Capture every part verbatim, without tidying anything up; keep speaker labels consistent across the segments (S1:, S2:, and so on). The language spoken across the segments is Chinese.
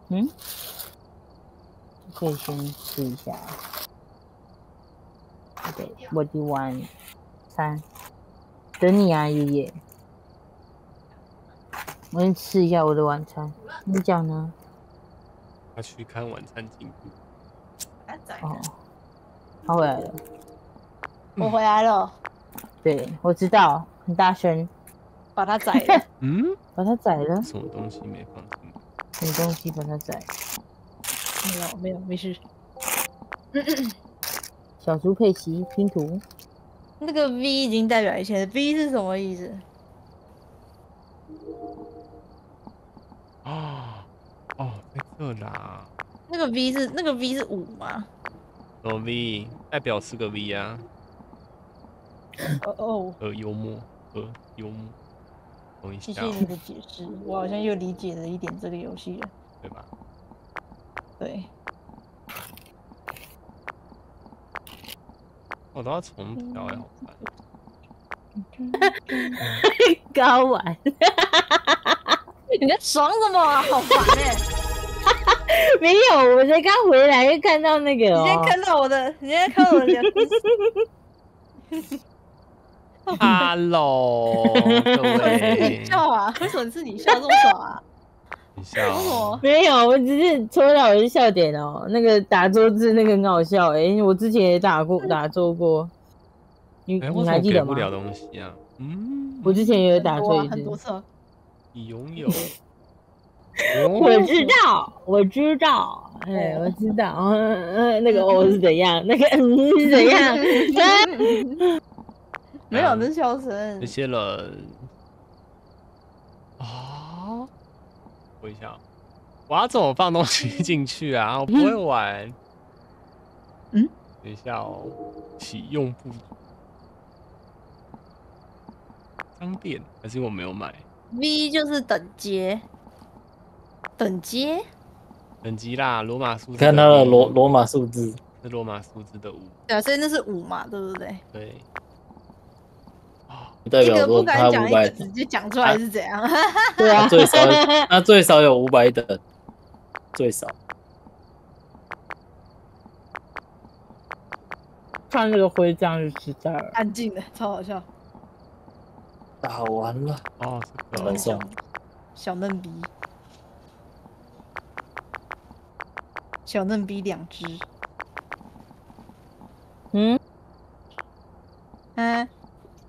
S1: 嗯，可以先试一下。对，我的晚餐，等你啊，爷爷。我先吃一下我的晚餐。你讲呢？
S2: 他去看晚餐进度。
S1: 哦，他回来了。
S3: 我回来了。
S1: 对，我知道，很大声。
S3: 把他宰了。
S2: 嗯，
S1: 把他宰了。
S2: 什么东西没放进去？
S1: 什么东西把他宰？
S3: 没有，没有，没事。
S1: 小猪佩奇拼图。
S3: 那个 V 已经代表一切了 ，V 是什么意思？
S2: 啊，哦，在这啦。
S3: 那个 V 是那个 V 是五吗？
S2: 哦 V 代表是个 V 啊。
S3: 哦哦。
S2: 呃，幽默，呃，幽默。等一下。
S3: 谢谢你的解释，我好像又理解了一点这个游戏了，
S2: 对吧？
S3: 对。
S2: 我都要重调哎，好烦。
S1: 高玩。
S3: 你在爽什么啊？好烦哎、欸！
S1: 没有，我才刚回来又看到那个、哦。
S3: 你先看到我的，你先看到我的脸。
S2: Hello， 各位。
S3: 你笑啊？为什么是你笑这么爽啊？
S2: 你笑、
S3: 哦？
S1: 没有，我只是戳到我的笑点哦。那个打桌子那个很好笑哎、欸，我之前也打过打桌过。你、欸、你还记得吗？
S2: 给不了东西啊。嗯。
S1: 我之前也有打错一次。
S3: 很多次。
S2: 你拥有。
S1: 我知道，我知道，哎、欸，我知道，嗯嗯，那个哦是怎样，那个嗯是怎样？
S3: 没有，那是笑声。
S2: 这些人啊，我一下，我要怎么放东西进去啊？我不会玩。
S3: 嗯，
S2: 等一下哦，启用不商店还是我没有买
S3: ？V 就是等阶。等阶，
S2: 等级啦，罗马数字。
S4: 看它的罗罗马数字
S2: 是罗马数字的五。
S3: 对啊，所以那是五嘛，对不对？
S2: 对。
S4: 代表说他五百，
S3: 直接讲出来是怎样？
S1: 对啊，
S4: 最少他最少有五百等，最少。
S1: 看那个徽章就知道了。
S3: 安静的，超好笑。
S4: 打完了
S2: 哦，这
S4: 个小
S3: 小嫩逼。小嫩逼两只，
S1: 嗯，
S3: 嗯，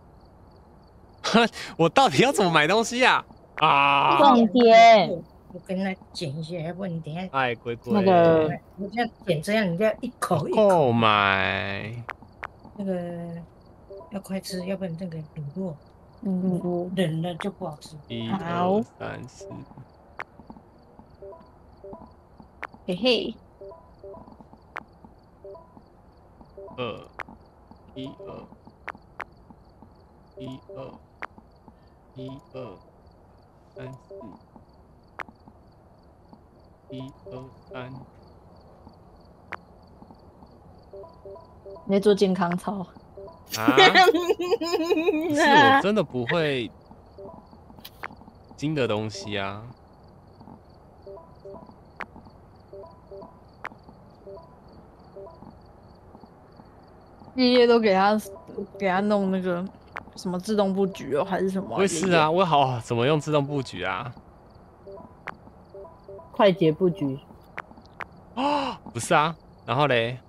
S2: 我到底要怎么买东西呀？啊！
S1: 重点，
S5: 我跟他剪一下，要不然你等一下。
S2: 哎，龟龟，
S1: 那个
S5: 我这样剪这样，你就要一口一口
S2: 购买。
S5: 那个要快吃，要不然那个卤肉，
S3: 嗯，
S5: 冷了就不好吃。
S2: 一二三四，
S3: 嘿嘿。
S2: 二，一二，一二，一二，三四，一二三。
S3: 你在做健康操
S2: 啊？是我真的不会新的东西啊。
S3: 夜夜都给他给他弄那个什么自动布局哦，还是什么、啊？
S2: 我也是啊，我好怎么用自动布局啊？
S1: 快捷布局
S2: 啊，不是啊，然后嘞，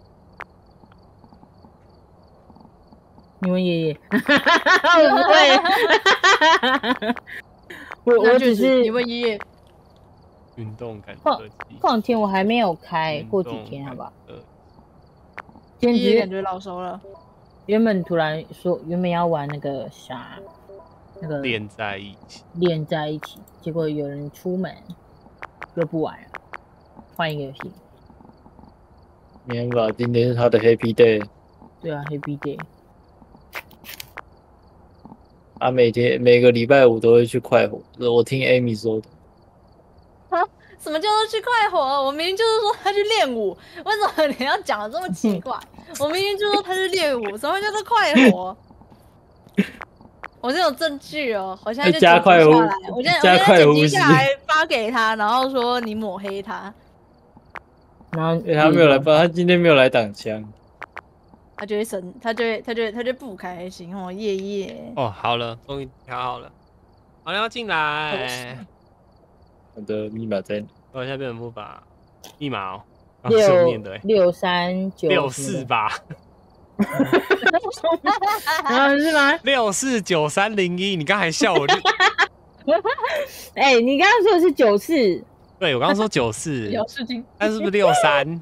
S1: 你问爷爷，我不会，我我只是
S3: 你问爷爷。
S2: 运动感
S1: 测器，这两天我还没有开，过几天好不好？
S3: 今天感觉老熟了。
S1: 原本突然说原本要玩那个啥，那个
S2: 连在一起，
S1: 连在一起，结果有人出门，就不玩了，换一个游戏。
S4: 没办法，今天是他的 Happy Day。
S1: 对啊 ，Happy Day。
S4: 他每天每个礼拜五都会去快活，我听 Amy 说的。
S3: 啊？什么叫做去快活？我明明就是说他去练舞，为什么你要讲的这么奇怪？我明明就说他去练舞，什么叫做快活？ 我这有证据哦，我现在就
S4: 加快呼
S3: 剪辑下来，我现在
S4: 加
S3: 我现在剪
S4: 快呼吸
S3: 辑下来发给他，然后说你抹黑他，
S1: 然后
S4: 欸他没有来帮，他今天没有来挡枪。
S3: 他就会生，他就会他就会他就不开心哦，夜夜。
S2: 哦，好了，终于调好了，好了，要进来。
S4: 我的密码在哪？
S2: 我现在变成不把密码哦，刚刚是我念的欸，
S1: 六三九
S2: 六四吧，
S1: 然后是吗？
S2: 六四九三零一，你刚还笑我就，
S1: 哎、你刚刚说的是九四，
S2: 对我刚刚说九四，
S3: 有事情，
S2: 但是不是六三？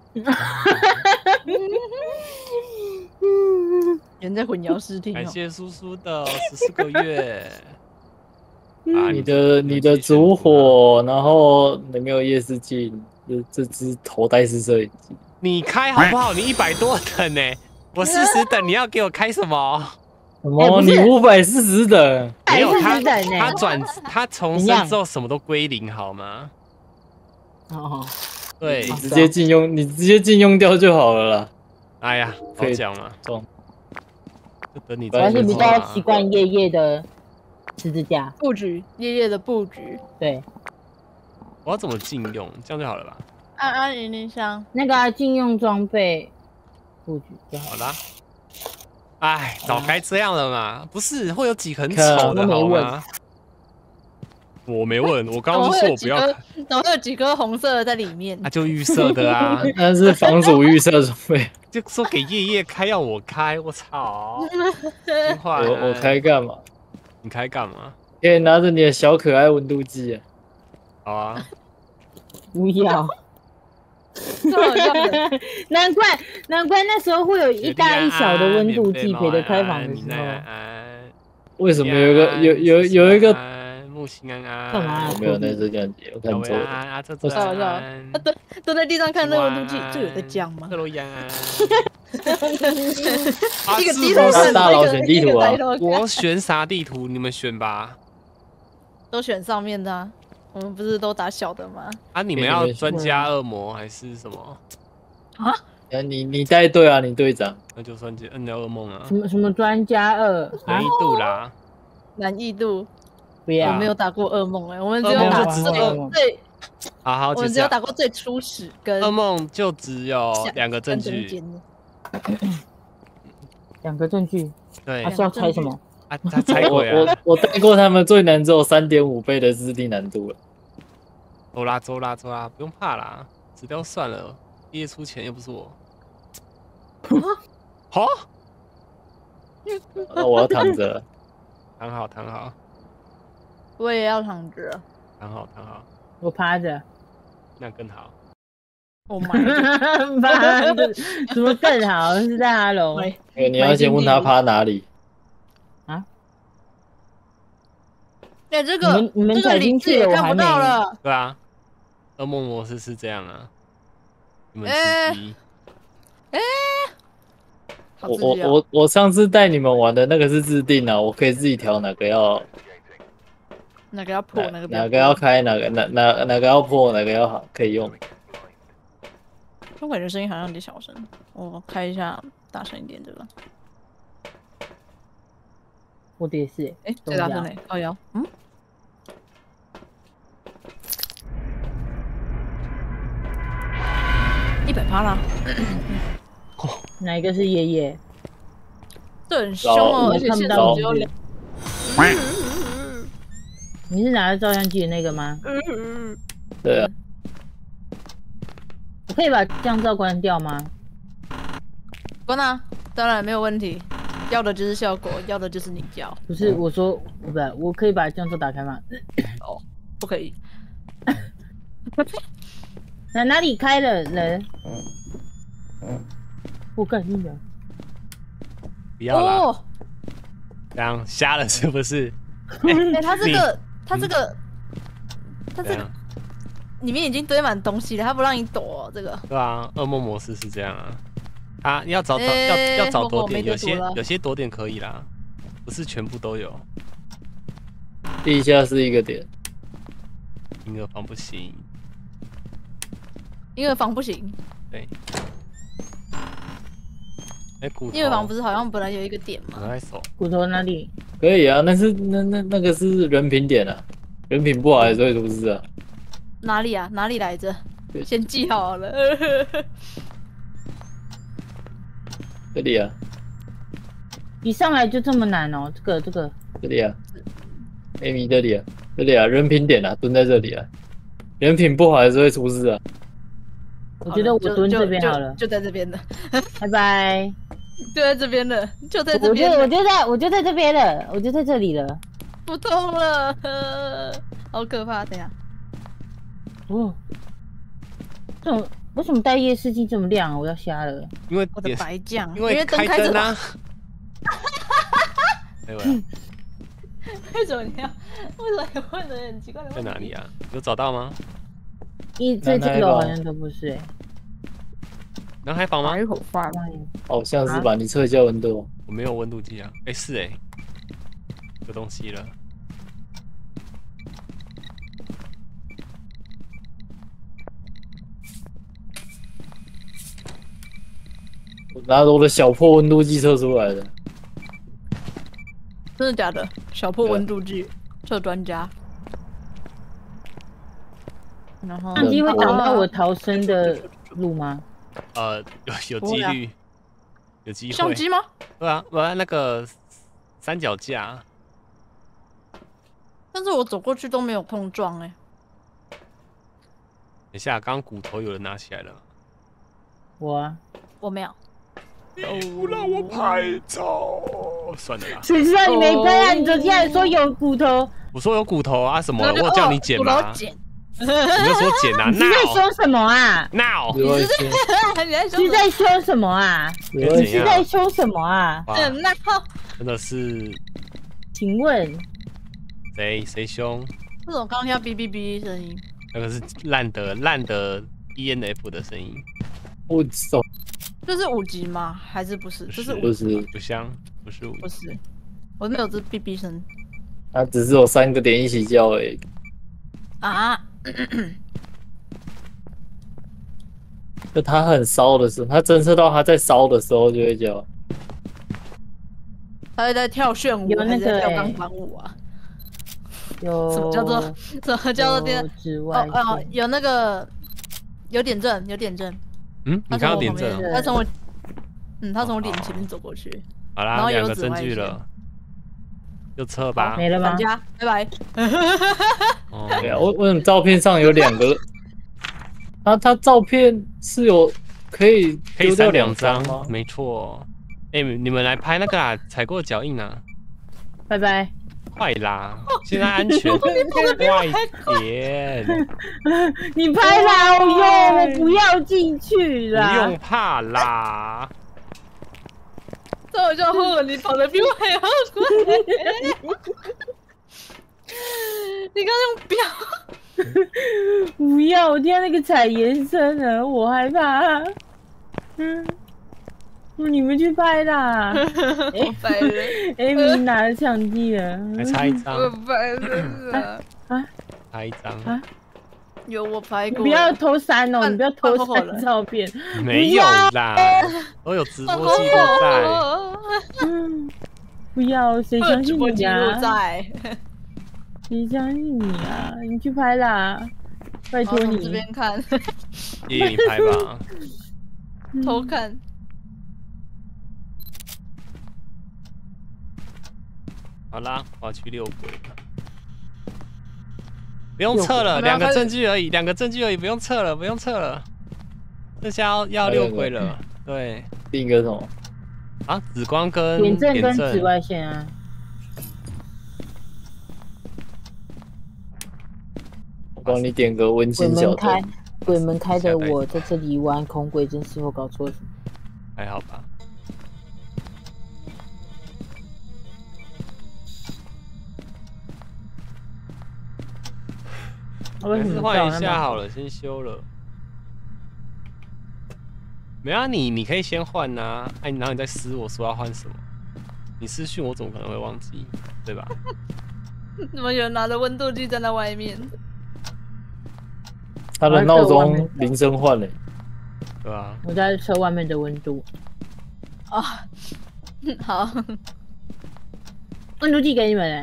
S3: 人在混淆视听哦。
S2: 感谢叔叔的十四个月。啊，
S4: 你的你的烛火，然后你没有夜视镜，这这只头戴式摄影机。
S2: 你开好不好？你一百多等呢，我四十等，你要给我开什么？
S4: 什么？你五百四十等？
S2: 没有他
S1: 140等呢
S2: 他转他重生之后什么都归零好吗？
S1: 哦，
S2: 对，
S4: 你直接禁用，你直接禁用掉就好了啦。
S2: 哎呀，好
S4: 可以
S2: 讲嘛，
S4: 中，
S2: 就等你
S1: 我还是比较习
S2: 习
S1: 惯夜夜的十字架。
S3: 布局，夜夜的布局，
S1: 对，
S2: 我要怎么禁用？这样就好了吧？
S3: 按按铃铃响。
S1: 那个啊禁用装备布局就好
S2: 好啦。哎，早该这样了嘛，不是会有几个很
S4: 看
S2: 丑的
S1: 我没问
S2: 好吗？我没问，我刚刚
S3: 怎么会
S2: 就说我不要
S3: 有几颗
S2: 看，？
S3: 怎么会有几颗红色的在里面
S2: 那、？就预设的啊，
S4: 那是防暑预设装备。
S2: 就说给叶叶开要我开，我操！听话
S4: 我我开干嘛？
S2: 你开干嘛？
S4: 可以拿着你的小可爱温度计啊。
S2: 好啊，
S1: 不要。
S3: 这么像的
S1: 难怪难怪那时候会有一大一小的温度计陪着开房的时候。
S4: 为什么有一个有有有一个？
S2: 木星安安
S1: 干嘛
S4: 我没有那这样子，我看错了。
S2: 安啊，这
S3: 我笑我笑他蹲蹲在地上看那个温度计，这有在降吗
S2: 克？罗亚安，
S3: 一个低头看，
S4: 大佬选地图啊
S3: 一个抬头看
S2: 我选啥地图？你们选吧。
S3: 都选上面的啊。我们不是都打小的吗？
S2: 啊，你们要专家恶魔还是什么？
S3: 啊？
S4: 啊，你你带队啊，你队长。
S2: 那就算摁掉噩梦啊
S1: 什，么什么专家二
S2: 难易度啦。
S3: 难易度，
S1: 不要
S3: 我没有打过噩梦哎，我们只有
S2: 噩梦
S3: 打
S1: 就只
S3: 最
S1: 有
S3: 最，
S2: 好好，
S3: 我们只
S2: 就这样。
S3: 有打过最初始跟
S2: 噩梦就只有两个证
S3: 跟中
S2: 据，
S3: 间的。
S1: 两个证据，
S2: 对
S1: 还是要猜什么？
S2: 啊，他猜
S4: 我
S2: 鬼啊！
S4: 我我带过他们最难只有三点五倍的日历难度了。
S2: 走啦走啦走啦，不用怕啦，死掉算了，爷爷出钱又不是我。好，
S4: 那我要躺着了。
S2: 躺好躺好
S3: 我也要躺着。
S2: 躺好躺好，
S1: 我趴着。
S2: 那更好。
S3: Oh my！
S1: 趴着，怎么更好？是在哈喽。
S3: 喂
S4: 哎，你要先问他趴哪里。
S3: 哎，这个
S1: 你们你们
S3: 这个
S1: 踩进
S3: 理智也看不
S1: 去了我还没
S3: 到了。
S2: 对啊，噩梦模式是这样啊。你们
S3: 哎
S2: 吃鸡，
S4: 我
S3: 好刺激哦
S4: 我我我上次带你们玩的那个是自定啊，我可以自己调哪个要
S3: 哪个要破，
S4: 哪
S3: 哪个不要
S4: 哪个要开，哪个哪哪哪个要破，哪个要好可以用。
S3: 我感觉声音好像有点小声，我开一下大声一点这个。
S1: 我的也是。
S3: 哎，
S1: 都一样
S3: 最大声嘞，靠腰。嗯。一百趴啦，
S1: 哪一个是爷爷？
S3: 这很凶哦，
S4: 老
S3: 而且现
S1: 看不到
S3: 场只有两。
S1: 你是拿着照相机的那个吗？
S4: 对啊，
S1: 我可以把降噪关掉吗？
S3: 关啊，当然没有问题。要的就是效果，要的就是你叫。
S1: 不是，我说不是，我可以把降噪打开吗？
S3: 哦，不可以。
S1: 哪哪里开了人？我干你娘！
S2: 不要啦，
S3: 哦，
S2: 这样瞎了是不是？
S3: 哎，他这个，他这个，他这个
S2: 这样
S3: 里面已经堆满东西了，他不让你躲哦这个。
S2: 对啊，噩梦模式是这样啊。啊，你要找找
S3: 欸
S2: 要要找躲
S3: 我没
S2: 点，有些
S3: 得躲了
S2: 有些躲点可以啦，不是全部都有。
S4: 地下是一个点。
S2: 婴儿房不行，
S3: 婴儿房不行，
S2: 对。哎，骨头。
S3: 婴儿房不是好像本来有一个点吗？
S2: 我在手，
S1: 骨头哪里？
S4: 可以啊，那是那那那个是人品点啊，人品不好还是会出事啊。
S3: 哪里啊？哪里来着？先记好了。
S4: 这里啊，
S1: 一上来就这么难哦，这个这个。
S4: 这里啊 ，Amy 这里啊，这里啊，人品点啊，蹲在这里啊，人品不好还是会出事啊。
S1: 我觉得我蹲这边好了，
S3: 就在这边的，
S1: 拜拜。
S3: 就在这边的，就在这
S1: 我就
S3: 边。
S1: 我就在我就在这边了，我就在这里了。
S3: 不痛了，好可怕！等下，
S1: 哦，这种为什么带夜视镜这么亮啊？我要瞎了。
S2: 因为
S3: 我的白酱，
S2: 因为
S3: 灯
S2: 开灯啊。对吧？
S3: 为什么你要？为什么你问的很奇怪的问题？
S2: 在哪里啊？有找到吗？
S1: 一这这楼好像都不是哎、欸。
S2: 男孩房吗？
S3: 一口饭，
S4: 好像是吧？你测一下温度。
S2: 我没有温度计啊。哎、欸，是哎、欸，有东西了。
S4: 我拿着我的小破温度计测出来的。
S3: 真的假的？小破温度计测专家。然后
S1: 相机会挡到我逃生的路吗？
S2: 呃，有有几率，啊、有机会。
S3: 相机吗？
S2: 对啊，我那个三脚架。
S3: 但是我走过去都没有碰撞哎、欸。
S2: 等一下，刚刚骨头有人拿起来了。
S1: 我啊，
S3: 我没有。
S2: 你不让我拍照，算了啦。
S1: 谁知道你没拍啊？你昨天还说有骨头。
S2: 我说有骨头啊，什么？我有叫你剪吗？
S3: 剪。
S2: 你就说剪啊！
S1: 你是在说什么啊？
S2: 闹！
S3: 你是
S1: 是在说什么啊？你是在说什么啊？
S3: 闹！
S2: 真的是，
S1: 请问
S2: 谁谁凶？
S3: 为什么刚刚要哔哔哔声音？
S2: 那个是烂的烂的 E N F 的声音。
S4: 我操！
S3: 这是五级吗？还是不是？这是
S4: 不是
S2: 不像，不是五。
S3: 不是，我没有这哔哔声。
S4: 它只是有三个点一起叫而已。
S3: 啊！
S4: 就它很烧的时候，它侦测到它在烧的时候就会叫。
S3: 它会在跳炫舞，
S1: 有那个
S3: 跳钢管舞啊？
S1: 有
S3: 什么叫做什么叫做电？哦哦，有那个有点阵，有点阵。
S2: 嗯，你看到点阵？
S3: 他从我，嗯，他从我脸前面走过去。
S2: 好啦，两个证据了。就测吧，
S1: 没了吗？
S3: 家，拜拜。
S4: 对啊，我我怎照片上有两个？他他照片是有可以
S2: 可以删两
S4: 张吗？
S2: 没错。哎、欸，你们来拍那个啊，踩过脚印啊。
S1: 拜拜。
S2: 快啦！现在安全，快点！
S1: 你拍啦！哦哟，我不要进去啦！
S2: 不用怕啦。
S3: 这我就后你跑得比我还要快。你刚用表？
S1: 不要！我听到那个踩延伸了，我害怕。嗯，你们去拍啦！
S3: 我拍了。
S1: 哎，你拿了相机了？
S2: 还差一张。
S3: 我拍了。
S1: 啊？
S2: 差一张
S1: 啊？
S3: 有我拍过。
S1: 不要偷删哦！你不要偷删照片。
S2: 没有啦，都有直播记录在。
S1: 嗯，不要，谁相信你啊？
S3: 在。
S1: 谁相信你啊？你去拍啦，拜托你。
S3: 这边看。
S2: 爷爷，你拍吧。
S3: 偷看。
S2: 好啦，我要去遛鬼了。不用测了，两个证据而已，两个证据而已，不用测了，不用测了。剩下要要遛鬼了，对。
S4: 另一个什么？
S2: 啊，紫光跟
S1: 点阵跟紫外线啊。
S4: 我帮你点个温馨小灯。
S1: 鬼门开的我在这里玩恐鬼针，是否搞错什么？
S2: 还好吧。还是换一下好了，先修了。没啊，你你可以先换呐，哎，然后你再私我说要换什么？你私讯我怎么可能会忘记，对吧？
S3: 怎么有人拿着温度计站在外面？
S4: 他的闹钟铃声换了，
S2: 对吧？
S1: 我在测外面的温度。
S3: 啊，好。
S1: 温度计给你们。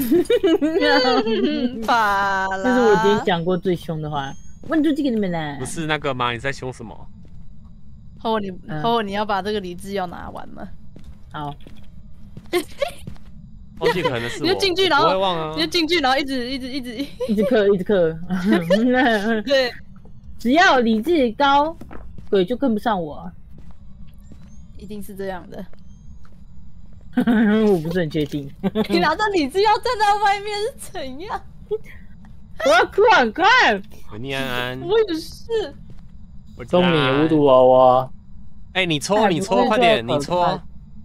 S3: 法啦，
S1: 这是我今天讲过最凶的话。温度计给你们了。
S2: 不是那个吗？你在凶什么？
S3: 后你
S1: 嗯
S3: 后你要把这个理智要拿完吗？
S1: 好。
S2: 忘记可能是我，
S3: 你就进去，然后
S2: 不会忘啊，
S3: 你就进去，然后一直一直一直
S1: 一直嗑，一直嗑。
S3: 对，
S1: 只要理智高，鬼就跟不上我。
S3: 一定是这样的。
S1: 我不是很确定。
S3: 你拿着理智要站在外面是怎样？
S1: 我要看看。
S2: 维尼安安，
S3: 我也是。
S4: 送你无毒娃娃。
S2: 哎、欸，你搓，你搓，快点，你搓。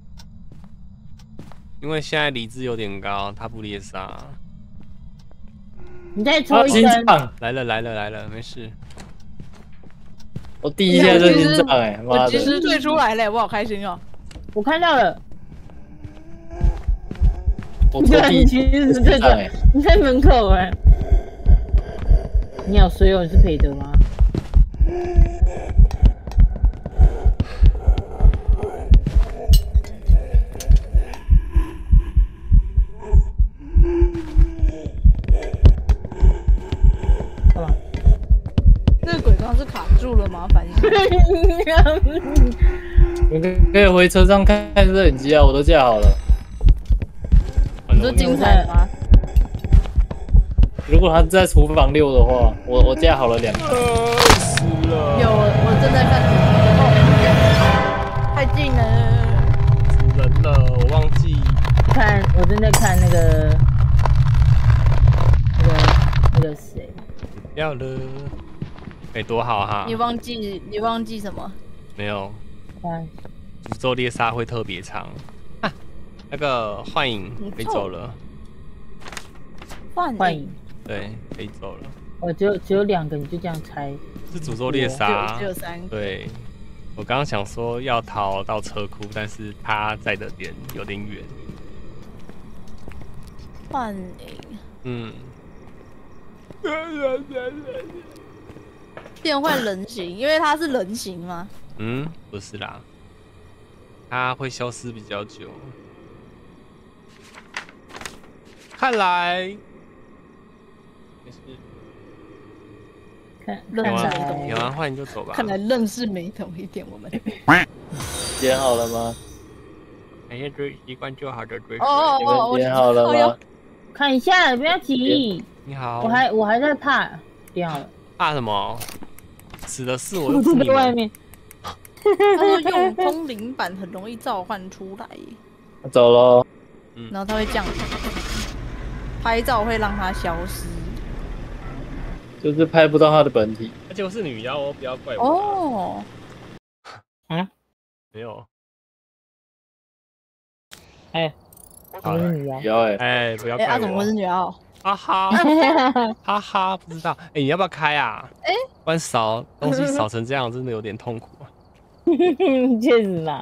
S2: 因为现在理智有点高，他不猎杀。
S1: 你再搓一根。
S2: 来了来了来了，没事。
S4: 我第一下就心脏哎，妈的！
S3: 我及时退出来了，我好开心哦。
S1: 我看到了。
S4: 我搓第一
S1: 是这个，你在门口哎。你好衰哦，你是裴德吗？干嘛？
S3: 这个鬼刚是卡住了吗？反正
S4: 你可以回车上看看摄影机啊，我都架好了。
S3: 你说精彩吗？
S4: 如果他在厨房溜的话，我我架好了两个。
S2: 死了！
S3: 有，我正在看。哦，太近了。
S2: 死人了，我忘记。
S1: 看，我正在看那个那个那个谁。
S2: 要了。哎、欸，多好哈！
S3: 你忘记你忘记什么？
S2: 没有。
S1: 看。
S2: 诅咒猎杀会特别长。啊，那个幻影飞走了。
S3: 幻
S1: 影。
S2: 对，飞走了。
S1: 哦，只有只有两个，你就这样猜？
S2: 是诅咒猎杀，
S3: 只有三个。
S2: 对，我刚刚想说要逃到车库，但是他在的点有点远。
S3: 幻影。
S2: 嗯。
S3: 变换人形，因为它是人形吗？
S2: 嗯，不是啦，它会消失比较久。看来。
S1: 看，
S2: 演完换你就走吧。
S3: 看来认识没同一点，我们。
S4: 点好了吗？
S2: 感谢追习惯就好的追。
S3: 哦哦
S4: 你们点好了吗？
S1: 看一下，不要急。
S2: 你好。
S1: 我还我还在怕，点好了。
S2: 怕什么？死的是我，又不是你
S1: 在外面。
S3: 他说用通灵板很容易召唤出来。
S4: 走喽。
S3: 嗯。然后他会降，拍照会让它消失。
S4: 就是拍不到他的本体，
S2: 而且我是女妖哦，不要怪我。
S3: 哦，
S1: 啊，
S2: 没有。
S1: 哎，我是女妖。
S4: 妖哎，
S2: 哎，不要怪我。
S3: 哎，阿怎么是女妖？
S2: 哈哈，哈哈，不知道。哎，你要不要开啊？哎，不然扫东西扫成这样，真的有点痛苦啊。
S1: 确实啦。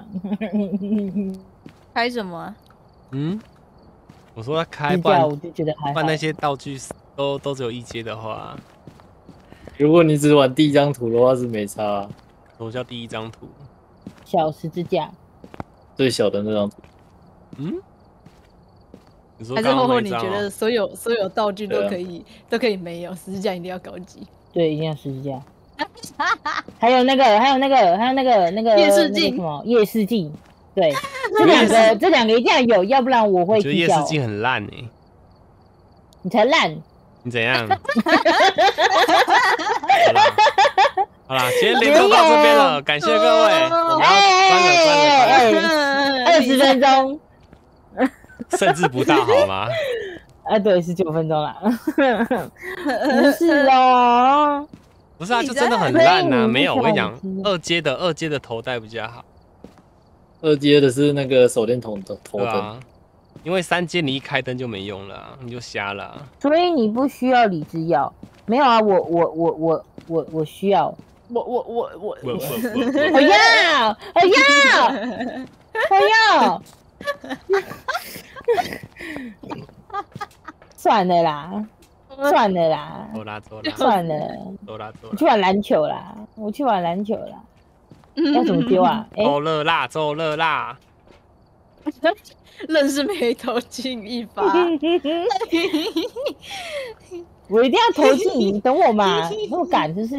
S3: 开什么？
S2: 嗯，我说要开，不然我就觉得还好。不然那些道具都都只有一阶的话。
S4: 如果你只玩第一张图的话是没差、啊。
S2: 什么叫第一张图？
S1: 小十字架，
S4: 最小的那张图。
S2: 嗯？你说
S3: 还是后后你觉得所有所有道具都可以、啊、都可以没有，十字架一定要高级。
S1: 对，一定要十字架。还有那个，还有那个，还有那个那个
S3: 夜视镜、
S1: 那个、什么夜视镜？对，这两个这两个一定要有，要不然我会。
S2: 我觉得夜视镜很烂哎、欸。
S1: 你才烂。
S2: 你怎样？好啦，好啦，今天联动到这边了，感谢各位，我们要关了关了关了，
S1: 二十分钟，
S2: 甚至不到好吗？
S1: 啊，对，十九分钟啦，不是哦，
S2: 不是啊，就真的很烂呐、啊，没有，我跟你讲，二阶的二阶的头戴比较好，
S4: 二阶的是那个手电筒的头灯。
S2: 因为三阶你一开灯就没用了、啊，你就瞎了、啊。
S1: 所以你不需要理智药，没有啊？我我我我我我需要，
S3: 我我我我
S2: 我
S1: 我要我要我要，算了啦，算了啦，
S2: 走啦走啦，
S1: 算了，
S2: 走啦走啦，
S1: 我去玩篮球啦，我去玩篮球啦，要怎么丢啊？
S2: 走了啦走了啦。
S3: 认识眉头进一发。
S1: 我一定要投进你，等我嘛，那么赶就是。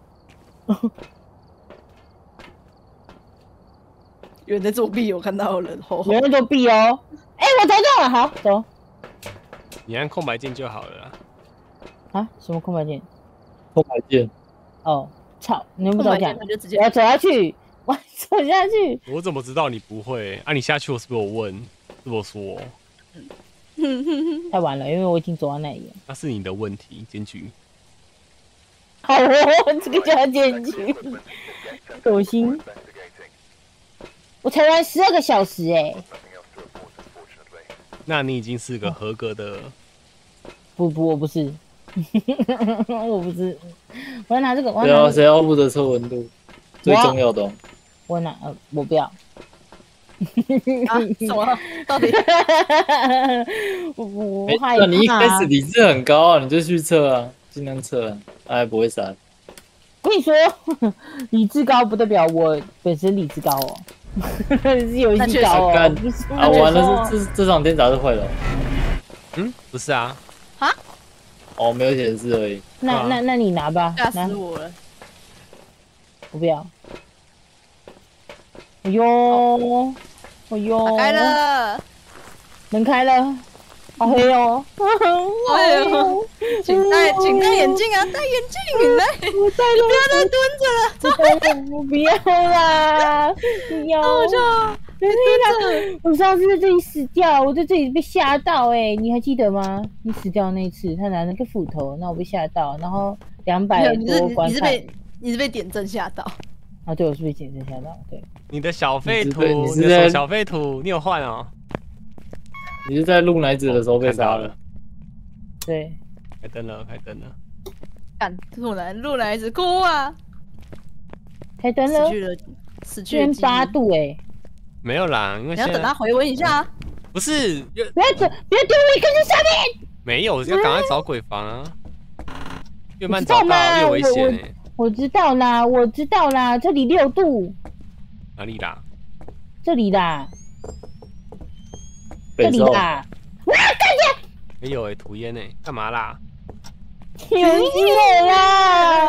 S3: 有人在作弊，我看到了。
S1: 有人作弊哦！哎、欸，我投中了，好走。
S2: 你按空白键就好了啦。
S1: 啊？什么空白键？
S4: 空白键。
S1: 哦，操！你们不早讲，
S3: 我就直接
S1: 我要走下去，我要走下去。
S2: 我怎么知道你不会？啊，你下去我是不是有问？是我说。
S1: 太晚了，因为我已经走到那里了。
S2: 那是你的问题，检举。
S1: 好哦，这个叫检举。恶心！我才玩十二个小时哎、欸。
S2: 那你已经是个合格的。
S1: 不不，我不是。我不是。我要拿这个。
S4: 谁要谁要负责测温度？最重要的、哦。
S1: 我拿呃，我不要。
S3: 啊？什么？到底？
S1: 我我
S4: 害怕、欸。那你一开始理智很高啊，你就去测啊，尽量测啊，他还不会闪。
S1: 我跟你说，理智高不代表我本身理智高哦，是游戏高哦。
S4: 啊，完了，这这这场天闸是坏的。
S2: 嗯，不是啊。
S3: 啊？
S4: 哦，没有显示而已。
S1: 那那那你拿吧。
S3: 吓死我了！
S1: 我不要。哎呦，哎呦！
S3: 打开了，
S1: 门开了，好黑哦！
S3: 哎呦，请戴，请戴眼镜啊，戴眼镜！来，
S1: 我戴了，
S3: 不要再蹲着了，
S1: 我戴了，我不要啦，不要！
S3: 我就
S1: 对啦，我上次在这里死掉，我在这里被吓到哎、欸，你还记得吗？你死掉那一次，他拿那个斧头，那我被吓到，然后两百多观看。
S3: 你是被你是被点阵吓到。
S1: 啊，对，我是被点阵吓到，对。
S2: 你的小废图，
S4: 你
S2: 你的小废图，你有换哦？
S4: 你是在录奶子的时候被杀了？
S1: 对。
S2: 开灯了，开灯了。
S3: 干，路奶路奶子哭啊！
S1: 开灯了。
S3: 死去了，死去了。
S1: 八度哎、欸。
S2: 没有啦，因为
S3: 你要等他回温一下啊。
S2: 不是，
S1: 不要走，不要丢我一个在下面。
S2: 没有，要赶快找鬼房啊！越慢找到越危险哎。
S1: 我知道啦，我知道啦，这里六度。
S2: 哪里啦？
S1: 这里啦。这里啦。哇，看见！
S2: 没有哎、欸，吐烟哎、欸，干嘛啦？
S1: 有人啦！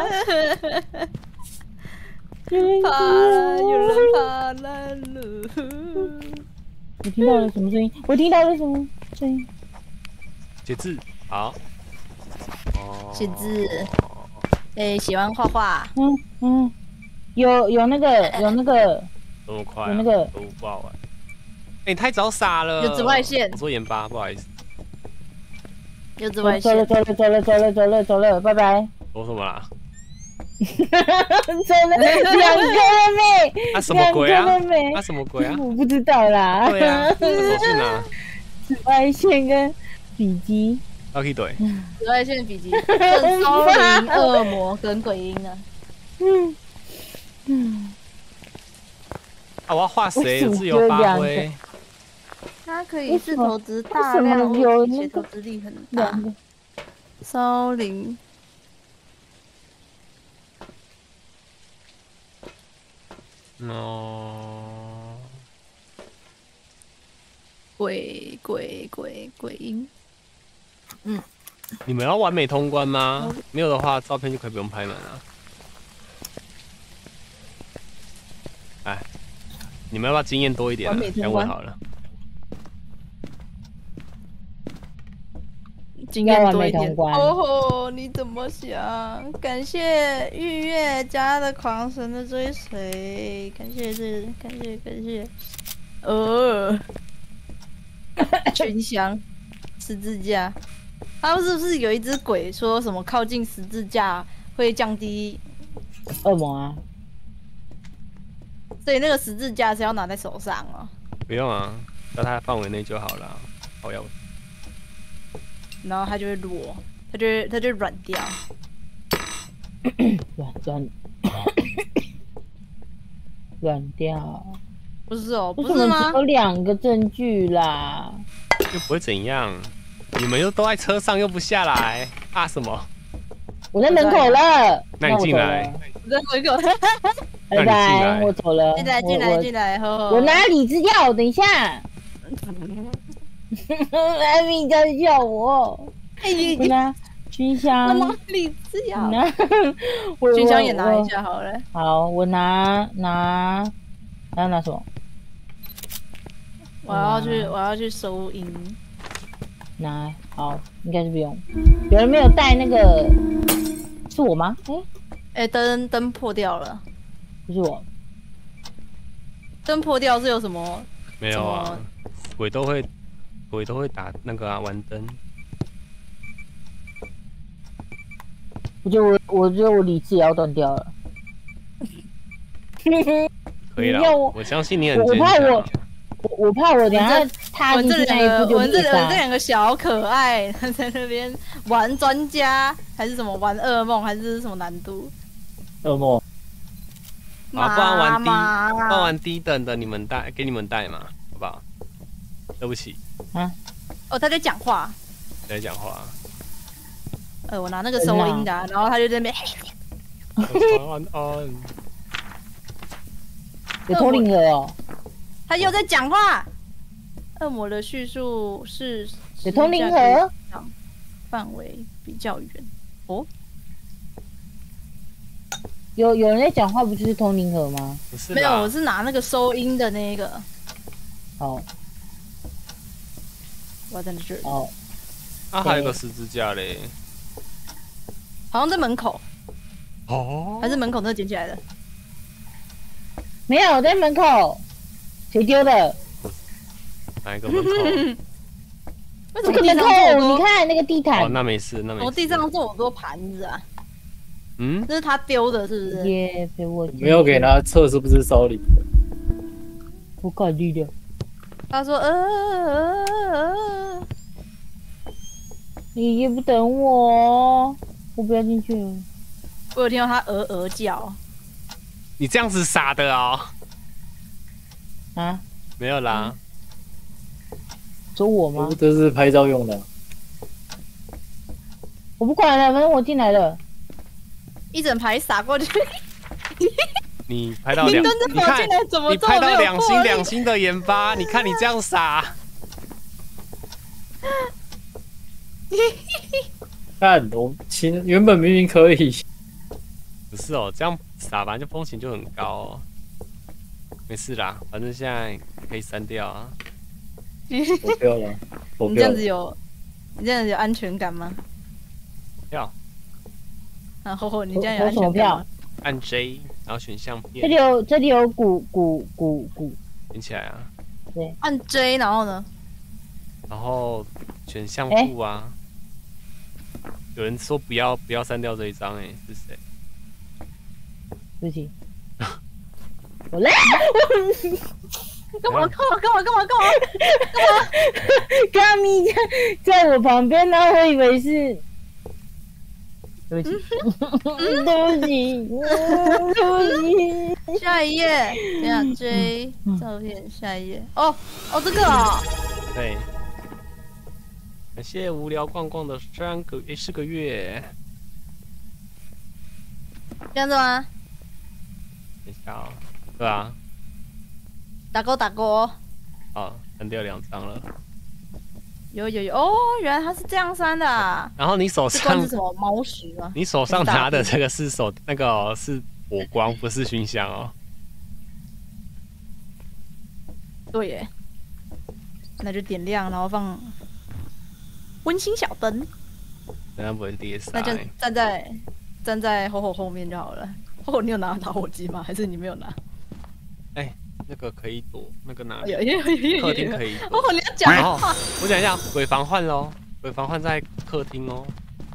S3: 爬了，有人爬来了。
S1: 我听到了什么声音？我听到了什么声音？
S2: 写字，好。哦。
S3: 写字。诶、欸，喜欢画画。
S1: 嗯嗯，有有那个有那个，
S2: 这么快、啊，
S1: 有那个
S2: 都不好玩。哎、欸，你太早撒了。
S3: 有紫外线。
S2: 我说盐巴，不好意思。
S3: 有紫外线。
S1: 走了走了走了走了走了走了，拜拜。
S2: 说什么啦？
S1: 走了，两个了没？
S2: 啊什么鬼啊？
S1: 啊
S2: 什么鬼啊？
S1: 我不知道啦。
S2: 对啊，走去哪？
S1: 紫外线跟笔记。
S2: 要可以怼。
S3: 紫外线笔记，跟骚灵、恶魔跟鬼婴啊。
S1: 嗯嗯。
S2: 啊，我要画谁？自由发挥。
S3: 他可以是投资大量，而且投资力很大。骚灵。
S2: 哦。
S3: 鬼鬼鬼鬼婴。嗯，
S2: 你们要完美通关吗？没有的话，照片就可以不用拍满了。哎，你们要不要经验多一点、啊？这样问好了。
S3: 经验多一点。哦吼，你怎么想？感谢玉月家的狂神的追随，感谢这，感谢感谢。呃，群香，十字架。他们是不是有一只鬼说什么靠近十字架会降低
S1: 恶魔啊？
S3: 所以那个十字架是要拿在手上哦。
S2: 不用啊，在它范围内就好了。好要。
S3: 然后它就会落，它就会它就软掉。
S1: 软软软掉。
S3: 不是哦，不是吗？
S1: 有两个证据啦。
S2: 又不会怎样。你们又都在车上，又不下来，怕什么？
S1: 我在门口了。
S2: 那你进来。
S3: 我在门口。
S1: 拜拜，我走了。
S3: 进来进来进来，呵呵。
S1: 我拿李智药，等一下。艾米在叫我。我拿熏香。
S3: 我拿李智药。
S1: 拿。
S3: 熏香也拿一下好了。
S1: 好，我拿拿，拿拿什么？
S3: 我要去，我要去收音。
S1: 拿好，应该是不用。有人没有带那个？是我吗？哎
S3: 哎，灯灯破掉了。
S1: 不是我。
S3: 灯破掉是有什么？
S2: 没有啊，鬼都会，鬼都会打那个啊，玩灯。
S1: 我觉得我，我觉得我理智也要断掉了。
S2: 可以了，我我相信你很坚强。
S1: 我怕我，我我怕我等下踏进去那一步就
S3: 我这我这两个小可爱在那边玩专家，还是什么玩噩梦，还是什么难度？
S4: 噩梦。
S2: 啊，不然玩低，不然玩低等的，你们带给你们带嘛，好不好？对不起。
S1: 啊。
S3: 哦，他在讲话。
S2: 在讲话。
S3: 呃，我拿那个收音的、啊，然后他就在那边。
S2: 晚安。
S1: 有通灵盒哦。
S3: 他又在讲话。恶魔的叙述是。
S1: 有通灵盒。
S3: 范围比较远。哦。
S1: 有有人在讲话，不就是通灵盒吗？
S2: 不是。
S3: 没有，我是拿那个收音的那个。
S1: 好。
S3: 我在这里。
S1: 哦。
S2: 啊，还有个十字架嘞。
S3: 好像在门口。
S2: 哦。
S3: 还是门口那捡起来的？
S1: 没有，在门口。谁丢的？
S2: 哪一个门口？
S3: 为什么
S1: 这个门口？你看那个地毯。
S2: 哦，那没事，那没事。
S3: 我地上这么多盘子啊。
S2: 嗯，
S3: 这是他丢的，是不是？
S1: 也被我
S4: 没有给他测是不是烧礼。
S1: 我搞力量。
S3: 他说：“呃呃呃，
S1: 你也不等我，我不要进去了。”
S3: 我有听到他呃呃叫。
S2: 你这样子傻的哦？
S1: 啊？
S2: 没有啦。
S1: 说我吗？
S4: 这是拍照用的。
S1: 我不管了，反正我进来了。
S3: 一整排撒过去。
S2: 你拍到两，你看你拍到两星两星的盐巴，你看你这样撒。
S4: 看我亲，原本明明可以。
S2: 不是哦，这样撒完就风险就很高哦。没事啦，反正现在可以删掉啊。
S4: 我不要了，我不要了。
S3: 你这样子有，你这样子有安全感吗？
S2: 要。
S3: 然后你这样有安全感吗？
S2: 按 J， 然后选项片。
S1: 这里有这里有鼓鼓鼓鼓，
S2: 点起来啊。
S1: 对。
S3: 按 J， 然后呢？
S2: 然后选项部啊。欸、有人说不要不要删掉这一张，哎，是谁？
S1: 对不起。我来。
S3: 干嘛干嘛干嘛干嘛干嘛干嘛？
S1: 嘎咪在在我旁边，然后我以为是。对不起，对不起，对不起。
S3: 下一页，等下 J 照片，下一页。哦哦，这个啊。
S2: 对。感谢无聊逛逛的三个诶四个月。
S3: 这样子吗？
S2: 等一下啊，对啊。
S3: 打勾打勾。
S2: 好，删掉两张了。
S3: 有有有哦，原来它是这样删的啊！
S2: 然后你手上
S3: 是什么猫屎吗？
S2: 你手上拿的这个是手那个、哦、是火光，不是熏香哦。
S3: 对耶，那就点亮，然后放温馨小灯。
S2: 那不会跌杀。
S3: 那就站在站在吼吼后面就好了。吼吼，你有拿打火机吗？还是你没有拿？
S2: 哎、欸。那个可以躲，那个哪里？
S3: 有有有有
S2: 客厅可以躲。
S3: 哦，你要讲话。
S2: 我讲一下，鬼房换喽，鬼房换在客厅哦。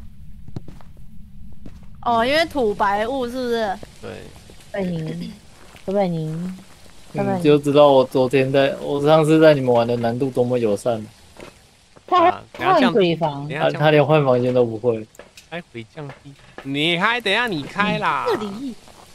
S3: 哦，因为土白雾是不是？
S2: 对。
S1: 拜您，拜拜您。
S4: 你就知道我昨天在，我上次在你们玩的难度多么友善。
S1: 他换鬼房，
S4: 他他连换房间都不会。
S2: 开回降低，你开，等下你开啦。
S3: 这里。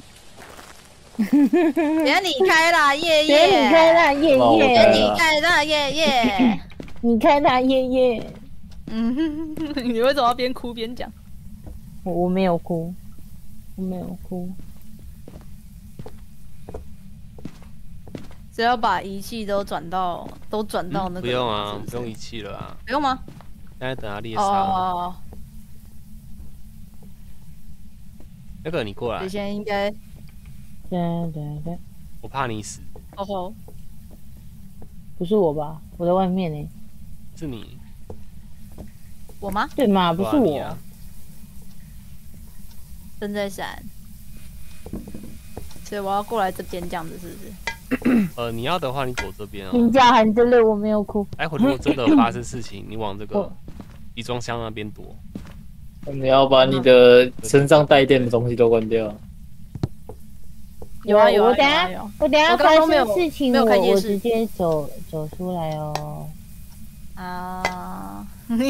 S3: 等下你开啦，耶耶！
S1: 等下你开啦，耶耶！
S3: 等下你开啦，耶耶！
S1: 你开啦，耶耶！
S3: 嗯，你为什么要边哭边讲？
S1: 我我没有哭，我没有哭。
S3: 只要把仪器都转到都转到那个、
S2: 嗯。不用啊，不用仪器了啊。
S3: 不用吗？
S2: 现在等他猎杀。
S3: 哦。
S2: 那个你过来。
S3: 以前应该。
S1: 对对对。
S2: 我怕你死。
S3: 哦吼。
S1: 不是我吧？我在外面呢。
S2: 是你。
S3: 我吗？
S1: 对嘛？不是我。
S2: 啊、
S3: 正在闪。所以我要过来这边这样子，是不是？
S2: 呃，你要的话，你躲这边哦。
S1: 评价很真的，我没有哭。
S2: 待会如果真的有发生事情，你往这个集装箱那边躲。
S4: 你要把你的身上带电的东西都关掉。
S3: 有啊有啊，
S1: 我等下我等下发生事情，我我直接走走出来哦。
S3: 啊，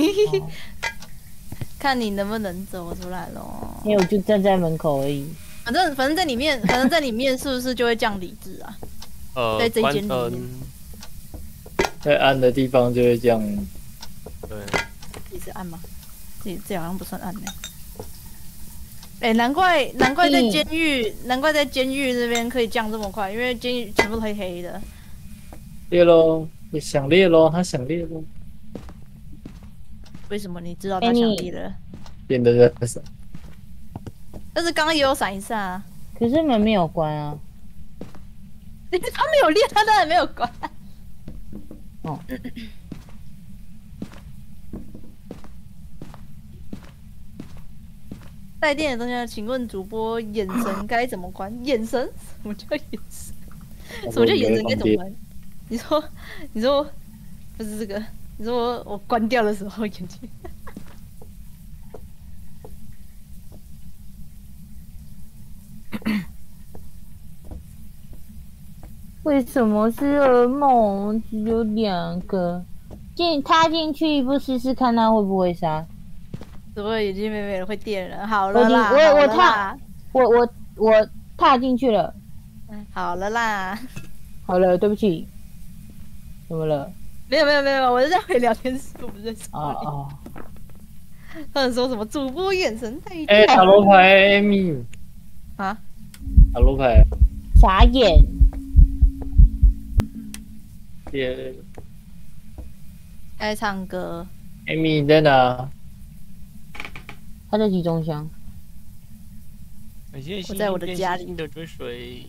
S3: 看你能不能走出来咯。
S1: 因为我就站在门口而已。
S3: 反正反正在里面，反正在里面是不是就会降理智啊？
S2: 呃，
S3: 在这间里面，
S4: 在暗的地方就会这样。
S2: 对，
S3: 也是暗吗？这这好像不算暗呢。哎、欸，难怪难怪在监狱，嗯、难怪在监狱那边可以降这么快，因为监狱全部都黑黑的。
S4: 猎喽，想猎喽，他想猎喽。
S3: 为什么你知道他想猎了？
S4: 变得在闪。
S3: 但是刚刚也有闪一下啊。
S1: 可是门没有关啊。
S3: 他没有猎，他当然没有关。
S1: 哦。
S3: 带电的东西啊，请问主播眼神该怎么关？眼神？什么叫眼神？什么叫眼神该怎么关？你说，你说不是这个？你说我我关掉的时候眼睛？
S1: 为什么是噩梦？只有两个，进踏进去一步试试看，他会不会杀？
S3: 怎么眼睛美美的会电人？好了啦，
S1: 我我踏，我我我踏进去了。
S3: 嗯，好了啦。
S1: 好了，对不起。怎么了？
S3: 没有没有没有，我是在回聊天室，我不是在说你。
S1: 哦哦。
S3: 他们说什么主播眼神太……
S4: 哎、欸，塔罗牌 Amy
S3: 啊，
S4: 塔罗牌，
S1: 傻眼。
S4: 也
S3: 爱唱歌。
S4: Amy 你在哪？
S1: 他在集中箱。
S3: 我在我的家里。
S2: 的追随。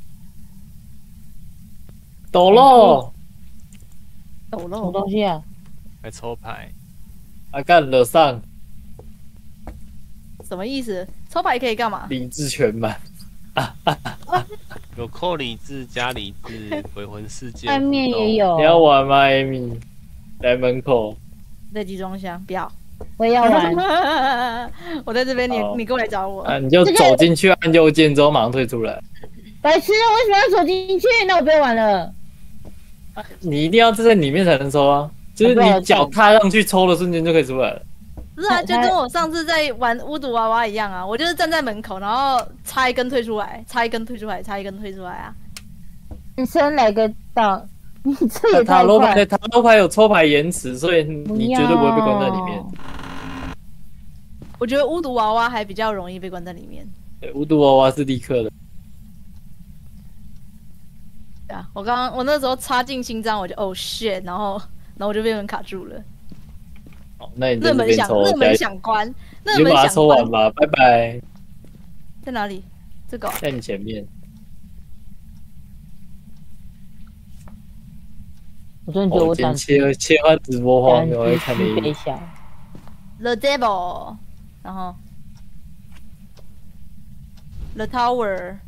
S4: 抖喽！
S3: 抖喽！
S1: 什么东西啊？
S2: 来抽牌。
S4: 啊干惹上。
S3: 什么意思？抽牌可以干嘛？
S4: 理智全满。啊啊
S2: 啊！有扣理智加理智，鬼魂事件。
S1: 外面也有。
S4: 你要玩吗 ，Amy？ 来门口。
S3: 在集装箱，不要。
S1: 我也要玩。
S3: 我在这边，你你过来找我。
S4: 啊，你就走进去，按右键之后马上退出来。
S1: 白痴，为什么要走进去？那我不要玩了。
S4: 啊、你一定要在里面才能抽啊！就是你脚踏上去抽的瞬间就可以出来了。
S3: 不是啊，就跟我上次在玩巫毒娃娃一样啊，我就是站在门口，然后插一根退出来，插一根退出来，插一根退出来啊。
S1: 你先来个到，你这也太快。
S4: 塔罗牌，塔罗牌有抽牌延迟，所以你绝对不会被关在里面。
S3: 我觉得巫毒娃娃还比较容易被关在里面。
S4: 对，巫毒娃娃是立刻的。
S3: 对啊，我刚刚我那时候插进心脏，我就哦 shit， 然后然后我就被门卡住了。
S4: 哦，那你
S3: 热门想热门想关，热
S4: 门想关，你就把它抽完吧，拜拜。
S3: 在哪里？这个、哦、
S4: 在你前面。
S1: 我真的觉得我
S4: 胆切切换直播画面，我会看你
S1: 一下。
S3: The Devil， 然后 The Tower。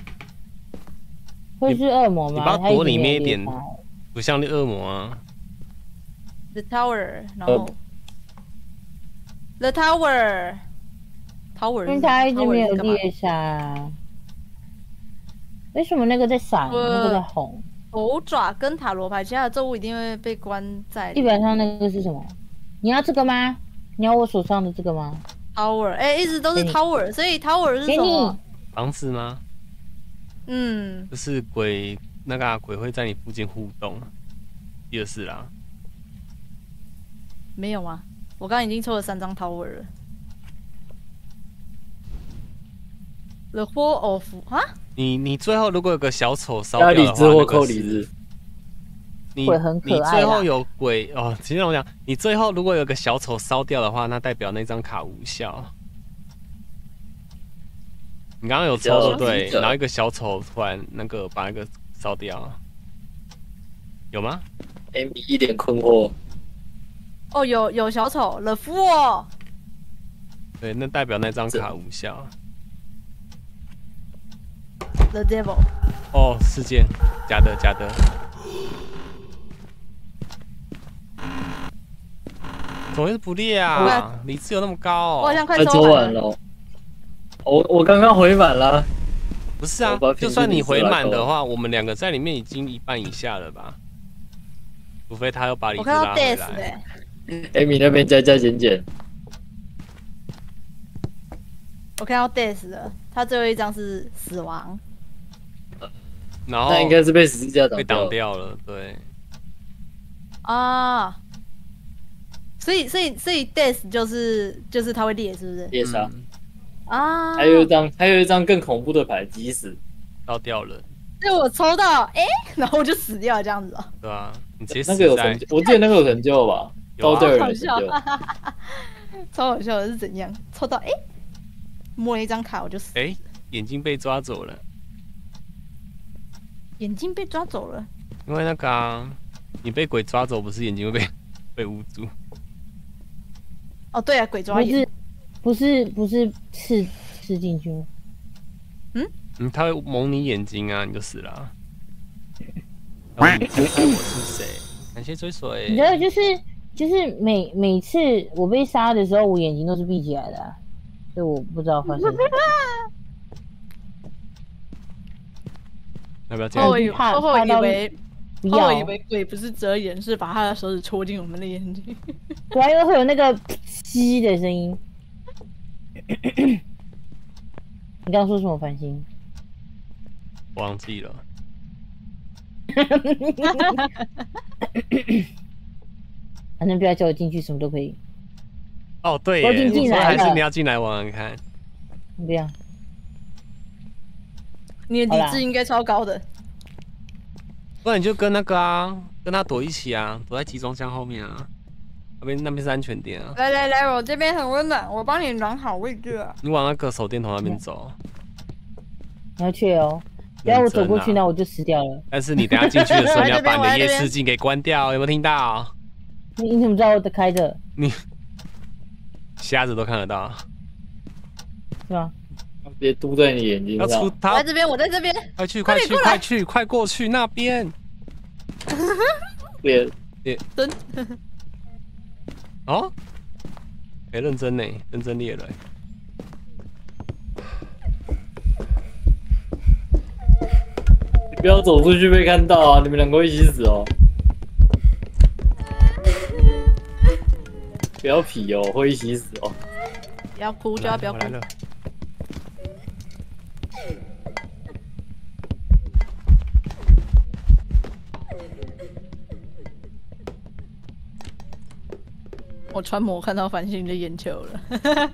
S1: 会是恶魔吗？
S2: 你把它躲里面一点，不像那恶魔啊。
S3: The Tower， 然后、呃、The Tower，Tower，
S1: 因为他一直没有猎杀。为什么那个在闪，呃、那个在红？
S3: 狗爪跟塔罗牌，其他的咒物一定会被关在。
S1: 地板上那个是什么？你要这个吗？你要我手上的这个吗
S3: ？Tower， 哎、欸，一直都是 Tower， 所以 Tower 是什么？
S2: 房子吗？
S3: 嗯，
S2: 就是鬼那个、啊、鬼会在你附近互动，第二是啦。
S3: 没有啊，我刚刚已经抽了三张 Tower 了。The Hall of 啊？
S2: 你你最后如果有个小丑烧
S4: 加
S2: 掉的话，
S4: 理智或
S2: 那个是
S4: 扣理智。
S2: 你
S1: 鬼很可爱啦
S2: 你最后有鬼哦，其实我讲，你最后如果有个小丑烧掉的话，那代表那张卡无效。你刚刚有抽的对，然后一个小丑突然那个把那个烧掉，有吗
S4: ？Amy 一脸困惑。
S3: 哦，有有小丑了夫哦。
S2: 对，那代表那张卡无效。
S3: The Devil。
S2: 哦，事件，假的假的。怎么会是不烈啊？理智有那么高哦？
S3: 我好像快
S4: 快抽
S3: 完
S4: 完了。我我刚刚回满了。
S2: 不是啊，就算你回满的话，我们两个在里面已经一半以下了吧？除非他要把理智拉回来。
S4: Amy 那边加加减减。
S3: 我看到 Death 了，他最后一张是死亡。
S2: 然后
S4: 那应该是被十字架
S2: 被挡掉了，对。
S3: 啊，所以所以所以 death 就是就是他会裂，是不是？
S4: 猎杀。
S3: 啊。
S4: 还有一张还有一张更恐怖的牌，急死，
S2: 烧掉了。
S3: 就我抽到，哎、欸，然后我就死掉了，这样子哦、喔。
S2: 对啊，你直接死
S4: 那个有成就，我记得那个有成就吧？高调有成就。
S3: 超好笑的是怎样？抽到哎、欸，摸了一张卡我就死。
S2: 哎、欸，眼睛被抓走了。
S3: 眼睛被抓走了，
S2: 因为那个啊，你被鬼抓走，不是眼睛会被被捂住？
S3: 哦，对啊，鬼抓眼，
S1: 不是不是不是刺刺进去吗？
S3: 嗯
S2: 嗯，他会蒙你眼睛啊，你就死了、啊。然后你猜猜我是谁？感谢追随。
S1: 你知道，就是就是每每次我被杀的时候，我眼睛都是闭起来的、啊，所以我不知道发生什么。
S2: 要不要这样？
S3: 后以后后以为
S1: 不
S3: 后以为鬼不是遮眼，是把他的手指戳进我们的眼睛。
S1: 对啊，因为会有那个吸的声音。你刚刚说什么？繁星？
S2: 忘记了。
S1: 反正不要叫我进去，什么都可以。
S2: 哦，对耶，
S1: 我进进来了，
S2: 还是你要进来玩玩看？
S1: 不要。
S3: 你的理智应该超高的，
S2: 不然你就跟那个啊，跟他躲一起啊，躲在集装箱后面啊，那边那边是安全点啊。
S3: 来来来，我这边很温暖，我帮你暖好位置啊。
S2: 你往那个手电筒那边走。
S1: 你要去哦，不要我走过去，那我就死掉了。
S2: 但是你等下进去的时候，你要把你的夜视镜给关掉，有没有听到？
S1: 你你怎么知道我的开着？
S2: 你瞎子都看得到，
S1: 是吗？
S4: 别嘟在你眼睛上。
S2: 要出他
S3: 我在这边，我在这边，
S2: 快去快去快去快过去那边。
S4: 别
S2: 别
S3: 真
S2: 哦，哎，认真呢，认真猎了。
S4: 你不要走出去被看到啊！你们两个会一起死哦。不要皮哦，会一起死哦。
S3: 不要哭，就要不要哭。我穿模看到繁星的眼球了，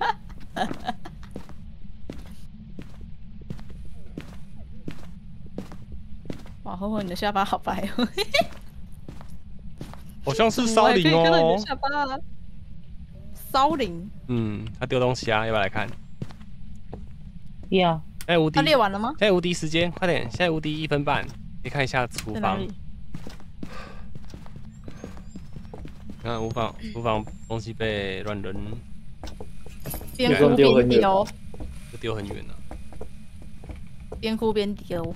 S3: 哇，厚厚你的下巴好白哦，
S2: 好像是骚灵哦。
S3: 下巴啊，骚灵。
S2: 嗯，他丢东西啊，要不要来看？
S1: 要。
S2: 现在无敌。
S3: 他列完了吗？
S2: 现在无敌时间，快点！现在无敌一分半，你看一下厨房。看厨房，厨房东西被乱扔，
S3: 边哭边丢，
S2: 就丢很远了。
S3: 边哭边丢。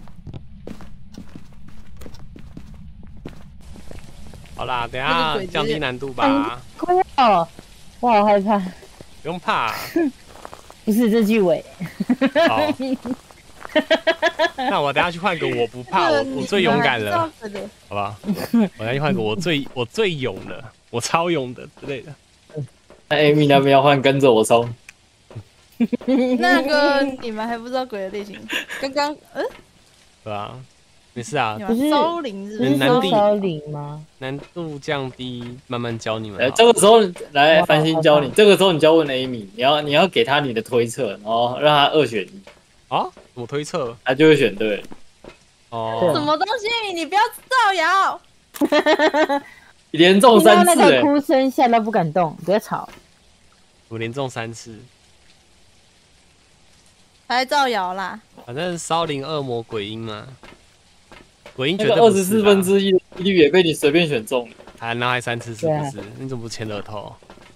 S2: 好啦，等下降低难度吧。
S1: 快哦，我好害怕。
S2: 不用怕。
S1: 不是这句尾。
S2: 好。那我等下去换个我不怕，我我最勇敢了，好吧？我等下去换个我最我最勇的。我超勇的之类的。
S4: 那 Amy 那边要换跟着我冲。
S3: 那个你们还不知道鬼的类型？刚刚嗯，
S2: 对啊，没事啊。
S1: 不是
S3: 骚灵是不
S1: 是
S2: 难度
S1: 骚灵吗？
S2: 难度降低，慢慢教你们。
S4: 哎，这个时候来繁星教你，这个时候你就要问 Amy，你要你要给他你的推测，然后让他二选一。
S2: 啊？怎么推测？
S4: 他就会选对。
S2: 哦。
S3: 什么东西？你不要造谣！
S4: 连中三次、欸，
S1: 听到那个哭声吓到不敢动，不要吵。
S2: 我连中三次，
S3: 还造谣啦！
S2: 反正骚灵恶魔鬼婴嘛，鬼婴绝
S4: 对二十四分之一的几率也被你随便选中了，
S2: 还那还三次是不是？你怎么不签乐透？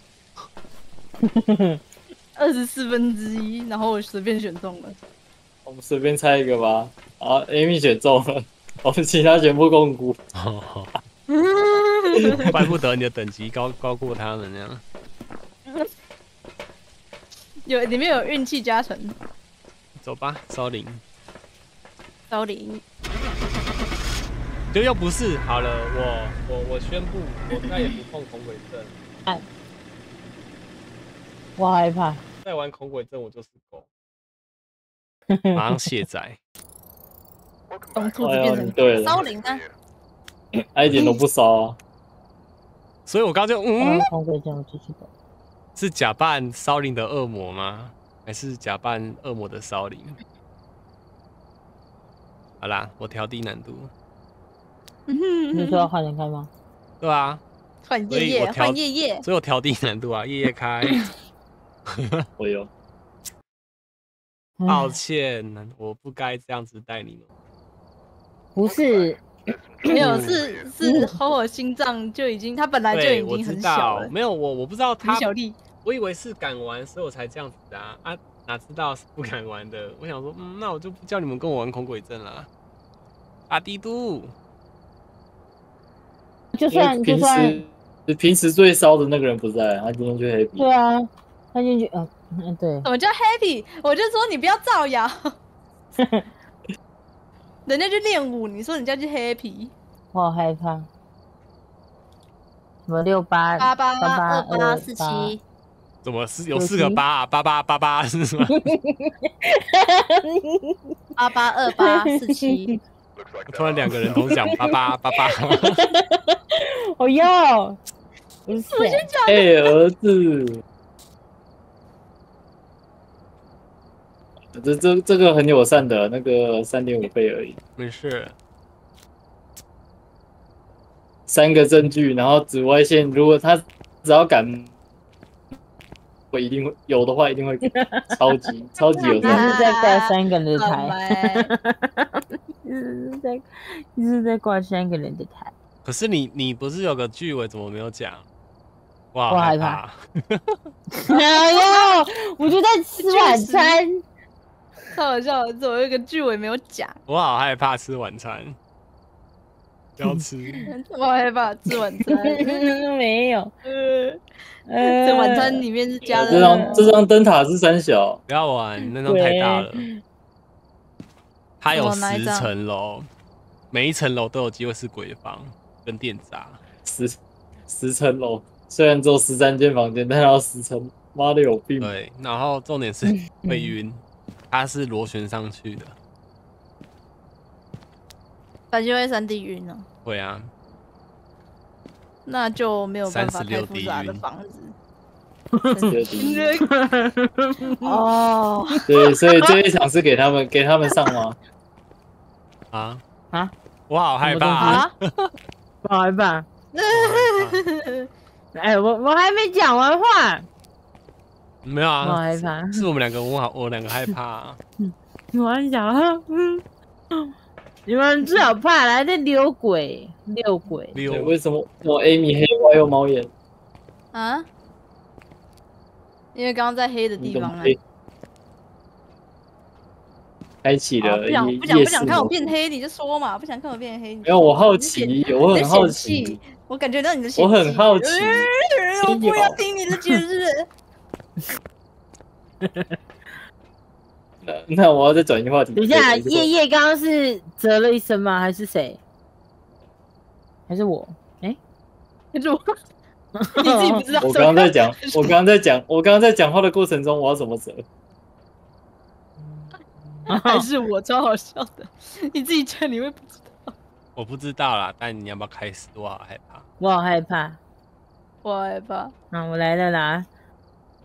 S3: 二十四分之一，然后我随便选中了。
S4: 我们随便猜一个吧。啊 ，Amy 选中了，我们其他全部共估。
S2: 怪不得你的等级高高过他们那样。
S3: 有里面有运气加成。
S2: 走吧，骚灵。
S3: 骚灵。
S2: 就又不是好了，我我我宣布，我再也不碰恐鬼症。
S1: 哎，我害怕。
S2: 再玩恐鬼症，我就是狗。马上卸载。
S3: 从兔子变成骚灵啊！
S4: 他一点都不骚啊。
S2: 所以我刚就嗯，
S1: 恐鬼症我继续狗。
S2: 是假扮骚灵的恶魔吗？还是假扮恶魔的骚灵？好啦，我调低难度。
S1: 你说要换人开吗？
S2: 对啊，
S3: 换夜夜，换夜夜，
S2: 所以我调低难度啊，夜夜开。
S4: 我有。
S2: 抱歉，我不该这样子带你们。
S1: 不是，
S3: 没有，是是吼我心脏就已经，他本来就已经很小了。
S2: 没有我我不知道他
S3: 小弟，
S2: 我以为是敢玩，所以我才这样子的啊啊，哪知道是不敢玩的。我想说，嗯，那我就不叫你们跟我玩恐鬼症啦。阿帝都，
S1: 就算就算
S4: 平时最骚的那个人不在，他今天就 happy。
S1: 对啊，他进去，嗯嗯，对。
S3: 什么叫 happy？ 我就说你不要造谣。人家去练舞，你说人家去 happy，
S1: 我好害怕。什么六八
S3: 八八
S1: 八
S3: 二八四七？
S2: 怎么是有四个八啊？八八八八是吗？
S3: 八八二八四七。
S2: 突然两个人同时讲八八八八。
S1: 哦哟，不是，
S4: 哎、欸，儿子。这这这个很友善的，那个三点五倍而已，
S2: 没事。
S4: 三个证据，然后紫外线，如果他只要敢，我一定会有的话，一定会超级超级友善。
S1: 一直在挂三个人的台，一直在一直在挂三个人的台。
S2: 可是你你不是有个剧尾怎么没有讲？哇，
S1: 我害怕。哎呦，我就在吃晚餐。
S3: 太好笑了，怎么有一个剧尾没有讲？
S2: 我好害怕吃晚餐，不要吃。
S3: 我害怕吃晚餐，
S1: 没有。
S3: 呃，这晚餐里面是加的。
S4: 这张这张灯塔是三小，
S2: 不要玩，那张太大了。它有十层楼，每一层楼都有机会是鬼房跟电闸。
S4: 十十层楼，虽然只有十三间房间，但要十层，妈的有病。
S2: 对，然后重点是会晕。它是螺旋上去的，
S3: 感觉会三 D 晕哦。
S2: 会啊，
S3: 那就没有办法太复杂的房子。
S1: 哦，
S4: 对，所以这一场是给他们给他们上吗？
S2: 啊
S1: 啊！
S2: 我好害怕啊！
S1: 我好害怕。哎，我我还没讲完话。
S2: 没有啊，
S1: 我害怕，
S2: 是我们两个，我好，我两个害怕、啊。
S1: 我很想啊，嗯，你们最好怕来这溜鬼，溜鬼。
S2: 溜？
S4: 为什么我 Amy 黑花又猫眼？
S3: 啊？因为刚刚在黑的地方啊。
S4: 开启了、哦，
S3: 不想不想不想看我变黑，你就说嘛，不想看我变黑。
S4: 没有，我好奇，我很好奇，
S3: 我感觉到你的，
S4: 我很好奇，
S3: 我不要听你的解释。
S4: 那那我要再转移话题。
S1: 等一下，叶叶刚刚是啧了一声吗？还是谁？还是我？哎、
S3: 欸，是我。你自己不知道。
S4: 我刚刚在讲，我刚刚在讲，我刚刚在讲话的过程中，我要怎么啧？
S3: 还是我超好笑的，你自己讲你会不知道。
S2: 我不知道啦，但你要不要开始？我好害怕。
S1: 我好害怕。
S3: 我害怕。
S1: 啊，我来了啦！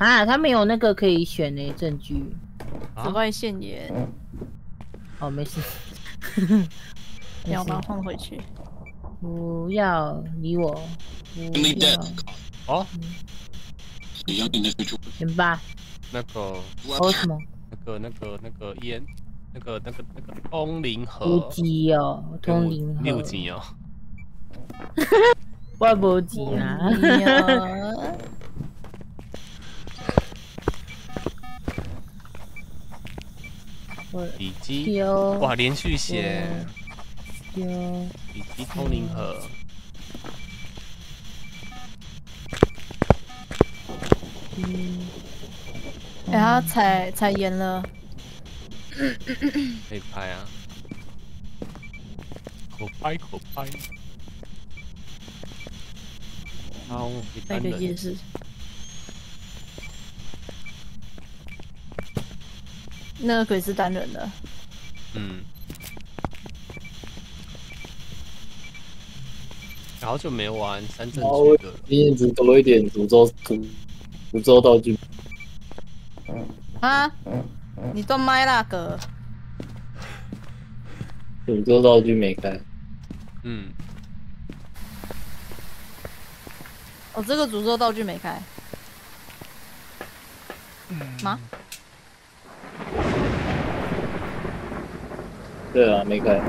S1: 啊，他没有那个可以选的证据。
S3: 紫外线也。
S1: 哦，没事。
S3: 你要把它放回去。
S1: 不要理我。不要。
S2: 哦。
S1: 选吧。
S2: 那个。
S1: 哦什么？
S2: 那个那个那个烟，那个那个那个通灵盒。
S1: 无极哦，通灵盒。
S2: 六级哦。
S1: 我无级啊。
S2: 笔记哇，连续写。
S1: 有。
S2: 笔记通灵盒。
S3: 嗯。哎，他踩踩严了。
S2: 可以拍啊。可拍可拍。好，
S3: 那个夜市。那个鬼是单人的。
S2: 嗯。好久没玩三证据的了。
S4: 经验值多一点，诅咒诅诅咒道具。
S3: 啊！你断麦啦，哥。
S4: 诅咒道具没开。
S2: 嗯。
S3: 哦，这个诅咒道具没开。吗？
S4: 对啊，没开。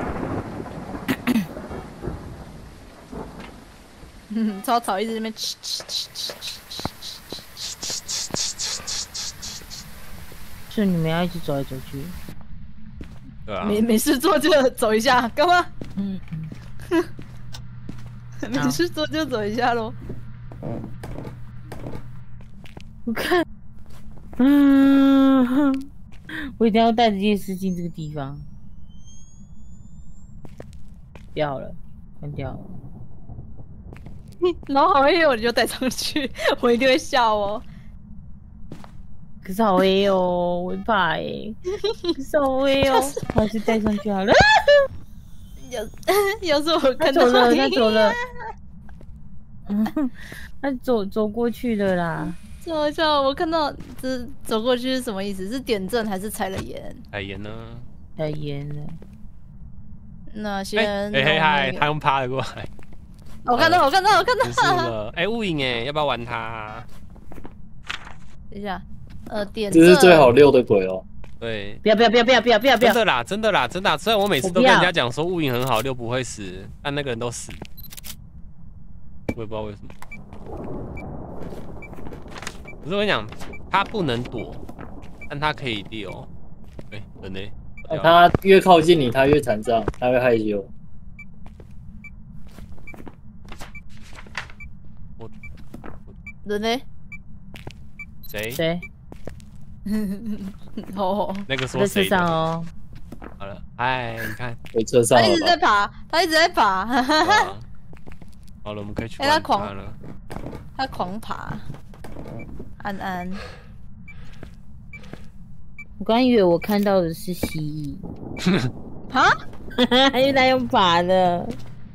S3: 嗯，草草一直在那边吃吃吃吃吃
S1: 吃。是你们要一直走来走去。
S2: 对啊。
S3: 没没事做就走一下，干嘛？
S1: 嗯
S3: 嗯。没事做就走一下咯。
S1: 我看，嗯，我一定要带着夜视进这个地方。不要了，关掉了。
S3: 然后好黑哦，你就带上去，我一定会笑哦。
S1: 可是好黑哦，我会怕哎。可是好黑哦，还是带上去好了。
S3: 有，有时候我看到
S1: 他走了，他走了。嗯，他走走过去了啦。
S3: 这好笑，我看到这走过去是什么意思？是点阵还是踩了盐？
S2: 踩盐呢？
S1: 踩盐了。
S3: 那先，
S2: 哎嘿嗨，他用趴了过来。
S3: 我看到，我看到，我看到。
S2: 结束了。哎，雾影哎，要不要玩它？
S3: 等一下，呃，点阵。
S4: 这是最好溜的鬼哦。
S2: 对。
S1: 不要不要不要不要不要不要！
S2: 真的啦，真的啦，真的。虽然我每次都跟人家讲说雾影很好溜，不会死，但那个人都死。我也不知道为什么。可是我跟你讲，他不能躲，但他可以溜。哎，人呢？
S4: 他越靠近你，他越残障，他会害羞。
S2: 我，
S3: 人呢？
S2: 谁？
S1: 谁？
S3: 哦，
S2: 那个说谁的？
S1: 哦。
S2: 好了，哎，你看，
S4: 回车上了。
S3: 他一直在爬，他一直在爬。
S2: 好了，我们可以去玩他了。
S3: 他狂爬。安安。
S1: 我刚以为我看到的是蜥蜴。
S3: 啊？
S1: 原来用爬的。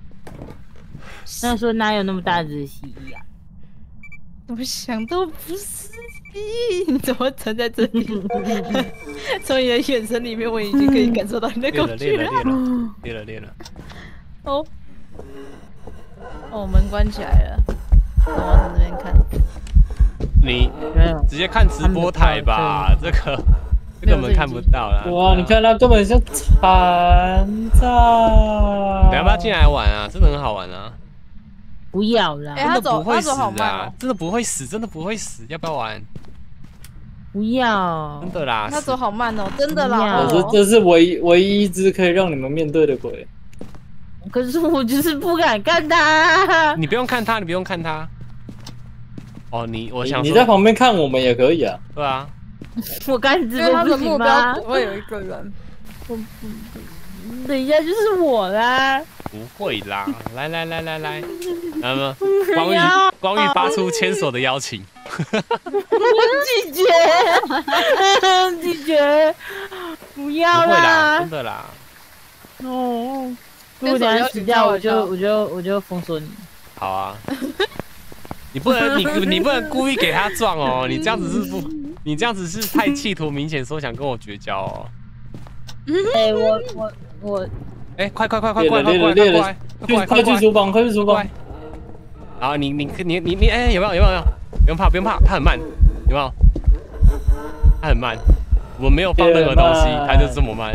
S1: 那说哪有那么大只的蜥蜴啊？
S3: 我想到不是蜥蜴，你怎么藏在这里？从你的眼神里面，我已经可以感受到你的恐惧
S2: 了。练了，练了，练了。
S3: 哦。哦，门关起来了。我往这边看。
S2: 你直接看直播台吧，这个这个门看不到啦。
S4: 哇，你看他根本就残障。
S2: 你要不要进来玩啊？真的很好玩啊！
S1: 不要啦，
S3: 真的
S2: 不会死啊！真的不会死，真的不会死，要不要玩？
S1: 不要，
S2: 真的啦。
S3: 他走好慢哦，真的啦。
S4: 我说这是唯唯一一只可以让你们面对的鬼。
S1: 可是我就是不敢看他。
S2: 你不用看他，你不用看他。哦，你我想
S4: 你在旁边看我们也可以啊。
S2: 对啊。
S1: 我刚直播不行吗？
S3: 会有一个人。
S1: 我等一下就是我啦。
S2: 不会啦，来来来来来，那么光宇光宇发出牵手的邀请。
S1: 拒绝，拒绝，不要啦！
S2: 不会啦，真的啦。
S1: 哦，如果等下死掉，我就我就我就封锁你。
S2: 好啊。 你不能，你你不能故意给他撞哦，你这样子是不，你这样子是太企图明显说想跟我绝交哦。
S1: 哎，我我我，
S2: 哎，快快快快快快快快快
S4: 快去厨房，快去厨房。
S2: 然后你你你你你，哎，有没有有没有有？不用怕不用怕，他很慢，有没有？他很慢，我没有放任何东西，他就这么慢。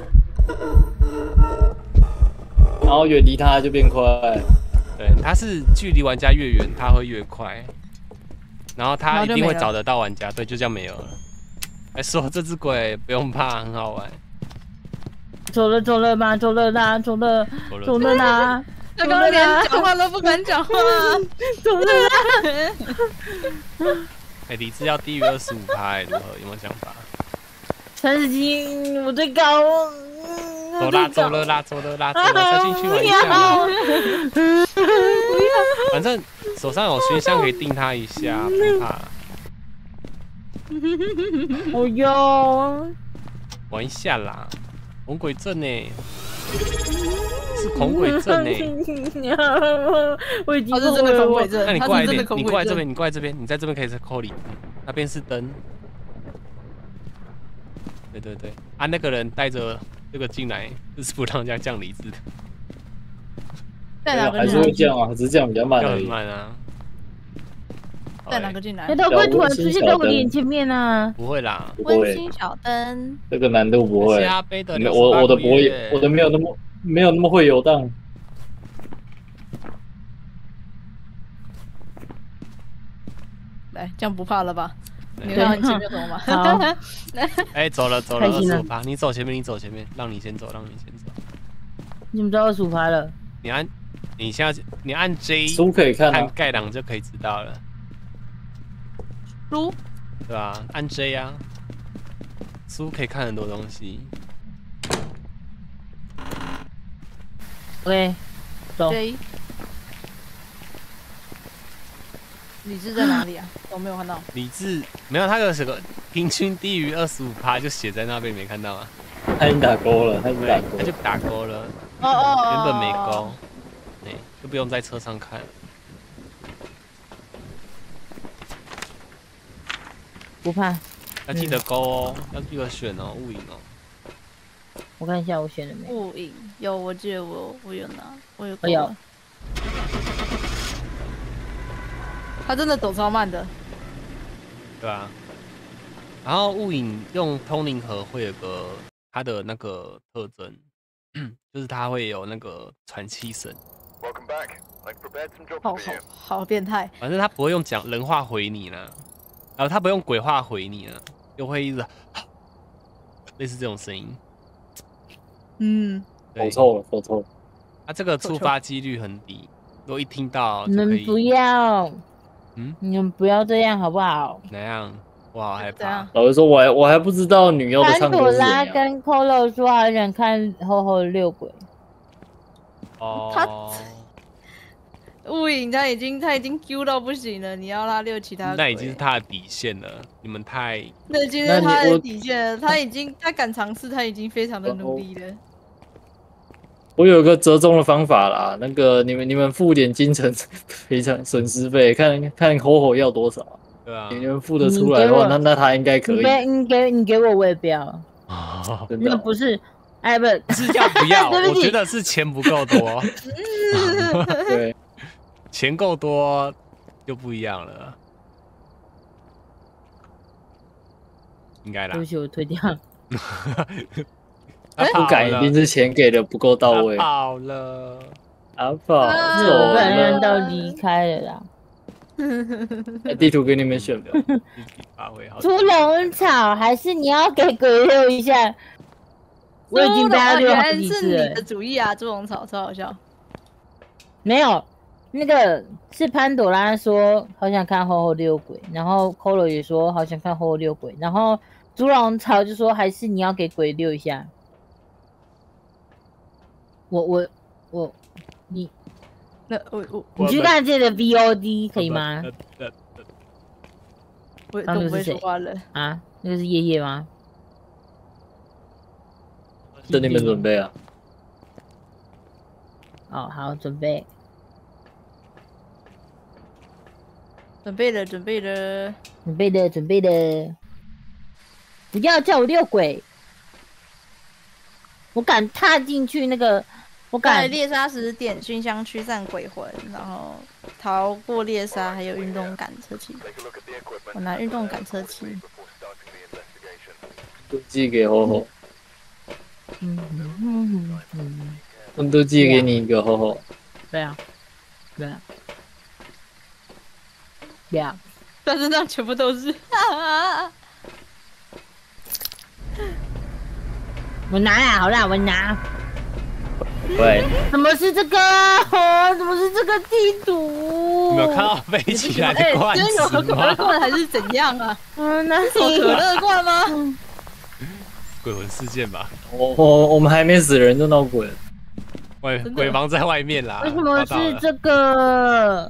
S4: 然后远离他就变快。
S2: 对，他是距离玩家越远，他会越快。然后他一定会找得到玩家，对，就这样没有了。哎，说这只鬼不用怕，很好玩。
S1: 走了走了吗？走了啦，走了走了啦。
S3: 他刚刚连讲话都不敢讲话，
S1: 走了啦。
S2: 哎，理智要低于二十五趴，如何？有没有想法？
S1: 三十斤，我最高。
S2: 走啦走了啦走了啦走了，再进去玩一下。不要，反正手上有熏香可以定他一下，不怕。
S1: 哦哟，
S2: 玩一下啦，恐鬼症呢？是恐鬼症呢？
S1: 我已经
S3: 他是真的恐鬼症。
S2: 那你过来一点，你过来这边，你过来这边，你在这边可以是扣里，那边是灯。对对对，啊，那个人带着这个进来，就是不让人家降理智的。
S3: 带哪个？
S4: 还是会降啊，只是这样比较慢而已。
S2: 很慢啊。
S3: 带哪个进来？
S1: 那他会突然出现在我脸前面啊？
S2: 不会啦，
S3: 温馨小灯。
S4: 这个难度不会。
S2: 加杯的，
S4: 我我的不会，我的没有那么没有那么会游荡。
S3: 来，这样不怕了吧？你看你前面什么吗？
S1: 好，
S2: 哎，走了走了，二十五趴，你走前面，你走前面，让你先走，让你先走。
S1: 你们知道二十五趴了？
S2: 你按，你现在你按 J，
S4: 书可以看，
S2: 看盖档就可以知道了。
S3: 书，
S2: 对吧？按 J 啊，书可以看很多东西。
S1: OK， 走。
S3: J， 理智在哪里啊？我没有看到。
S2: 理智没有，他有什个平均低于二十五趴，就写在那边，没看到吗？
S4: 他已经打勾了，他已经打勾，
S2: 他就打勾了。
S3: 哦哦，
S2: 原本没勾，对，就不用在车上看。
S1: 不怕，
S2: 要记得勾哦，嗯、要记得选哦，雾影哦。
S1: 我看一下我选了没？
S3: 雾影有，我记得我我有拿，我有。
S1: 我有。
S3: 他真的走超慢的。
S2: 对啊。然后雾影用通灵盒会有个它的那个特征，就是它会有那个传气声。
S3: 好好好变态。
S2: 反正他不会用讲人话回你呢。然后他不用鬼话回你了，又会一直类似这种声音。
S3: 嗯，
S4: 口臭了，口臭。
S2: 他这个触发几率很低，如果一听到
S1: 你们不要，嗯，你们不要这样好不好？
S2: 哪样？我好害怕。
S4: 老实说，我还我还不知道女优的唱歌是怎样。
S1: 潘朵拉跟 Kolo 说好想看厚厚的六鬼。
S2: 哦。
S3: 他。雾影他已经他已经 Q 到不行了，你要他溜其他，
S2: 那已经是他的底线了。你们太
S3: 那已经是他的底线了，他已经他敢尝试，他已经非常的努力了。
S4: 我有个折中的方法啦，那个你们你们付点精神赔偿损失费，看看火火要多少。
S2: 对啊，
S4: 你们付得出来的话，那那他应该可以。
S1: 你你给你给我我也不要。
S2: 哦，
S1: 那不是，哎不
S2: 是要不要？我觉得是钱不够多。
S4: 对。
S2: 钱够多就不一样了，应该啦。
S1: 对不起，我退掉。
S4: 不敢，一定是钱给的不够到位。
S2: 跑了，
S4: 阿跑，
S1: 是我被人到离开了啦。
S4: 地图给你们选吧。
S1: 猪笼草还是你要给鬼溜一下？我已经被他溜好几次了。
S3: 是你的主意啊，猪笼草超好笑。
S1: 没有。那个是潘朵拉说好想看厚厚六鬼，然后 Kolo 也说好想看厚厚六鬼，然后猪笼草就说还是你要给鬼溜一下。我我我你
S3: 那我我
S1: 你去看这个 V O D 可以吗？
S3: 我都不会说话了
S1: 啊，那个是叶叶吗？
S4: 等你们准备啊。
S1: 哦，好，准备。
S3: 准备了，准备了，
S1: 准备的，准备的。不要叫我六鬼，我敢踏进去那个，我敢
S3: 在猎杀时点熏香驱散鬼魂，然后逃过猎杀，还有运动感测器。我拿运动感测器。
S4: 都寄给吼吼。
S1: 嗯嗯嗯嗯。
S4: 我都寄给你一个吼吼。
S1: 对啊，对啊，对啊。
S3: 但是那全部都是。
S1: 我拿啦，好啦，我拿。
S4: 喂。
S1: 怎么是这个？哦，怎么是这个地图？
S2: 有没有看到飞起来的罐子吗？
S3: 有可乐罐还是怎样啊？
S1: 嗯，那
S3: 是可乐罐吗？
S2: 鬼魂事件吧。
S4: 我我我们还没死人就闹鬼了。
S2: 鬼鬼房在外面啦。
S1: 为什么是这个？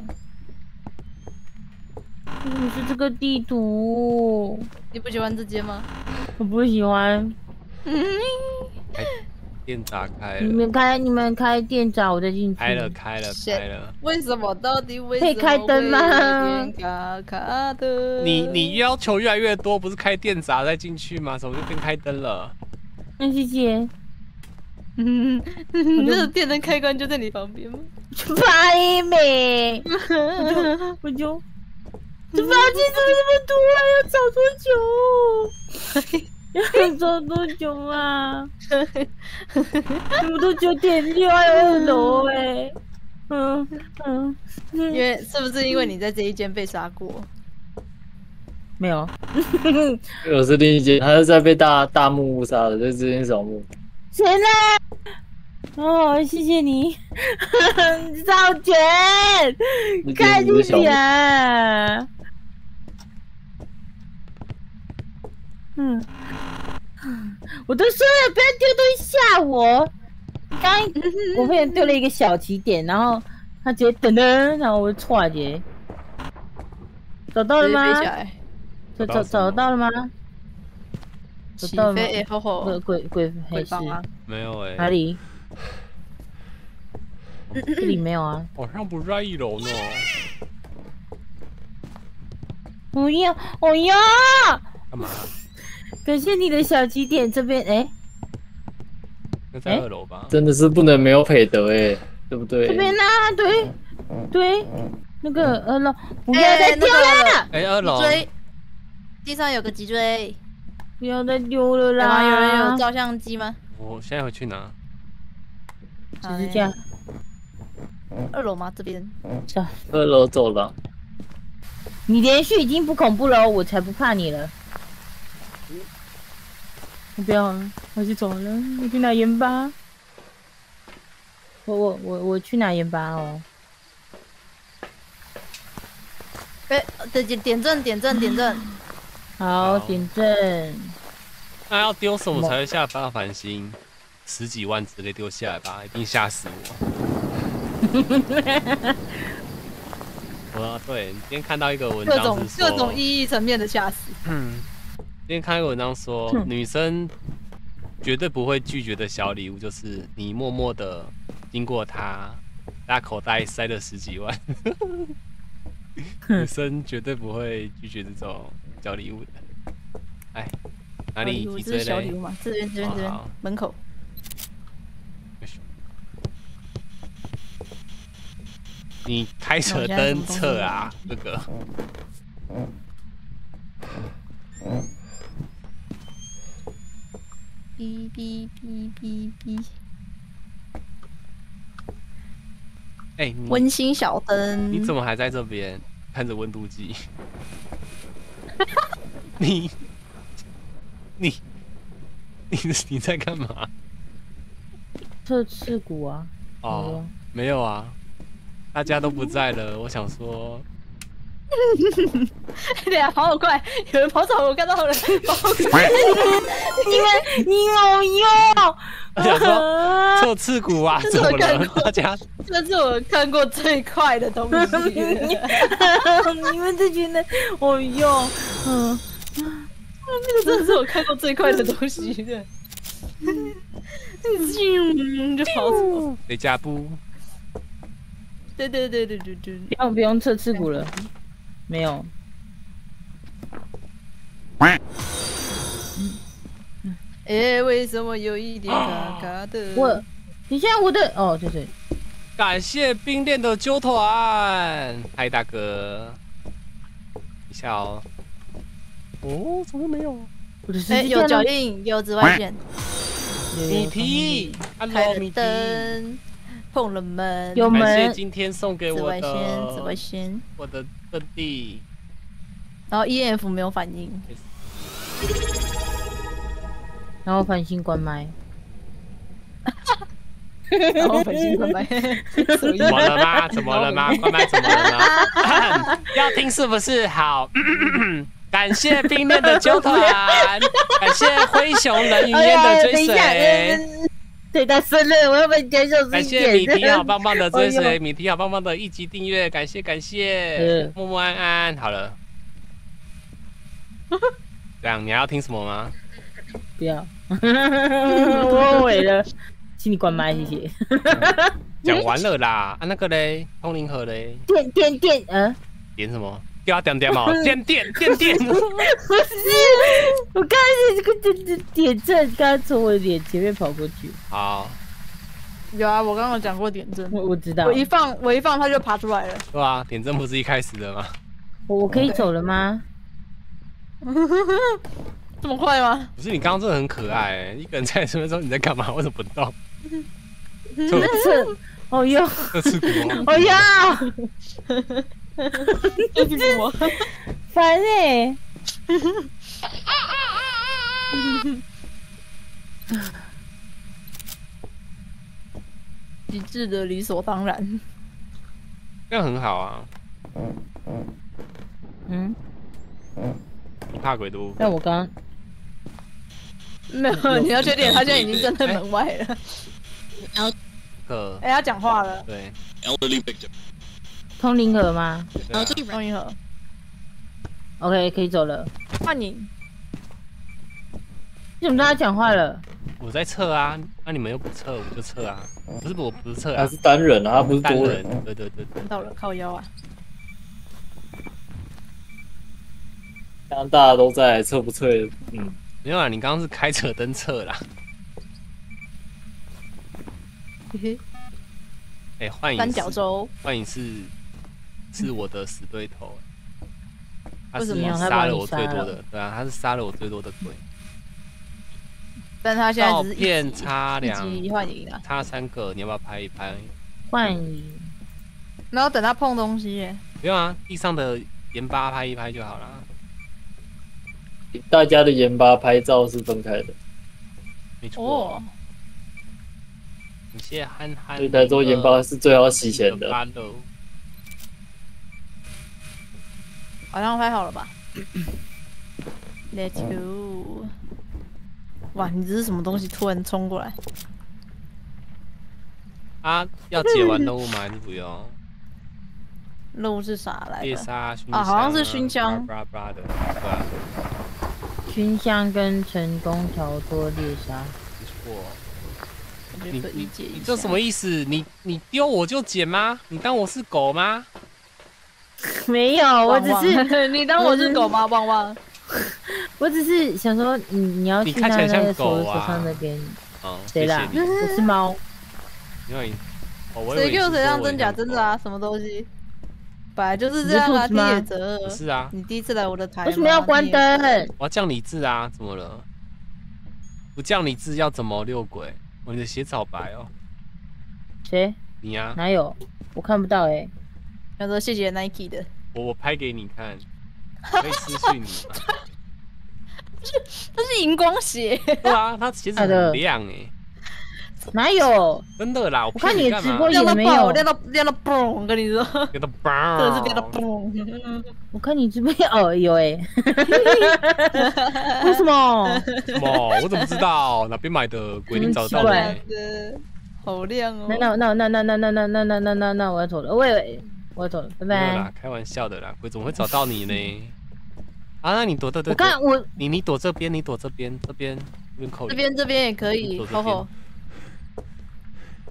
S1: 为什么是这个地图？
S3: 你不喜欢这间吗？
S1: 我不喜欢。
S3: 嗯。
S2: 店打开了。
S1: 你们开，你们开店找我再进去。
S2: 开了，开了，开了。
S3: 为什么？到底为什么？
S1: 可以开灯吗？
S3: 卡卡的。
S2: 你你要求越来越多，不是开店闸再进去吗？怎么就变开灯了？
S1: 那谢谢。
S3: 嗯，那个电灯开关就在你旁边吗？
S1: 拍美，我就我就，这房间怎么这么多啊？要找多久？要找多久啊？怎么都九点六，还有二楼哎。嗯嗯，
S3: 因为是不是因为你在这一间被杀过？
S1: 没有，
S4: 我是另一间，他是在被大大木屋杀的，在这间小木。
S1: 谁呢？哦，谢谢你，赵全，看你啊！嗯，我都说了不要丢东西吓我。刚我朋友丢了一个小起点，然后他直接噔噔，然后我就错节。找到了吗？找找找到了吗？找到了吗？
S3: 起飞吼吼，
S1: 鬼鬼
S3: 鬼房啊？
S2: 没有哎。
S1: 哪里？这里没有啊。
S2: 好像不在一楼呢。
S1: 不要，我要。
S2: 干嘛？
S1: 感谢你的小起点，这边哎。
S2: 那在二楼吧。
S4: 真的是不能没有佩德哎，对不对？
S1: 这边呢？对对，那个二楼不要再丢了。
S2: 哎，二楼。
S3: 追，地上有个脊椎。
S1: 不要再丢了啦！
S3: 有人有照相机吗？
S2: 我现在回去拿。
S1: 只是这样。
S3: 二楼吗？这边。
S4: 二楼走廊。
S1: 你连续已经不恐怖了，我才不怕你了。我不要了，我去走了，我去拿盐巴。我我我我去拿盐巴哦。
S3: 哎，点点阵点阵点阵。
S1: 好，点阵。
S2: 那要丢什么才会下大繁星？十几万之类丢下来吧，一定吓死我。我对，今天看到一个文章是说，
S3: 各种意义层面的吓死。
S2: 嗯，今天看到一个文章说，嗯、女生绝对不会拒绝的小礼物，就是你默默的经过她，她口袋塞了十几万。女生绝对不会拒绝这种小礼物的。哎，哪里脊椎嘞？
S3: 这是小礼物嘛？这边这边这边门口。
S2: 你开着灯测啊，哥哥。
S3: 哔哔哔哔哔。
S2: 哎，
S3: 温馨小灯。
S2: 你怎么还在这边看着温度计？你你你你在干嘛？
S1: 测刺骨啊。
S2: 哦，没有啊。大家都不在了，我想说，
S3: 对啊，跑好快，有人跑走，我看到了，跑好快，
S1: 你们你好用，
S2: 我想说测刺骨啊，怎么了？大家，
S3: 这是我看过最快的东西，
S1: 你们这群人好用，嗯，
S3: 这个真是我看过最快的东西的，就跑走，
S2: 回家不？
S3: 对对对对对对，
S1: 不用不用测刺骨了， 没有。
S3: 哎，为什么有一点嘎嘎的？
S1: 我，你现在我的哦，对对。
S2: 感谢冰店的揪团，嗨大哥，一下哦。哦，怎么没有？
S3: 哎，有脚印，有紫外线。
S2: 米皮，
S3: 开了灯，碰了门，
S1: 有门。
S2: 感谢今天送给我的
S3: 紫外线，紫外线，
S2: 我的阵地。
S3: 然后 E F 没有反应。
S1: 然后繁星关麦，
S3: 然后繁星关麦，
S2: 怎么了吗？怎么了吗？关麦怎么了吗？要听是不是？好，感谢冰恋的揪团，感谢灰熊人鱼烟的追随。
S1: 对，他生日，我要被你接受。
S2: 感谢米提好棒棒的追随，米提好棒棒的一级订阅，感谢感谢，默默安安。好了，这样你还要听什么吗？
S1: 不要。我毁了，请你关麦，谢谢。
S2: 讲完了啦，啊那个嘞，通灵盒嘞，
S1: 点点点，嗯，
S2: 点什么？叫他点点嘛，点点点点。不是，
S1: 我刚才这个点点点阵，刚刚从我的脸前面跑过去。
S2: 好，
S3: 有啊，我刚刚讲过点阵，
S1: 我我知道。
S3: 我一放，我一放，它就爬出来了。
S2: 对啊，点阵不是一开始的吗？
S1: 我我可以走了吗？
S3: 这么快吗？
S2: 不是，你刚刚真的很可爱、欸，一个人在身边说你在干嘛？为什么不动？
S1: 这哦哟，
S2: 这刺骨吗？
S1: 哦哟，
S3: 这是我
S1: 烦哎！
S3: 极致的理所当然，
S2: 这样很好啊。
S1: 嗯，
S2: 你怕鬼都？
S1: 那我刚
S3: 没有，你要确定他现在已经站在门外了。
S2: 呃，
S3: 哎，他讲话了。
S2: 对。
S1: 通灵盒吗？
S3: 啊，通灵盒。
S1: OK， 可以走了。
S3: 换你。
S1: 你怎么知道他讲话了？
S2: 我在测啊，那、啊、你们又不测，我就测啊。不是，我不是测啊。
S4: 他是单人啊，他不是多
S2: 人。对对对对。
S3: 到了，靠腰啊。
S4: 刚大家都在测不测？嗯，
S2: 没有啊，你刚刚是开车灯测啦。
S3: 嘿嘿。
S2: 哎，幻影
S3: 三角洲，
S2: 幻影是是我的死对头。他是
S1: 杀
S2: 杀了我最多的，对啊，他是杀了我最多的鬼。
S3: 但他现在只是
S2: 照片差两，
S3: 幻影啊，
S2: 差三个，你要不要拍一拍？
S1: 幻影。
S3: 然后等他碰东西耶。
S2: 不用啊，地上的盐巴拍一拍就好了。
S4: 大家的盐巴拍照是分开的，
S2: 没错。
S3: 哦，
S2: 感谢憨憨。
S4: 所以台州盐巴是最好洗钱的。
S3: 好像拍好了吧？Let's go！ 哇，你这是什么东西突然冲过来？
S2: 啊，要解完任务吗？还是不用？
S3: 任务是啥来
S2: 猎
S3: 的？
S2: 杀熏
S3: 啊，好像是熏香。
S2: 巴拉巴拉的，对啊。
S1: 熏香跟成功逃脱猎杀。
S2: 没错。
S3: 你你
S2: 你这什么意思？你你丢我就捡吗？你当我是狗吗？
S1: 没有，我只是
S3: 你当我是狗吗？汪汪！
S1: 我只是想说，你你要去他那个手手上那边。
S2: 哦，
S1: 谁啦？我是猫。
S2: 因为
S3: 谁给我谁让真假真的啊？什么东西？本来就是这样啊，铁泽。
S2: 不是啊，
S3: 你第一次来我的台，
S1: 为什么要关灯？
S2: 我要降理智啊！怎么了？不降理智要怎么遛鬼？我你的血好白哦。
S1: 谁？
S2: 你呀？
S1: 哪有？我看不到哎、欸。
S3: 他说谢谢 Nike 的。
S2: 我我拍给你看，可以私讯你吗？
S3: 它是荧光鞋。
S2: 对啊，它鞋子很亮哎、欸。
S1: 哪有？
S2: 真的啦，我,
S1: 我看你的直播
S3: 也
S1: 没有
S3: 亮到亮到嘣！我跟你说，
S2: 亮到嘣，
S3: 真的是亮到嘣。
S1: 我看你直播哦有哎、欸，为什么？
S2: 什么？我怎么知道？哪边买的？鬼灵找到的、欸。
S3: 好亮哦！
S1: 那那那那那那那那那那那那那我要走了，我也我要走了，拜拜。
S2: 啦，开玩笑的啦，鬼怎么会找到你呢？啊，那你躲对对。
S1: 我看我
S2: 你你躲这边，你躲这边，这边这边口。
S3: 这边这边也可以，吼吼。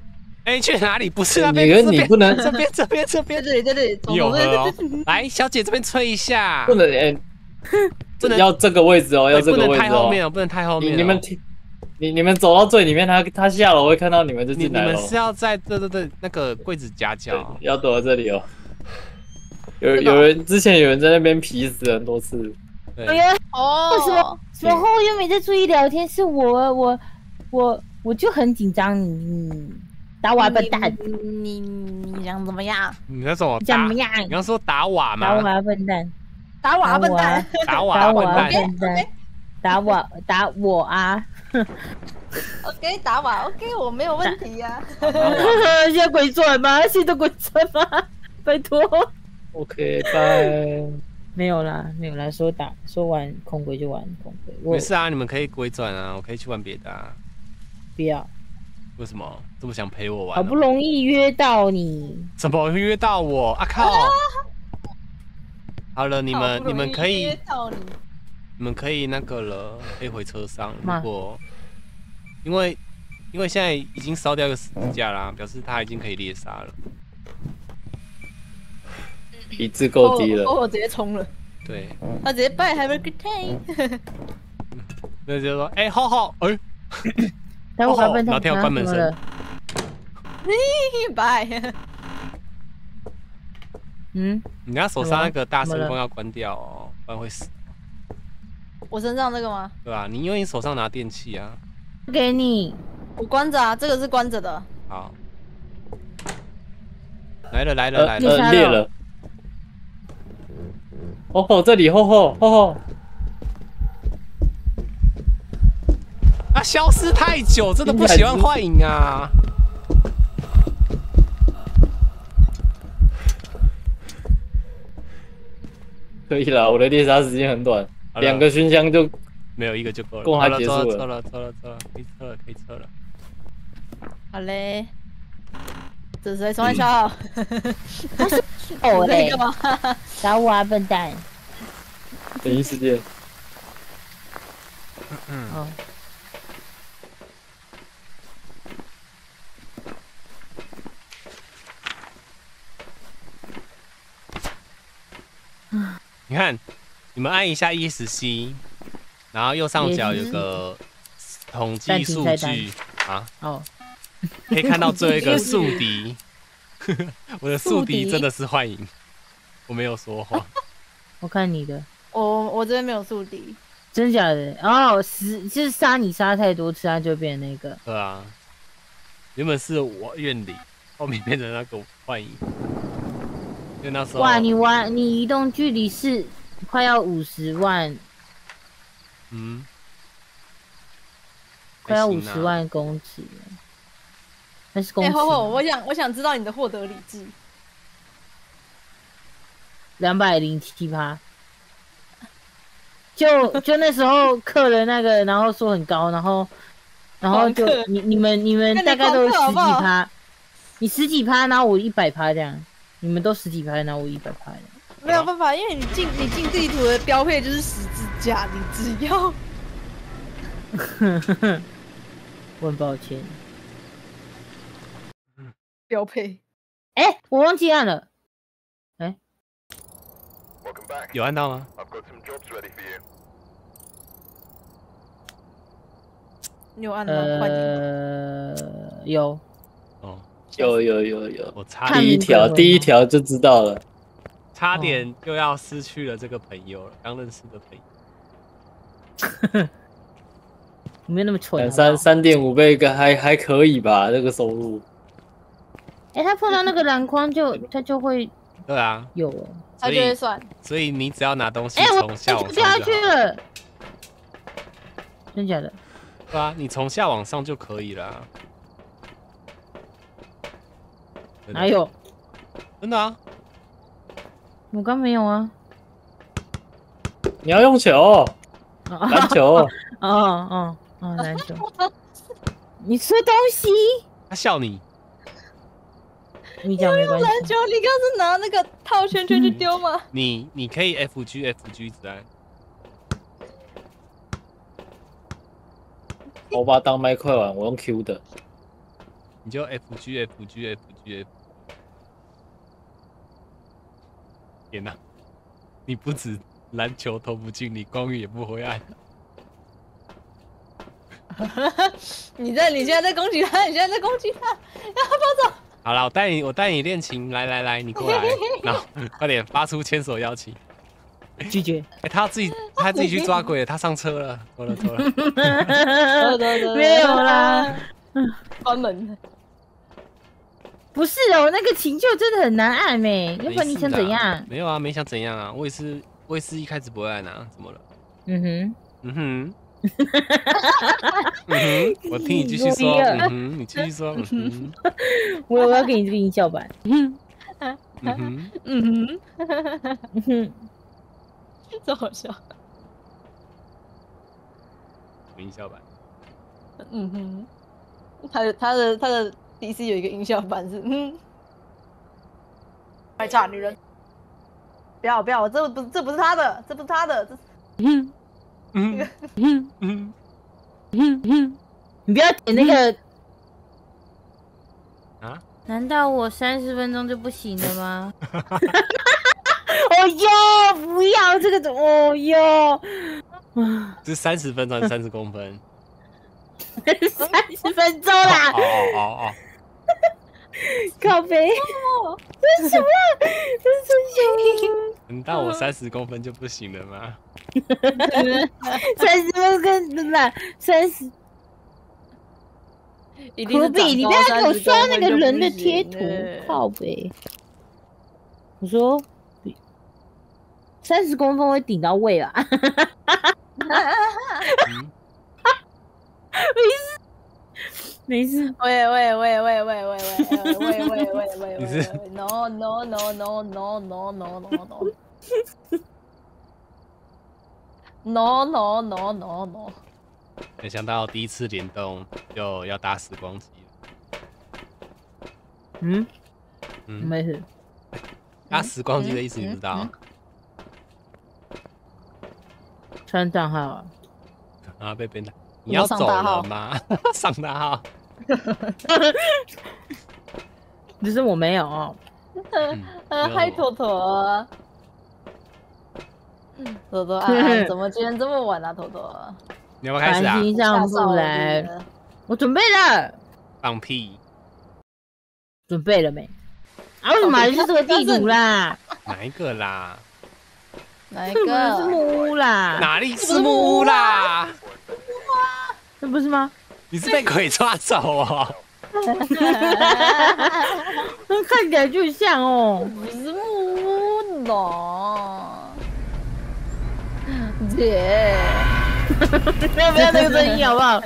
S2: 哎，去哪里？不是那边，
S4: 你跟
S2: 这边
S4: 你不能
S2: 这边这边这
S3: 在
S2: 边，
S3: 这里，在这里，
S2: 你有喝哦
S3: 走。
S2: 来，小姐这边吹一下，
S4: 不能哎，
S2: 不能
S4: 要这个位置哦，要这
S2: 不能
S4: 个位置哦。
S2: 太后面哦，不能太后面哦。
S4: 你你们听，你你们走到最里面，他他下楼会看到你们就
S2: 你你
S4: 进来了。
S2: 们是要在对对对那个柜子夹角，
S4: 要躲在这里哦。有有人之前有人在那边皮死很多次。
S2: 对
S1: 哎呀，
S3: 哦，
S1: 为什么什么后又没在注意聊天？是我我我我就很紧张，你你打我啊笨蛋，
S3: 你你你想怎么样？
S2: 你那什么打？
S1: 怎么样？
S2: 你刚说打瓦吗？
S1: 打我啊笨蛋，
S3: 打我啊，笨蛋！
S2: 打瓦
S1: 打我啊
S2: 笨蛋。
S1: 笨蛋，打我打我啊！
S3: OK， 打我 OK， 我没有问题呀。
S1: 现在鬼转吗？现在鬼转吗？拜托。
S4: OK， 拜。
S1: 没有啦，没有啦，说打说玩空鬼就玩空鬼。我
S2: 没事啊，你们可以鬼转啊，我可以去玩别的啊。
S1: 不要，
S2: 为什么这么想陪我玩、哦？
S1: 好不容易约到你，
S2: 怎么约到我啊？靠！好了，你们你们可以，
S3: 约到你
S2: 你们可以那个了，可以回车上。
S1: 嘛
S2: 如果因为因为现在已经烧掉一个十字架啦，表示他已经可以猎杀了。
S4: 理智够低了，
S3: 哦，我直接冲了，
S2: 对，
S3: 他直接拜 Have a good time。
S2: 那就说，哎，浩浩，哎，
S1: 待会儿笨蛋，
S2: 老天要关门声，
S3: 拜。
S1: 嗯，
S2: 你家手上那个大声光要关掉哦，不然会死。
S3: 我身上这个吗？
S2: 对吧？你因为你手上拿电器啊。
S1: 给你，
S3: 我关着啊，这个是关着的。
S2: 好，来了来了来了，
S4: 呃，裂了。 吼吼，这里吼吼吼吼！
S2: 他消失太久，真的不喜欢幻影啊！
S4: 可以了，我的猎杀时间很短，两个熏香就
S2: 没有一个就够了。
S4: 够它结束了。
S2: 撤了撤了撤了，可以撤了可以撤了。
S3: 好嘞，这是谁从小？
S1: 哦嘞
S3: 干嘛？
S1: 打我啊笨蛋！
S4: 等一时间。
S2: 嗯。
S1: 哦。
S2: 你看，你们按一下 E S C， 然后右上角有个统计数据啊，
S1: 哦，
S2: 可以看到最后一个宿敌。我的宿敌真的是幻影，我没有说谎。
S1: 我看你的，
S3: 我我这边没有宿敌，
S1: 真假的？哦，死就是杀你杀太多次，它就变成那个。
S2: 对啊，原本是我怨灵，后面变成那个幻影。因为那时候
S1: 哇，你玩你移动距离是快要五十万，
S2: 嗯，
S1: 快要五十万公尺了。那是公尺。
S3: 哎，吼吼，我想我想知道你的获得理智。
S1: 两百零七趴。就就那时候刻了那个，然后说很高，然后然后就你你们你们大概都十几趴，你十几趴，然后我一百趴这样。你们都十几拍，然后我一百拍。
S3: 没有办法，因为你进你进地图的标配就是十字架，你只要。
S1: 我很抱歉。
S3: 标配。
S1: 哎、欸，我忘记按了。哎、欸，
S2: 有按到吗？
S3: 你有按吗？
S1: 呃，有。
S2: 哦。
S4: 有有有有，
S2: 我差
S4: 第一条第一条就知道了，
S2: 差点就要失去了这个朋友了，刚认识的朋友。
S1: 没有那么蠢。
S4: 三三点五倍个还还可以吧，这个收入。
S1: 哎、欸，他碰到那个篮筐就他就会，
S2: 对啊，
S1: 有了，
S3: 他就会算。
S2: 所以你只要拿东西从下往上
S1: 掉下去了，真假的？
S2: 对啊，你从下往上就可以了。
S1: 哪有？
S2: 真的啊？
S1: 我刚没有啊。
S4: 你要用球，篮球。
S1: 哦哦哦，篮球。你吃东西？
S2: 他笑你。
S1: 你讲没关系。
S3: 篮球，你刚是拿那个套圈圈去丢吗？
S2: 你你可以 F G F G 子安。
S4: 我把它当麦块玩，我用 Q 的。
S2: 你就 F G F G F G F。天哪，你不止篮球投不进，你光晕也不会按。
S3: 你在，你现在在攻击他，你现在在攻击他，要跑走。
S2: 好了，我带你，我带你练琴，来来来，你过来，然后快点发出牵手邀请。
S1: 拒绝。
S2: 哎、欸，他要自己，他自己去抓鬼了，他上车了，走了走了。
S3: 走走走，
S1: 没有啦，
S3: 关门。
S1: 不是哦，那个琴就真的很难按诶，要不然你想怎样？
S2: 没有啊，没想怎样啊，我也是，我也是一开始不会按啊，怎么了？
S1: 嗯哼，
S2: 嗯哼。嗯哼，我听你继续说。嗯哼，你继续说。嗯哼，
S1: 我我要给你这个音效版。
S2: 嗯哼，嗯
S3: 哼，
S1: 嗯哼，
S3: 这好笑。
S2: 音效版。
S3: 嗯哼，他的他的他的 D C 有一个音效版是嗯，太差女人。不要不要，这不这不是他的，这不是他的，这是。
S2: 嗯。嗯嗯嗯嗯
S1: 嗯，你不要点那个
S2: 啊？
S1: 难道我三十分钟就不行了吗？哦哟，不要这个，哦哟，
S2: 这是三十分钟还是三十公分？
S1: 三十分钟啦！
S2: 哦哦哦哦！
S1: 靠背，这是什么？这是什么？
S2: 难道我三十公分就不行了吗？
S1: 三十分跟对吧？三十，何必？你不要给我刷那个人的贴图，靠背。我说，三十公分会顶到胃啦。没事，没事。
S3: 喂喂喂喂喂喂喂喂喂喂喂喂喂 ！No no no no no no no no no。No no no no no！
S2: 没想到第一次联动就要打时光机了。
S1: 嗯
S2: 嗯，
S1: 没事。
S2: 打时光机的意思你不知道？
S1: 穿账号啊！
S2: 啊，被变态！你要走了吗？上大号。
S1: 只是我没有哦。
S3: 呃，嗨，坨坨。坨坨啊，怎么今天这么晚啊，坨坨？
S2: 你要不要开始啊？
S1: 繁星上不来，我准备了。
S2: 放屁！
S1: 准备了没？啊，为什么还是这个地图啦？
S2: 哪一个啦？
S3: 哪一个？
S1: 是木屋啦？
S2: 哪里是木屋啦？
S1: 这不是吗？
S2: 你是被鬼抓走哦？
S1: 那看起来就像哦。
S3: 不是木屋呢。姐，
S1: 不要不要那个声音好不好？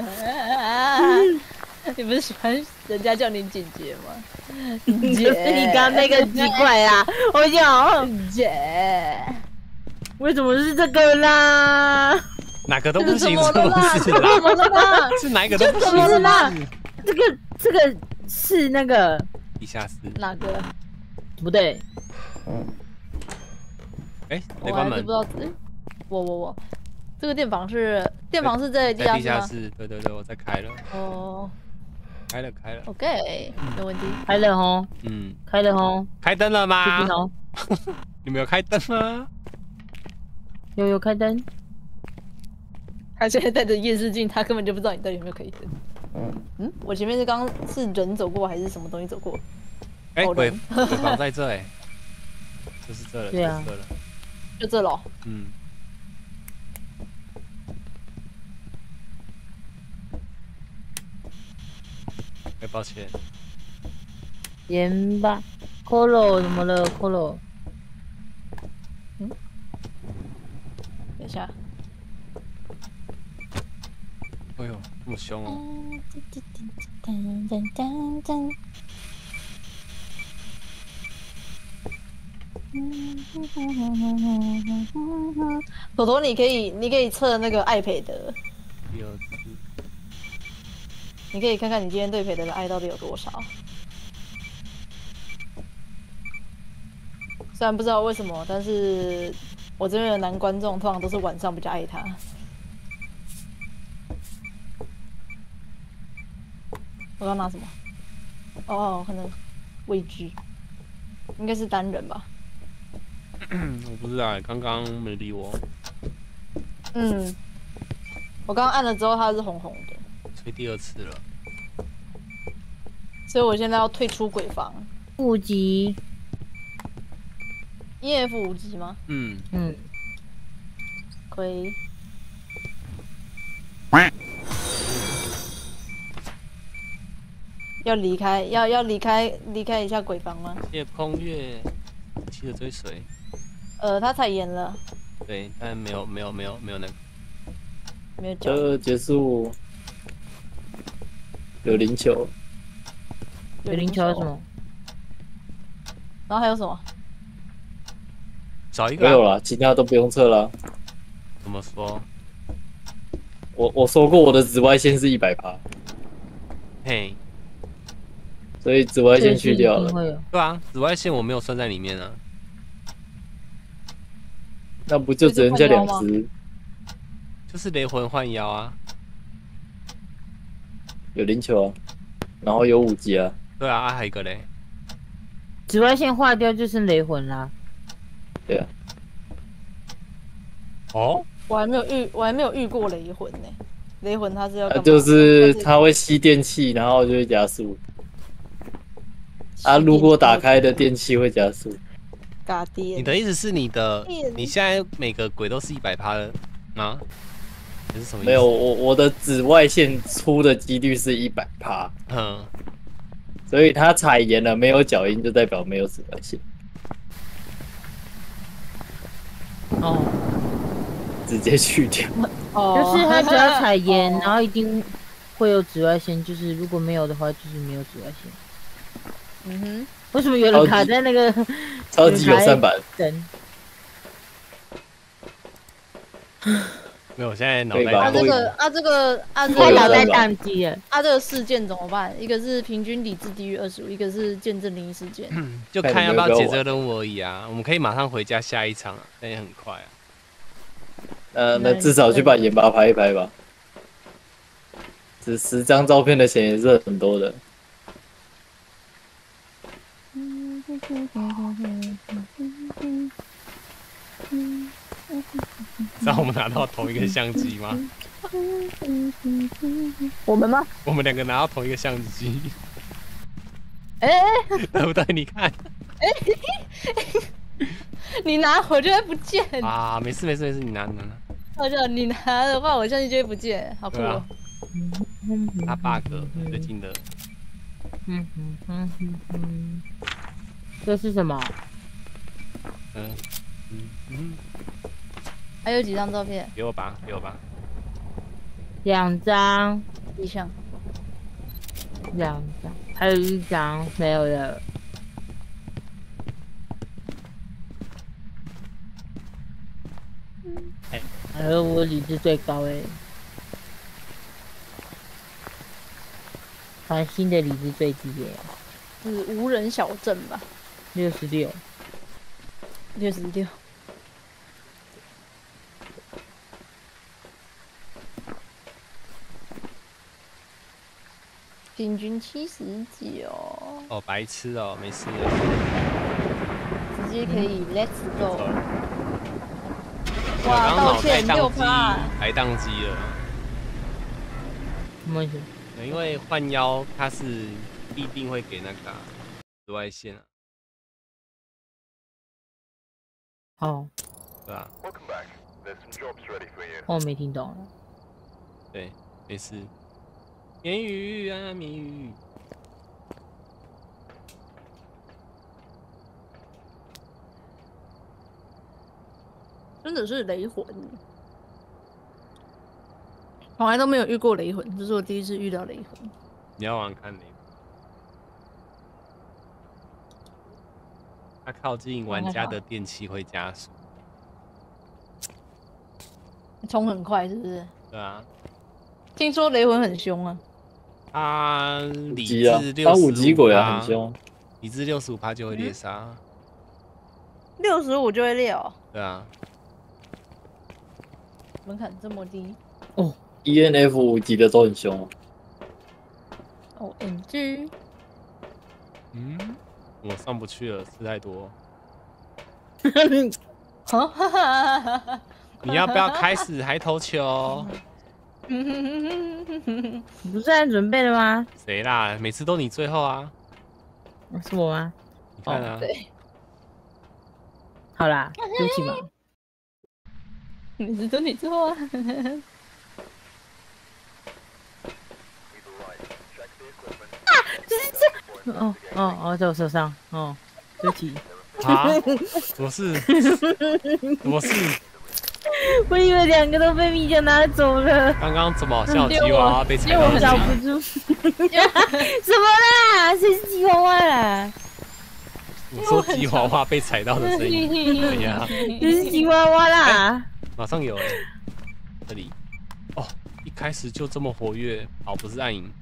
S3: 你不是喜欢人家叫你姐姐吗？姐，
S1: 你刚那个奇怪啦！我想
S3: 姐，
S1: 为什么是这个啦？
S2: 哪个都不行，是不是啦？是哪一个都不行是
S1: 啦？这个这个是那个
S2: 地下室，
S3: 哪个？
S1: 不对。
S2: 哎，得关门。
S3: 不知道，我我我，这个电房是电房是在地下室吗？
S2: 地下室，对对对，我在开了。
S3: 哦，
S2: 开了开了。
S3: OK， 没问题。
S1: 开了吼，
S2: 嗯，
S1: 开了吼。
S2: 开灯了吗？你们有开灯吗？
S1: 有有开灯。
S3: 他现在戴着夜视镜，他根本就不知道你到底有没有开灯。嗯，我前面是刚刚是人走过还是什么东西走过？
S2: 哎，鬼鬼房在这哎，就是这了，
S1: 对啊，
S2: 就这了，
S3: 就这了。
S2: 嗯。哎，抱歉。
S1: 盐巴 ，Kolo 怎么了 ？Kolo。
S3: 嗯。等一下。
S2: 哎呦，这么凶哦！
S3: 坨坨，你可以，你可以测那个爱培德。
S2: 第二次。
S3: 你可以看看你今天对培德的爱到底有多少。虽然不知道为什么，但是我这边的男观众通常都是晚上比较爱他。我刚拿什么？ 哦，可能未知，应该是单人吧。
S2: 我不知道，刚刚没理我。
S3: 嗯，我刚刚按了之后，它是红红的，
S2: 吹第二次了，
S3: 所以我现在要退出鬼房。
S1: 五级，
S3: E F 五级吗？
S2: 嗯
S1: 嗯，
S3: 可以。要离开，要要离开，离开一下鬼房吗？
S2: 夜空月，气的追随。
S3: 呃，他踩盐了，
S2: 对，但没有没有没有没有那个。
S3: 没有脚。
S4: 呃，结束。有灵球，
S1: 有灵球有什么？
S3: 然后还有什么？
S2: 找一个、啊。
S4: 没有啦，其他都不用测啦。
S2: 怎么说？
S4: 我我说过我的紫外线是一百趴，
S2: 嘿，
S4: 所以紫外线去掉了。
S2: 对啊，紫外线我没有算在里面啊。
S4: 那不就只能加两只？
S2: 就是雷魂幻妖啊，
S4: 有灵球啊，然后有五级啊。
S2: 对啊，啊还有一个嘞。
S1: 紫外线化掉就剩雷魂啦。
S4: 对啊。
S2: 哦，
S3: 我还没有遇，我还没有遇过雷魂呢。雷魂它是要干嘛？
S4: 就是它会吸电器，然后就会加速。啊，如果打开的电器会加速。
S3: 嘎爹！
S2: 你的意思是你的，你现在每个鬼都是一百趴的吗？还是什么意思？
S4: 没有，我我的紫外线出的几率是一百趴。
S2: 嗯。
S4: 所以它踩盐了，没有脚印，就代表没有紫外线。
S1: 哦。
S4: 直接去掉。
S3: 哦。
S1: 就是它只要踩盐，然后一定会有紫外线，就是如果没有的话，就是没有紫外线。
S3: 嗯哼。
S1: 为什么有人卡在那个
S4: 超级友善版？
S2: 没有，我现在脑袋。
S3: 啊这个啊这个啊这
S1: 个脑袋
S3: 宕
S1: 机了。
S3: 啊这个事件怎么办？一个是平均理智低于二十五，一个是见证灵异事件。
S2: 嗯，就看要不要解这个任务而已啊。我们可以马上回家下一场啊，但也很快啊。
S4: 呃，那至少去把盐巴拍一拍吧。只十张照片的钱也是很多的。
S2: 知道我们拿到同一个相机吗？
S3: 我们吗？
S2: 我们两个拿到同一个相机。
S3: 哎、
S2: 欸，对不对？你看，
S3: 哎、欸，你拿我就会不见
S2: 啊！没事没事没事，你拿你拿。
S3: 我就你拿的话，我相机就会不见，好酷哦。
S2: 他 bug 最近的。
S1: 嗯嗯嗯嗯嗯。这是什么？
S2: 嗯嗯嗯。
S3: 还有几张照片？
S2: 给我吧，给我吧。
S1: 两张。
S3: 一张。
S1: 两张，还有一张没有了。哎，还有我理智最高哎。繁星的理智最低耶。
S3: 是无人小镇吧？
S1: 六十六。
S3: 六十六。平均七十九。
S2: 哦，白痴哦，没事的。
S3: 直接可以 Let's go。
S2: 哇，
S3: 道歉六趴，
S2: 还宕机了。
S1: 什么意思？
S2: 因为幻妖它是必定会给那个紫外线啊。
S1: 哦。
S2: 对啊。
S1: 哦，没听懂。
S2: 对，没事。绵雨啊，绵雨。
S3: 真的是雷魂，从来都没有遇过雷魂，这是我第一次遇到雷魂。
S2: 你要玩看雷魂，它靠近玩家的电器会加速，
S3: 冲很快是不是？
S2: 对啊。
S3: 听说雷魂很凶啊。
S2: 他理智六十五，
S4: 他五级鬼啊，很凶。
S2: 理智六十五趴就会猎杀。
S3: 六十五就会猎哦。
S2: 对啊。
S3: 门槛这么低
S4: 哦 ，E N F 五级的都很凶哦。
S3: O M G，
S2: 嗯，我上不去了，吃太多。你要不要开始抬头球？
S1: 你不是在准备了吗？
S2: 谁啦？每次都你最后啊。
S1: 是我吗？
S2: 你看啊。
S3: 对。
S1: 好啦，对不起嘛。
S3: 每次都你最后啊。
S1: 啊！就是这。哦哦哦，在我手上。哦，对不起。
S2: 啊？什么事？什么事？
S1: 我以为两个都被蜜酱拿走了。
S2: 刚刚怎么好像有吉娃娃被踩到？
S1: 我找不住。什么啦？谁是吉娃娃啦？
S2: 我说吉娃娃被踩到的声音。哎呀，
S1: 这是吉娃娃啦！
S2: 欸、马上有哎、欸，这里哦，一开始就这么活跃。好，不是暗影。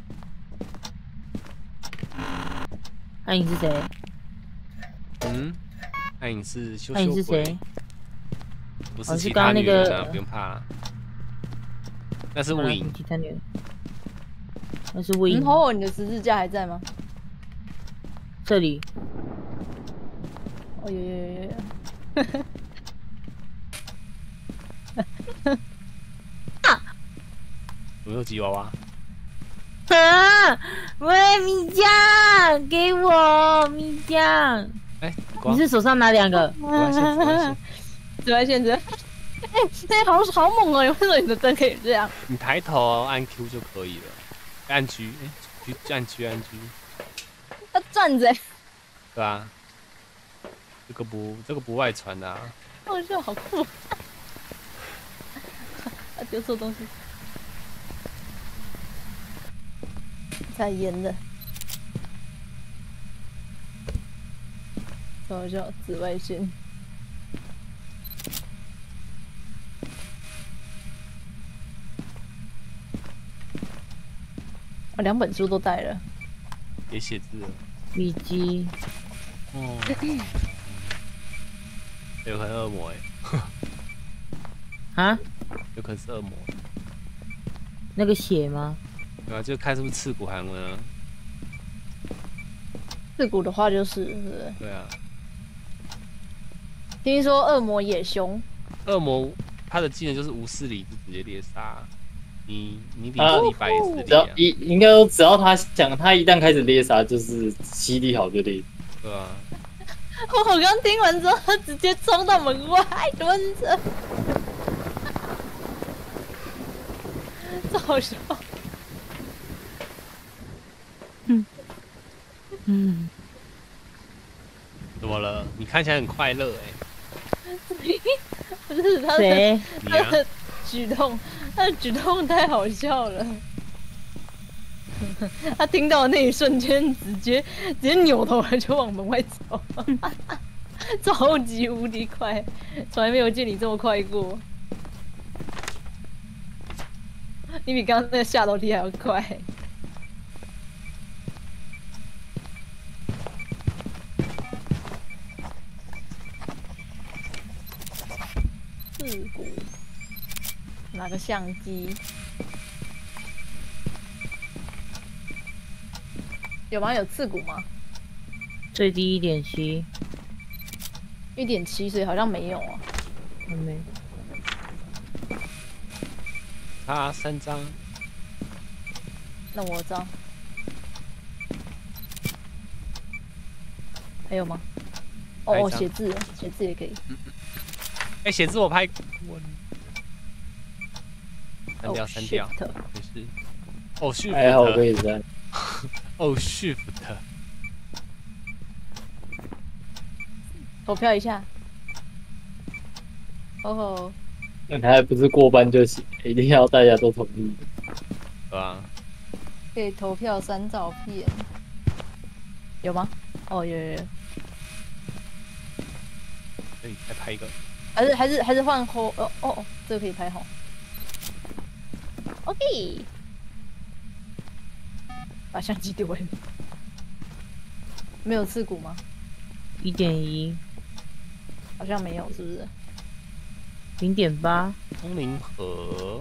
S1: 暗影是谁？
S2: 嗯，暗影是羞羞鬼。
S1: 暗影是谁？
S2: 不是其他女人啊，不用怕啦。那是无影。
S1: 其他女人。那是无影。
S3: 哦，你的十字架还在吗？
S1: 这里。
S3: 哦有有有有。
S2: 啊！有没有吉娃娃？
S1: 啊！喂，米酱，给我米酱。
S2: 哎、欸，
S1: 你是手上拿两个？
S2: 紫外线，紫外线，
S3: 紫外线，紫外线。哎，那好好猛哦！为什么你的灯可以这样？
S2: 你抬头按 Q 就可以了，按 G， 哎、欸，按 G 按 G。
S3: 他站着。
S2: 对啊。这个不，这个不外传的啊。
S3: 好笑，好酷。他丢错东西。太严了。好笑，紫外线。我两本书都带了。
S2: 别写字了。
S1: 笔记。
S2: 哦。有可能恶魔
S1: 哎。啊？
S2: 有可能是恶魔。
S1: 那个血吗？
S2: 对啊，就看是不是刺骨寒温啊。
S3: 刺骨的话就是，是不是？
S2: 对啊。
S3: 听说恶魔也凶。
S2: 恶魔他的技能就是无视理智直接猎杀。你你理智一百也是
S4: 只要一应该说只要他想，他一旦开始猎杀，就是吸力好就猎。
S2: 对啊。
S3: 我刚听完之后，他直接冲到门外蹲着，这好笑。
S1: 嗯嗯，
S2: 怎么了？你看起来很快乐哎、
S3: 欸。不是他的，他的举动，他的举动太好笑了。他听到的那一瞬间，直接直接扭头了，就往门外走，超级无敌快，从来没有见你这么快过。你比刚刚那个下楼梯还要快。刺骨，拿个相机。有吗？有刺骨吗？
S1: 最低一点七，
S3: 一点七，所以好像没有啊。
S1: 还没。
S2: 啊，三张。
S3: 那我张。还有吗？哦，写字，写字也可以。
S2: 哎、欸，写字我拍。删掉，删掉。没事。哦，shift。
S4: 还好可以删。
S2: 哦 ，shift。
S3: 投票一下。哦吼。
S4: 那他还不是过半就行，一定要大家都同意。
S2: 对啊。
S3: 可以投票删照片。有吗？哦，有有有。
S2: 可以再拍一个。
S3: 还是还是还是换后哦哦哦，这个可以拍好。OK。把相机丢外面。没有刺骨吗？
S1: 一点一。
S3: 好像没有，是不是？
S1: 零点八。
S2: 通灵盒。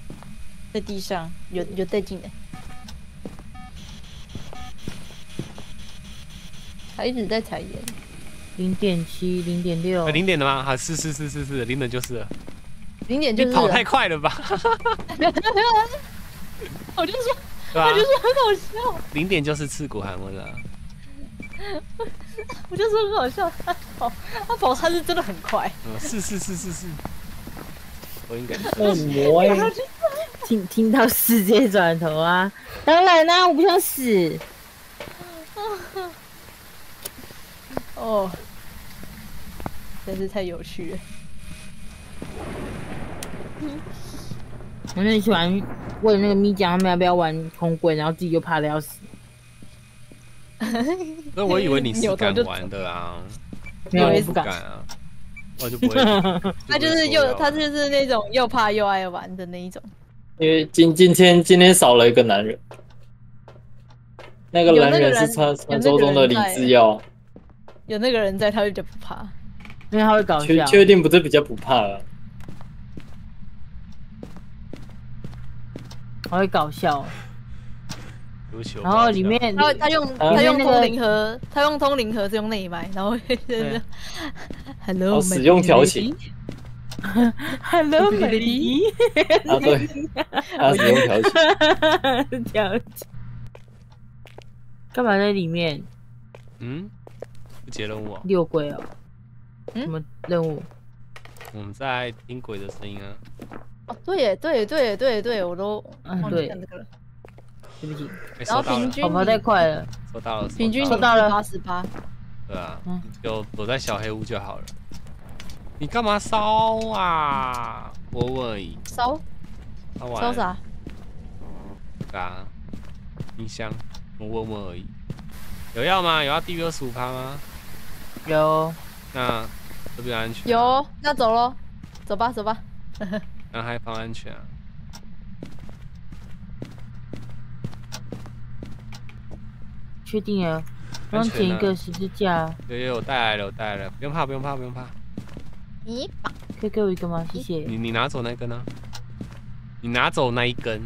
S3: 在地上，有有带进来。 他一直在踩盐。
S1: 零点七，零点六，
S2: 零点的吗？好，是是是是是，零点就是了。
S3: 零点就是
S2: 你跑太快了吧？
S3: 我就说，
S2: 对吧？
S3: 我就说很好笑。
S2: 零点就是刺骨寒温了。
S3: 我就说很好笑，他跑，他跑他是真的很快。
S2: 嗯，是是是是是。我应该。
S4: 恶魔哎！
S1: 听听到世界转头啊！当然啦、啊，我不想死。
S3: 哦，真是太有趣了。
S1: 我很喜欢问那个咪酱他们要不要玩空柜，然后自己又怕的要死。
S2: 那我以为你是敢玩的啊，
S1: 没有，我
S2: 不
S1: 不敢
S2: 啊，我就不会。
S3: 他就是又他就是那种又怕又爱玩的那一种。
S4: 因为今今天今天少了一个男人，那个男人是传传说中的李智耀。
S3: 有那个人在，他就比较不怕，
S1: 因为他会搞笑。
S4: 确确定不是比较不怕了？
S1: 他会搞笑。然
S2: 然
S1: 后里面
S3: 他他用他用通灵盒，他用通灵盒是用内麦，然后就是，Hello，
S4: 使用调情
S1: ，Hello， 美丽。
S4: 啊对，他使用调情，
S1: 调情。干嘛在里面？
S2: 嗯。不接任务啊？
S1: 六鬼哦，什么任务？
S2: 我们在听鬼的声音啊。
S3: 哦，对耶，对对对对，我都忘记看这个了。
S1: 对不起。
S3: 然后平均
S1: 跑跑太快了。
S2: 收到了。
S3: 平均
S1: 收到了
S3: 八十八。
S2: 对啊，就躲在小黑屋就好了。你干嘛烧啊？我问而已。
S3: 烧？烧啥？
S2: 啊，冰箱。我问问而已。有药吗？有要低于二十五趴吗？
S1: 有。
S2: 那这边安全、啊。
S3: 有，那走咯，走吧，走吧。
S2: 那还放安全啊？
S1: 确定啊？刚捡一个十字架。
S2: 有有有，带来了，我带来了，不用怕，不用怕，不用怕。
S3: 咦？
S1: 可以给我一个吗？谢谢。
S2: 你你拿走那根呢？你拿走那一根。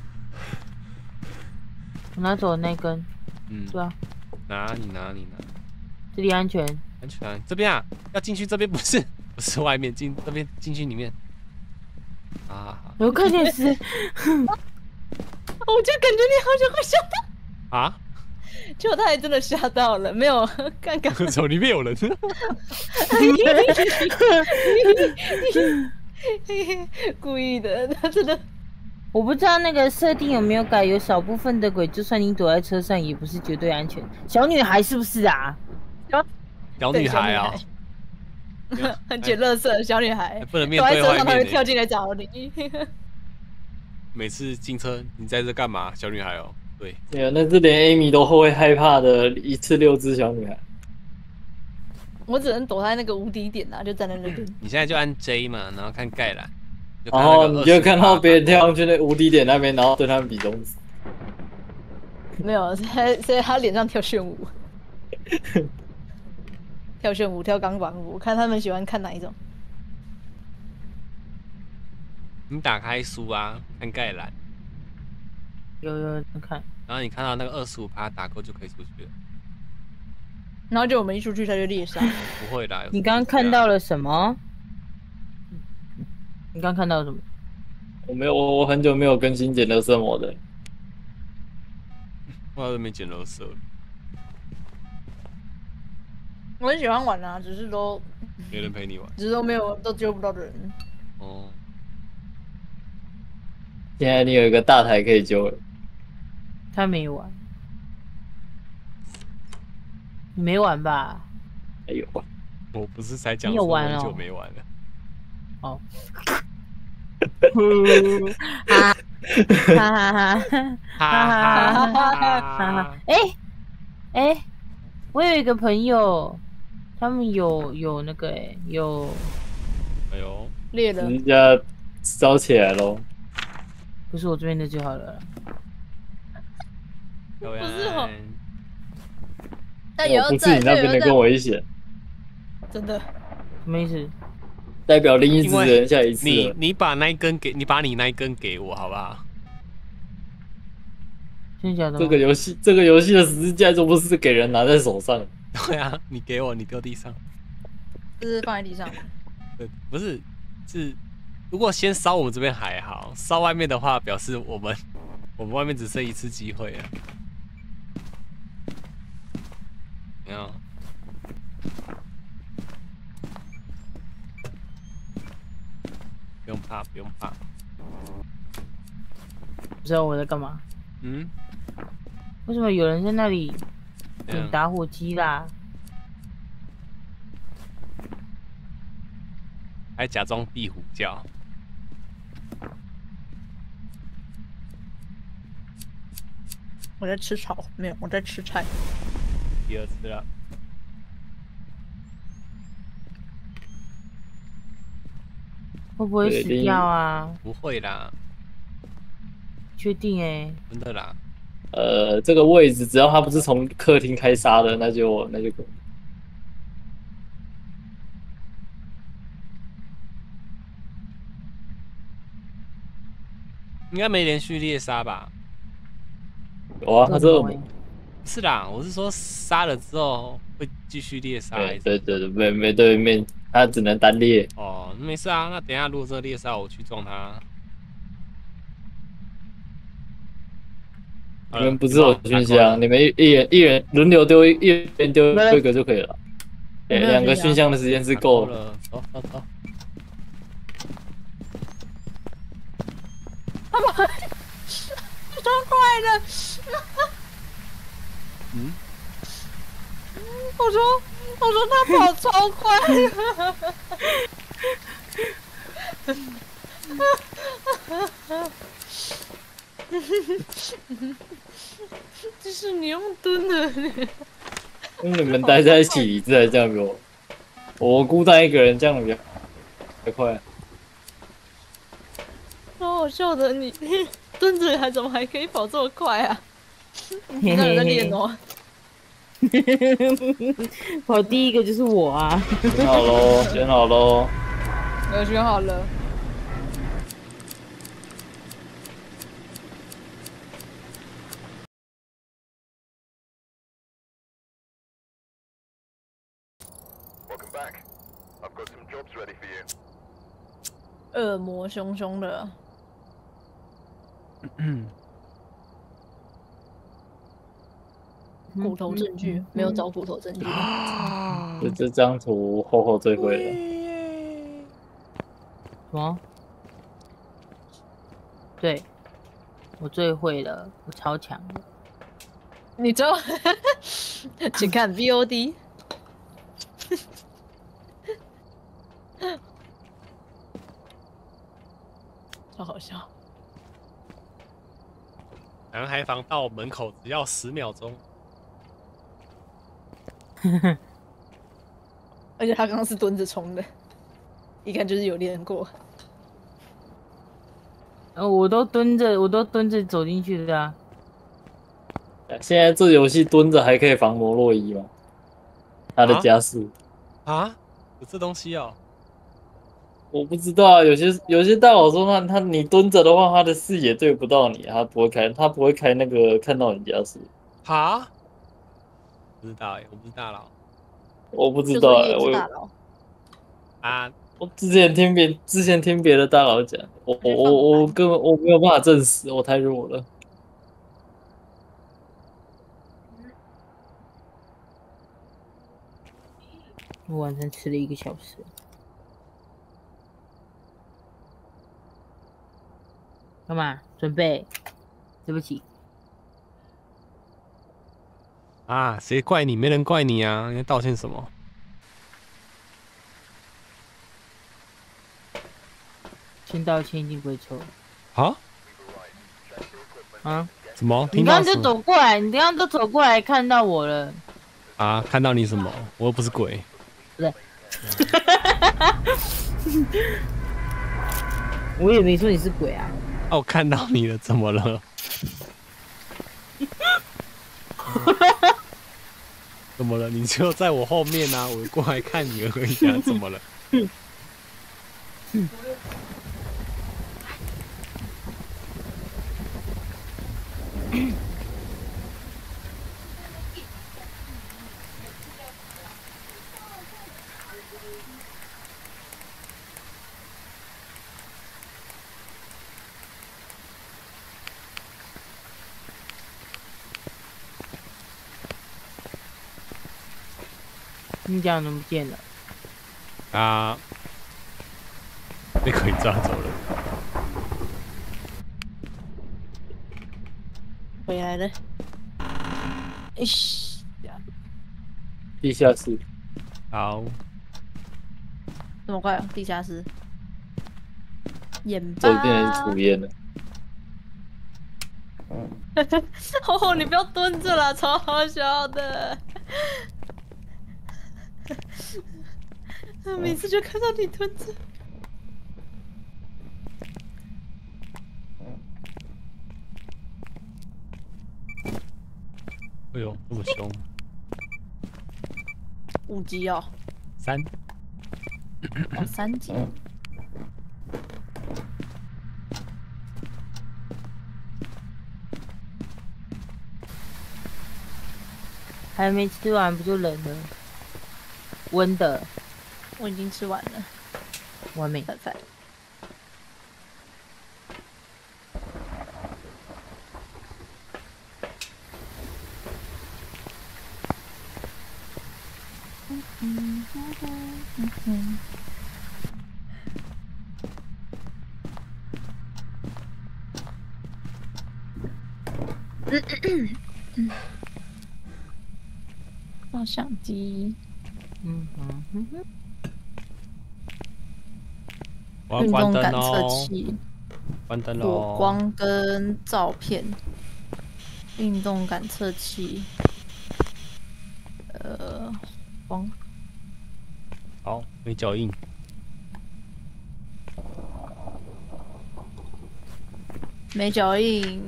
S1: 我拿走那根。
S2: 嗯。
S1: 对啊。
S2: 拿你拿你拿。
S1: 这里安全。
S2: 安全，这边啊，要进去这边不是不是外面，进这边进去里面。啊，
S1: 我看电视。我就
S3: 感觉你好像会吓到。
S2: 啊？
S3: 结果他还真的吓到了，没有刚刚。
S2: 手里面有人。
S3: 故意的，他真的。
S1: 我不知道那个设定有没有改，有少部分的鬼，就算你躲在车上，也不是绝对安全。小女孩是不是啊？
S2: 小小女孩啊，
S3: 很捡垃圾的小女孩，
S2: 不能面对外面。躲在车上，
S3: 她会跳进来找你。
S2: 每次进车，你在这干嘛？小女孩哦，对。
S4: 没有，那是连 Amy 都会害怕的，一次六只小女孩。
S3: 我只能躲在那个无敌点啊，就站在那边。
S2: 你现在就按 J 嘛，然后看盖栏。
S4: 然后你就看到别人跳上去那无敌点那边，然后对他们比中指。
S3: 没有，在在他脸上跳炫舞，跳炫舞，跳钢管舞，看他们喜欢看哪一种。
S2: 你打开书啊，看概览。
S1: 有有人看。
S2: 然后你看到那个二十五趴打勾就可以出去了。
S3: 然后就我们一出去他就猎杀。
S2: 不会啦。
S1: 你刚刚看到了什么？你刚看到什么？
S4: 我没有，我我很久没有更新捡垃圾模的。
S2: 我好久没捡垃圾了。
S3: 我很喜欢玩啊，只是都
S2: 没人陪你玩，
S3: 只是都没有都揪不到的人。
S2: 哦。
S4: 现在你有一个大台可以揪了。
S1: 他没玩。你没玩吧？
S4: 还有啊。
S2: 我不是才讲说很久没玩了。
S1: 哦，哈哈哈哈哈哈！哎哎，我有一个朋友，他们有有那个哎有，
S2: 哎呦，
S3: 猎人，
S4: 人家烧起来喽。
S1: 不是我这边的就好了。
S3: 不是哦。
S4: 但我不是你那边的跟我一起。
S3: 真的？
S1: 什么意思？
S4: 代表另一只人下一次。
S2: 你你把那一根给你把你那一根给我好不好？
S1: 真的假的？
S4: 这个游戏这个游戏的十字架就不是给人拿在手上。
S2: 对啊，你给我，你丢地上。
S3: 就是放在地上。
S2: 对，不是，是如果先烧我们这边还好，烧外面的话，表示我们我们外面只剩一次机会了。没有。不用怕，不用怕。
S1: 不知道我在干嘛？
S2: 嗯？
S1: 为什么有人在那里
S2: 怎样
S1: 点打火机啦？
S2: 还假装壁虎叫。
S3: 我在吃草，没有，我在吃菜。
S2: 第二次了。
S1: 会不会死掉啊？
S2: 不会啦，
S1: 确定哎、欸？
S2: 真的啦。
S4: 呃，这个位置只要他不是从客厅开杀的，那就那就可以。
S2: 应该没连续猎杀吧？
S4: 有啊，他是恶魔。
S2: 不是啦，我是说杀了之后会继续猎杀。
S4: 对对对对，没没对面，他只能单猎。
S2: 哦，没事啊，那等一下如果这个猎杀我去撞他。
S4: 你们不是有熏香，你们一一人一人轮流丢一，一人丢一个就可以了。对，两个熏香的时间是够
S2: 了。走走走。
S3: 他们超快的。
S2: 嗯？
S3: 我说我说他跑超快的。这是你用蹲的。
S4: 跟你们待在一起，理智还这样给我，我孤单一个人这样比较快。
S3: 超好笑的，你蹲着还怎么还可以跑这么快啊？你那有在练哦。
S1: 跑第一个就是我啊。
S4: 选好喽，选好喽。
S3: 我选好了。恶魔凶凶的。骨头证据没有找骨头证据。
S4: 这这张图厚厚最会了。
S1: 什么？对，我最会了，我超强的。
S3: 你知道？请看 V O D。超好笑。
S2: 男孩房到门口只要十秒钟。
S3: 而且他刚刚是蹲着冲的，一看就是有练过。
S1: 呃，我都蹲着，我都蹲着走进去的啊。
S4: 现在这游戏蹲着还可以防摩洛伊吗？他的加速
S2: 啊？有这东西哦？
S4: 我不知道啊，有些有些大佬说他他你蹲着的话，他的视野对不到你，他不会开，他不会开那个看到你加速。
S2: 哈？不知道哎、欸，我不是大佬。
S4: 我不知道哎、欸，我
S3: 大佬
S2: 啊，
S4: 我之前听别之前听别的大佬讲，我我我我根本我没有办法证实，我太弱了。
S1: 我晚上吃了一个小时。干嘛？准备？对不起。
S2: 啊，谁怪你？没人怪你啊！你在道歉什么？
S1: 先道歉一定不会错。
S2: 啊？
S1: 啊？
S2: 怎么？
S1: 你刚刚就走过来，你刚刚都走过来看到我了。
S2: 啊？看到你什么？我又不是鬼。
S1: 不对。我也没说你是鬼啊。
S2: 哦、啊，我看到你了，怎么了？怎么了？你就在我后面啊，我过来看你而已啊，怎么了？
S1: 你讲怎么不见了？
S2: 啊，被鬼抓走了。
S3: 回来了。ish，
S4: 地下室。
S2: 好，
S3: 这么快啊！地下室。演吧。
S4: 这变成楚烟了。
S3: 哦，你不要蹲着啦，超好笑的。每次就看到你蹲着。
S2: 哎呦，这么凶！
S3: 五级哦。
S2: 三。
S3: 哦，三级。
S1: 还没吃完不就冷了？温的。
S3: 我已经吃完了。
S1: 完美。
S3: 饭饭。嗯嗯嗯嗯。照相机。
S1: 嗯嗯嗯哼。
S2: 我要关灯
S3: 运动感测
S2: 哦。
S3: 器。
S2: 关灯喽。
S3: 躲光跟照片。运动感测器。呃，光。
S2: 好，没脚印。
S3: 没脚印。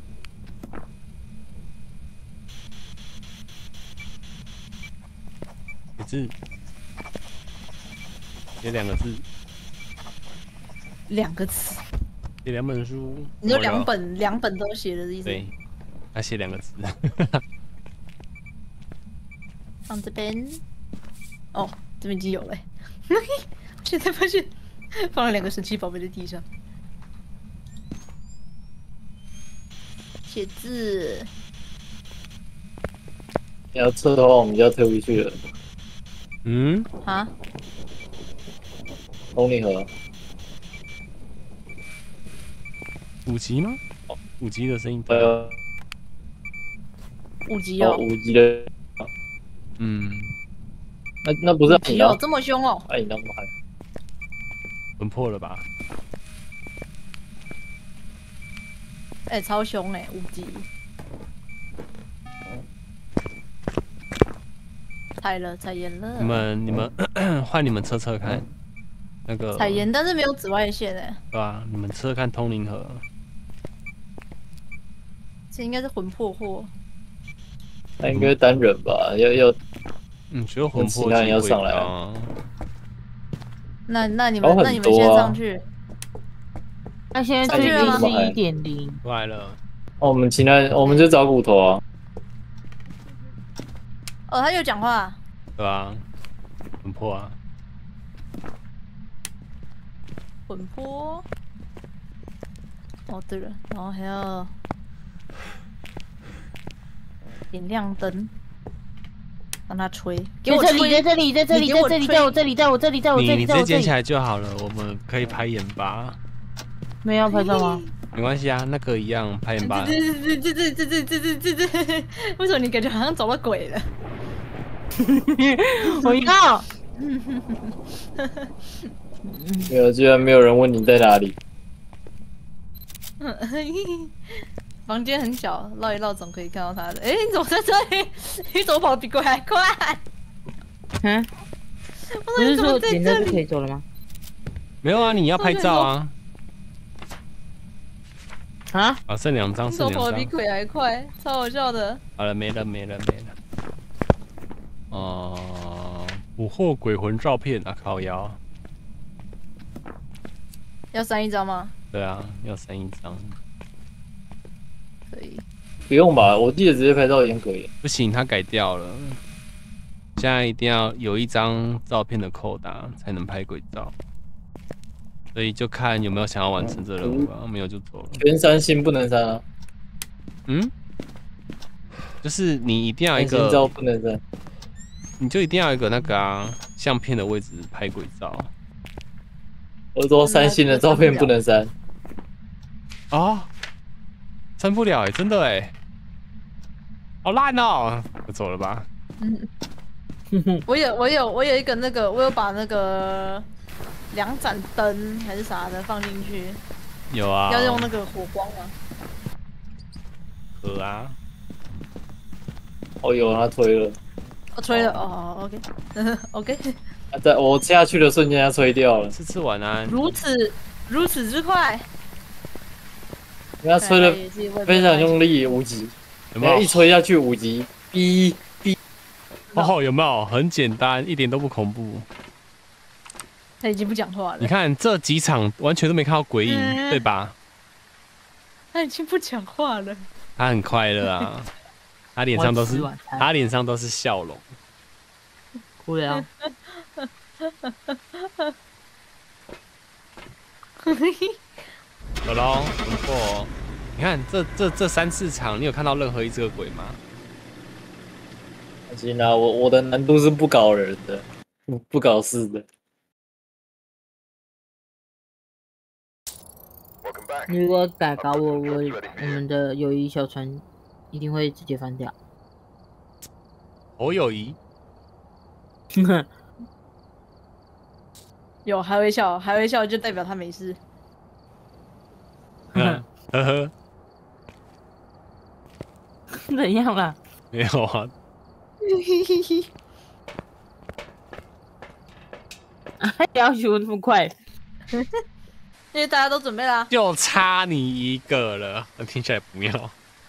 S2: 写字。写两个字。
S3: 两个字。
S2: 写两本书。
S3: 你说两本两本都写的意思？
S2: 对，他写两个字。
S3: 放这边。哦，这边已经有了。现在发现放了两个神奇宝贝在地上。写字。
S4: 你要撤的话，我们就要退回去了。
S2: 嗯？
S3: 啊？
S4: 同理盒。
S2: 五级吗？哦，五级的声音。
S4: 呃。
S3: 五级哦。
S4: 五级的。
S2: 嗯。
S4: 那那不是
S3: 你有这么凶哦？
S4: 哎，你那么嗨。
S2: 魂魄了吧？
S3: 哎、欸，超凶哎、欸，五级。踩了，踩盐了。
S2: 你们你们换你们测测看，那个
S3: 踩盐，但是没有紫外线哎、欸。
S2: 对啊，你们测测看通灵盒。
S3: 这应该是魂魄货。
S4: 那应该单人吧？要要。
S2: 嗯，只有魂魄。
S4: 其他人要上来啊。
S3: 那那你们、啊、那你们先上去。
S1: 那现在这边是一点零。
S2: 来了。
S4: 哦，我们其他我们就找骨头啊。
S3: 哦，他又讲话。
S2: 对啊，魂魄啊。
S3: 魂魄。哦，对了，然后还要点亮灯，让他吹。给我吹！
S1: 在这里，在这里，在这里，在这里，在我这里，在我这里，在我这里，在我这里。
S2: 你直接捡起来就好了，我们可以拍盐巴。
S1: 没有拍照吗？
S2: 没关系啊，那个一样拍盐巴。
S3: 这这这这这这这这这这，为什么你感觉好像找到鬼了？
S1: 我要。
S4: 没有，居然没有人问你在哪里。
S3: 房间很小，绕一绕总可以看到他的。哎、欸，你怎么在这里？你怎么跑得比鬼还快？
S1: 嗯？不是说点灯就可以走了吗？
S2: 没有啊，你要拍照啊。
S1: 啊？
S2: 啊，剩两张，剩两张。
S3: 你怎么跑得比鬼还快？超好笑的。
S2: 好了，没了，没了，没了。哦、呃，捕获鬼魂照片啊，靠腰。
S3: 要删一张吗？
S2: 对啊，要删一张。
S3: 可以。
S4: 不用吧？我记得直接拍照已经可以了。
S2: 不行，他改掉了。现在一定要有一张照片的扣打才能拍鬼照，所以就看有没有想要完成这任务啊，嗯、没有就走了。
S4: 全删星不能删啊。
S2: 嗯？就是你一定要一个。
S4: 全照不能删。
S2: 你就一定要有一个那个啊相片的位置拍鬼照。
S4: 我说三星的照片不能删。
S2: 哦，删不了哎、欸，真的哎、欸，好烂哦！我走了吧。
S3: 嗯，我有我有我有一个那个，我有把那个两盏灯还是啥的放进去。
S2: 有啊。
S3: 要用那个火光吗？
S2: 可啊。
S4: 哦，有他推了。
S3: 我吹了哦 ，OK， OK。
S4: 啊，在我下去的瞬间，它吹掉了。
S2: 吃吃晚安。
S3: 如此如此之快。
S4: 因为它吹的非常用力，五级，然后一吹下去五级，哔哔。
S2: 哦，有没有？很简单，一点都不恐怖。
S3: 他已经不讲话了。
S2: 你看这几场完全都没看到鬼影，嗯、对吧？
S3: 他已经不讲话了。
S2: 他很快乐啊，他脸上都是他脸上都是笑容。
S1: 哭了。
S2: 有喽，不错哦。你看这这这三四场，你有看到任何一只个鬼吗？
S4: 行啦，我我的难度是不搞人的，不不搞事的。
S1: 如果敢搞我，我我们的友谊小船一定会直接翻掉。
S2: 我友谊。
S3: 有还会笑，还会笑就代表他没事。
S2: 呵呵。
S1: 怎样啦？
S2: 没有啊。
S1: 还要求那么快？
S3: 因为大家都准备啦。
S2: 就差你一个了，听起来不妙。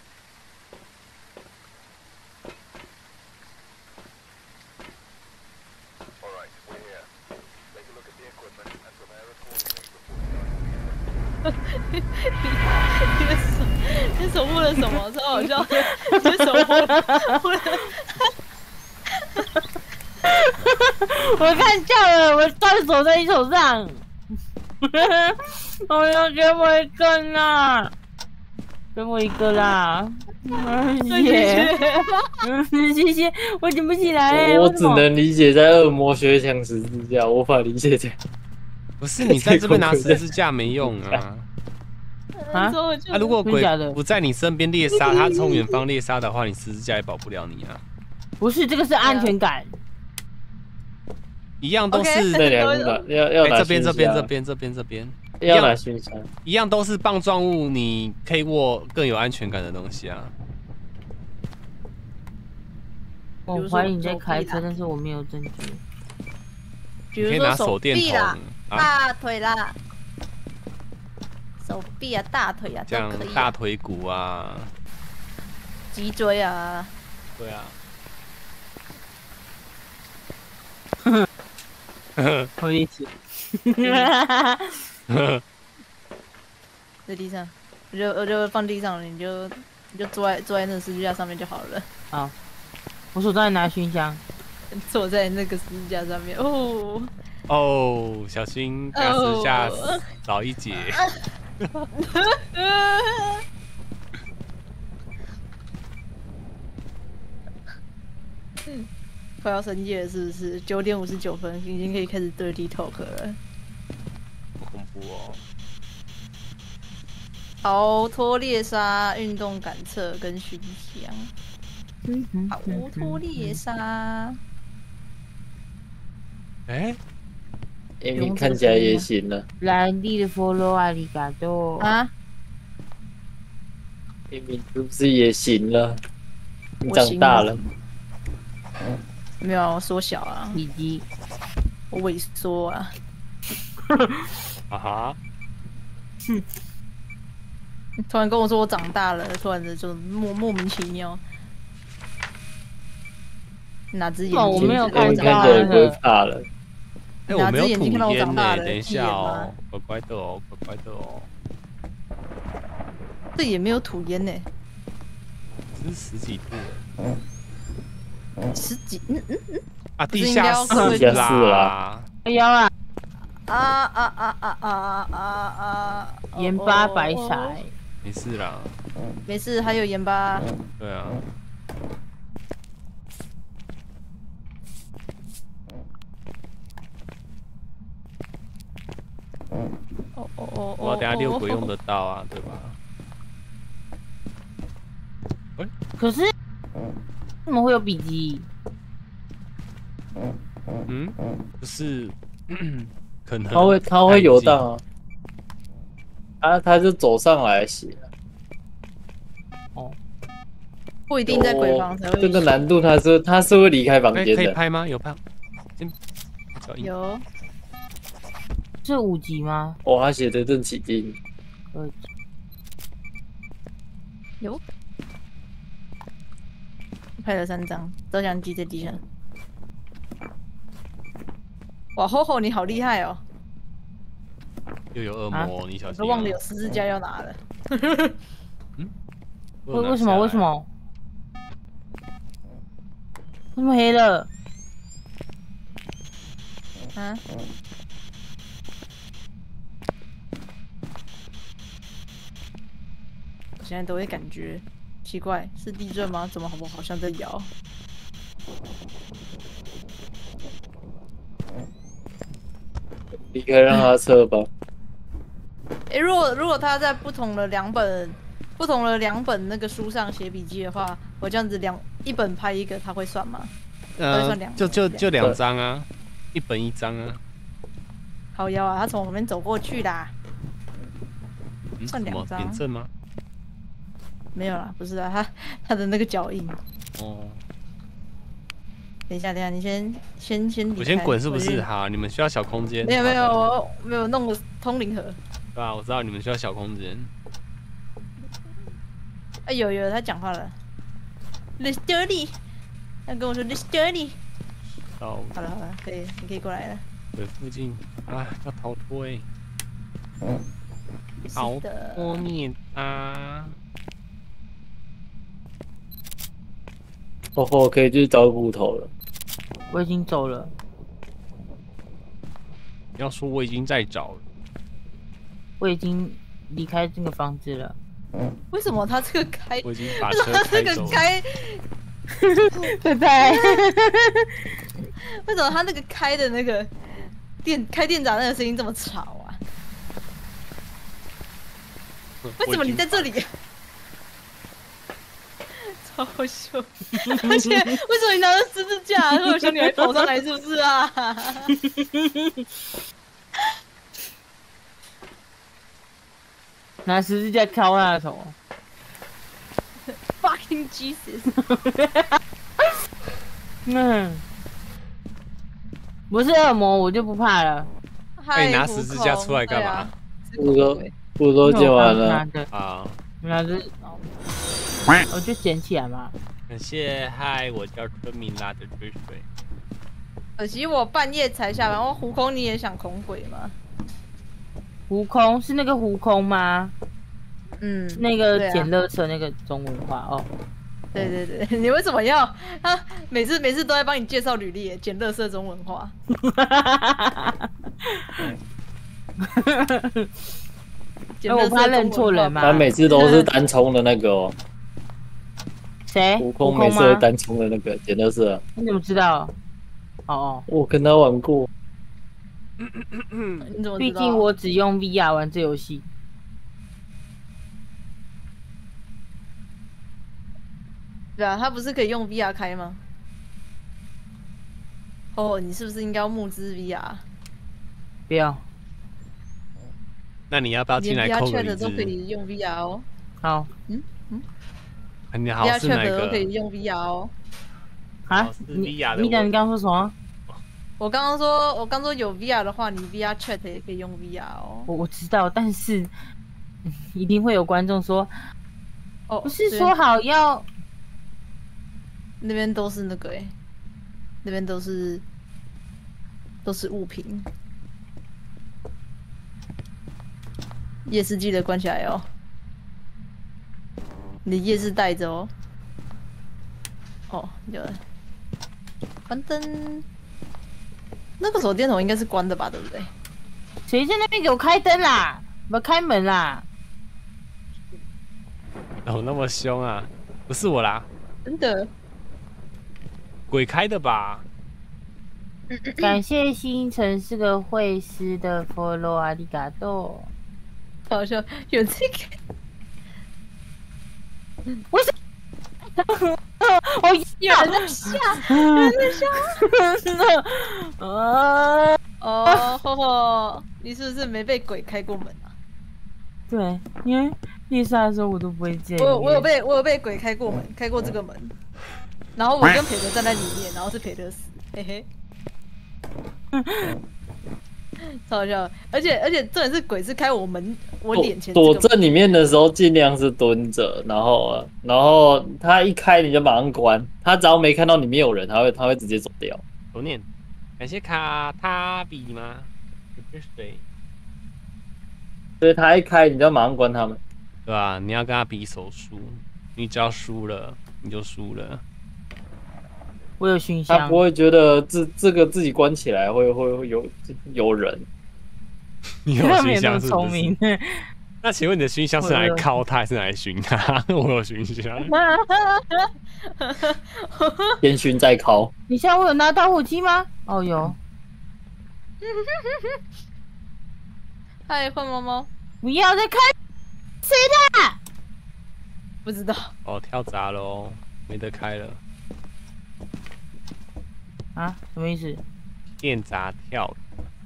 S3: 你的手，你手握了什么？超好笑！你的手握了，
S1: 我看笑了，我断手在你手上。我要给我一个啦，给我一个啦！谢谢，谢谢，我捡不起来。
S4: 我只能理解在恶魔学抢十字架，无法理解这样。
S2: 不是你在这边拿十字架没用啊！
S1: 啊？
S2: 啊！如果鬼不在你身边猎杀，他从远方猎杀的话，你十字架也保不了你啊！
S1: 不是，这个是安全感。
S2: 一样都是
S4: 这两个要要拿
S2: 这边这边这边这边这边
S4: 要拿熏香，
S2: 一样都是棒状物，你可以握更有安全感的东西啊。
S1: 我怀疑你在开车，但是我没有证据。
S3: 比如说手臂啦、大腿啦、手臂啊、大腿啊，
S2: 像大腿骨啊、
S3: 脊椎啊，
S2: 对啊。
S1: 我一起。
S3: 在地上，我就我就放地上了，你就你就坐在坐在那个十字架上面就好了。
S1: 好，我手上拿熏香，
S3: 坐在那个十字架上面。哦
S2: 哦，小心给十字架少一截。
S3: 快要深夜了，是不是？九点五十九分，已经可以开始 dirty talk 了。
S2: 好恐怖哦！
S3: 逃脱猎杀、运动感测跟熏香。逃脱猎杀。
S2: 哎，
S4: 艾米看起来也行了。
S1: 来地的 follow 阿里嘎多
S3: 啊！
S4: 艾米是不是也行了？你长大了。
S3: 没有，我缩小啊，
S1: 以及
S3: 我萎缩啊。
S2: 啊哈！
S3: 哼！突然跟我说我长大了，突然的就莫莫名其妙。哪只眼睛？
S1: 我没有看
S4: 到，看起来不会怕了。
S2: 哎，我没有吐烟呢，等一下哦，乖乖的哦，乖乖的哦。
S3: 这也没有吐烟呢，
S2: 只是十几度。
S3: 十几，嗯嗯嗯，
S2: 啊，地下室啦，
S1: 哎呀啊！
S3: 啊啊啊啊啊啊啊！
S1: 盐巴白色，
S2: 没事啦，
S3: 没事，还有盐巴。
S2: 对啊。
S3: 哦哦
S2: 我要等下六鬼用得到啊，对吧？
S1: 可是怎么会有笔记？
S2: 嗯，不是，可能
S4: 他会他会游荡啊，他他就走上来写。
S1: 哦，
S3: 不一定在鬼房才会
S4: 这个难度，他是他是会离开房
S2: 哎，
S4: 间的。
S2: 可以拍吗？有拍？先
S3: 有。
S1: 是五级吗？
S4: 哦，他写的真起劲。
S1: 二级。
S3: 有。拍了三张，照相机在地上。哇，吼吼，你好厉害哦！
S2: 又有恶魔，
S1: 啊、
S2: 你小心、啊。
S3: 都忘了有十字架要拿了。
S2: 嗯？
S1: 为为什么？为什么？为什么黑了？
S3: 啊？我现在都会感觉奇怪，是地震吗？怎么我好像在摇？
S4: 离开让他撤吧。
S3: 哎、欸，如果如果他在不同的两本、不同的两本那个书上写笔记的话，我这样子两一本拍一个，他会算吗？
S2: 呃，就就就两张啊，一本一张啊。
S3: 好妖啊，他从我们走过去啦。
S2: 嗯、
S3: 算两张。
S2: 点阵吗？
S3: 没有啦，不是啊，他他的那个脚印。
S2: 哦。
S3: 等一下，等一下，你先先先。
S2: 我先滚是不是？好，你们需要小空间。
S3: 没有没有，我没有弄个通灵盒。
S2: 对啊，我知道你们需要小空间。
S3: 哎、欸，有有，他讲话了。Let's dirty， 他跟我说 Let's dirty。
S2: 好。
S3: 好了好了，可以，你可以过来了。
S2: 对，附近啊，要逃脱哎。
S3: 嗯。
S2: 逃脱灭啊！
S4: 哦吼，可以去找骨头了。
S1: 我已经走了。
S2: 要说我已经在找了。
S1: 我已经离开这个房子了。
S3: 为什么他这个开？
S2: 我已经把车开走了。
S3: 开，
S1: 拜拜。
S3: 为什么他那个开的那个电开电闸那个声音这么吵啊？为什么你在这里？超好笑！而且为什么你拿着十字架？那个小女孩跑上来是不是啊？
S1: 拿十字架敲他的头。
S3: Fucking Jesus！
S1: 嗯，不是恶魔，我就不怕了。
S2: 哎，你拿十字架出来干嘛？
S4: 我都我都捡完了
S2: 啊！
S1: 拿着，我就捡起来嘛。
S2: 感谢，嗨，我叫春明拉的追水。
S3: 可惜我半夜才下班。我狐空，你也想恐鬼吗？
S1: 狐空是那个狐空吗？
S3: 嗯，
S1: 那个捡垃圾那个中文话哦。
S3: 对对对，你为什么要啊？每次每次都在帮你介绍履历，捡垃圾中文话。
S1: 哎，我怕认错人嘛。
S4: 他每次都是单冲的那个哦。
S1: 谁？
S4: 悟空每次都单冲的那个捡垃圾。
S1: 你怎么知道？哦哦，
S4: 我跟他玩过。
S3: 你怎么？
S1: 毕竟我只用 V R 玩这游戏。
S3: 对啊，他不是可以用 V R 开吗？哦，你是不是应该要募资 V R？
S1: 不要。
S2: 那你要不要进来扣个
S3: 连 V R Chat 都可以用 V R 哦。
S1: 好。
S3: 嗯嗯。
S2: 你好是哪个
S3: ？V R Chat 都可以用 V R 哦。
S1: 啊？你你讲你刚刚说什么？
S3: 我刚刚说，我刚说有 V R 的话，你 V R Chat 也可以用 V R 哦。
S1: 我我知道，但是一定会有观众说，
S3: 哦，
S1: 不是说好要。
S3: 那边都是那个哎、欸，那边都是都是物品。夜视记得关起来哦，你的夜视带着哦。哦，有了，关灯。那个手电筒应该是关的吧，对不对？
S1: 谁在那边给我开灯啦？不开门啦！
S2: 哦，那么凶啊！不是我啦，
S3: 真的。
S2: 鬼开的吧？
S1: 感谢星辰是个会师的 follow 阿里嘎多。
S3: 好笑，有这个。
S1: 我是，我
S3: 有人在笑，有人在笑。
S1: 呃，
S3: 哦吼吼，你是不是没被鬼开过门啊？
S1: 对，因为丽莎的时候我都不会介意。
S3: 我我有被我有被鬼开过门，开过这个门，然后我跟培德站在里面，然后是培德死，嘿嘿。超好笑，而且而且重点是鬼是开我门我脸前
S4: 躲正里面的时候尽量是蹲着，然后然后他一开你就马上关，他只要没看到里面有人，他会他会直接走掉。
S2: 我念，感谢卡塔比吗？这是谁？
S4: 所以他一开你就马上关他们，
S2: 对吧？你要跟他比手速，你只要输了你就输了。
S1: 我有熏香，
S4: 他不会觉得这这个自己关起来会会会有有人。
S2: 你有熏香是
S1: 聪明。
S2: 那请问你的熏香是拿来靠他还是拿来熏他？我有熏香。
S4: 先熏再靠。
S1: 你现在会有拿打火机吗？哦有。
S3: 嗨，换猫猫。
S1: 不要再开，谁的？
S3: 不知道。
S2: 哦，跳闸了哦，没得开了。
S1: 啊？什么意思？
S2: 电闸跳。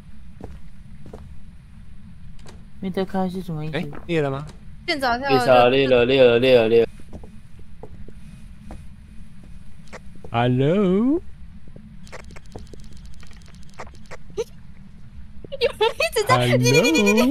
S1: 没得开是什么意思？
S2: 哎，裂了吗？
S3: 电闸跳。
S4: 裂了，裂了，裂了，裂了，裂了。
S2: Hello。
S3: 有人一直在滴滴滴滴滴滴，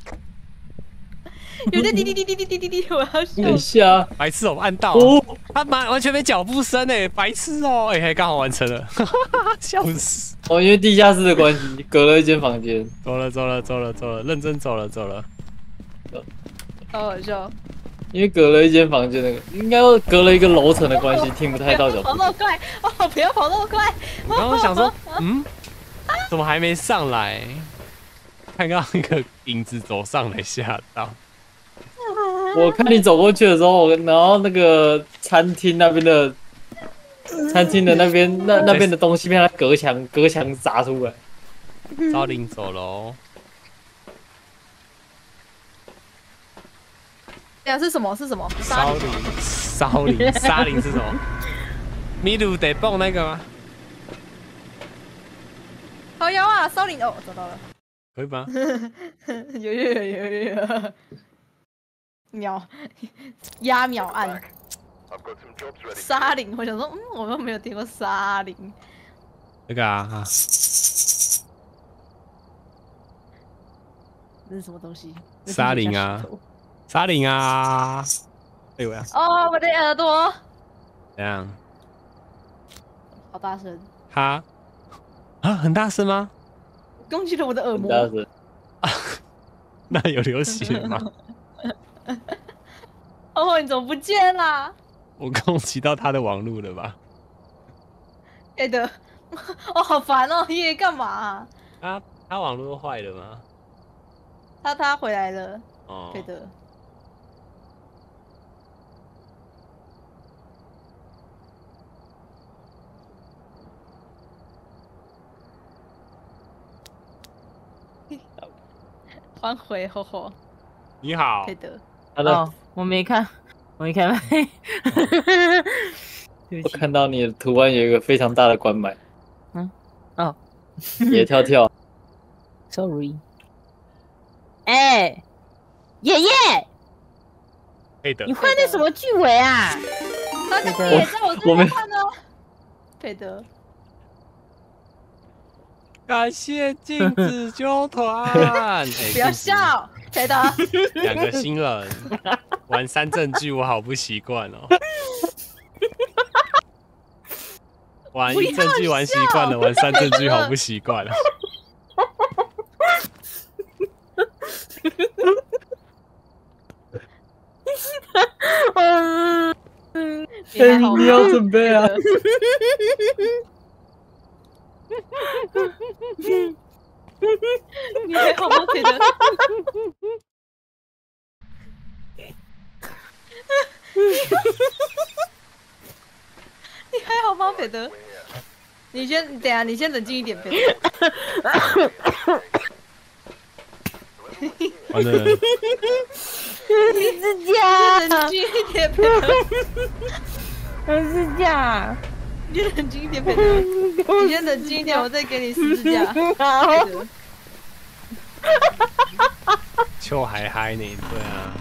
S3: 有在滴滴滴滴滴滴滴滴，我要笑。
S4: 等一下，
S2: 白痴哦，按到哦，他完完全没脚步声哎，白痴哦，哎，还刚好完成了，笑死。
S4: 哦，因为地下室的关系，隔了一间房间。
S2: 走了，走了，走了，走了，认真走了，走了。
S3: 好好笑。
S2: 因
S4: 为隔了一间房间，那个应该隔了一个楼层的关系，听不太到脚步。
S3: 跑那么快哦！不要跑那么快。
S2: 我刚刚想说，嗯，怎么还没上来？看到一个影子走上来，吓到。
S4: 我看你走过去的时候，然后那个餐厅那边的，餐厅的那边那那边的东西被他隔墙隔墙砸出来。
S2: 招灵走了哦。
S3: 对啊，是什么？是什么？
S2: 烧灵，烧灵，沙灵是什么？米鲁得蹦那个吗？
S3: 好摇啊！烧灵哦，找到了。
S2: 可以吗？
S3: 有有有有有有。秒压秒按。沙灵，我想说，嗯，我都没有听过沙灵。
S2: 那个啊，
S3: 这是什么东西？
S2: 沙灵啊，沙灵啊！哎呦呀！
S3: 哦，我的耳朵。
S2: 怎样？
S3: 好大声！
S2: 哈？啊，很大声吗？
S3: 攻击了我的耳膜。
S4: 很大声。
S2: 那有流血吗？
S3: 哦，你怎么不见啦？
S2: 我攻击到他的网路了吧？
S3: 对的。哦，好烦哦！爷爷干嘛、啊？
S2: 他他网路坏了吗？
S3: 他他回来了。
S2: 哦，
S3: 对的。欢回，吼吼。
S2: 你好。
S3: 对的。
S1: 哦，我没看，我没看麦。
S4: 我看到你的图案有一个非常大的关麦。
S1: 嗯，哦，
S4: 野跳跳。
S1: Sorry。哎，爷爷，
S2: 配的。
S1: 你换的什么剧尾啊？
S3: 他刚刚也在我这边看呢。配的。
S2: 感谢镜子纠团。
S3: 不要笑，配的。
S2: 两个新人玩三证据，我好不习惯哦。玩一证据玩习惯了，玩三证据好不习惯了。
S3: 嗯，
S4: 哎，你要准备啊！
S3: 你还好吗，佩德？你还好吗，佩德？你先等下，你先冷静一点，佩德。
S2: 完了，
S1: 十字架，
S3: 冷静一点，佩德，
S1: 十字架，
S3: 你冷静一点，佩德，你先冷静一点，我再给你十字架。
S1: 好，
S3: 佩德
S2: 秋还嗨呢，对啊。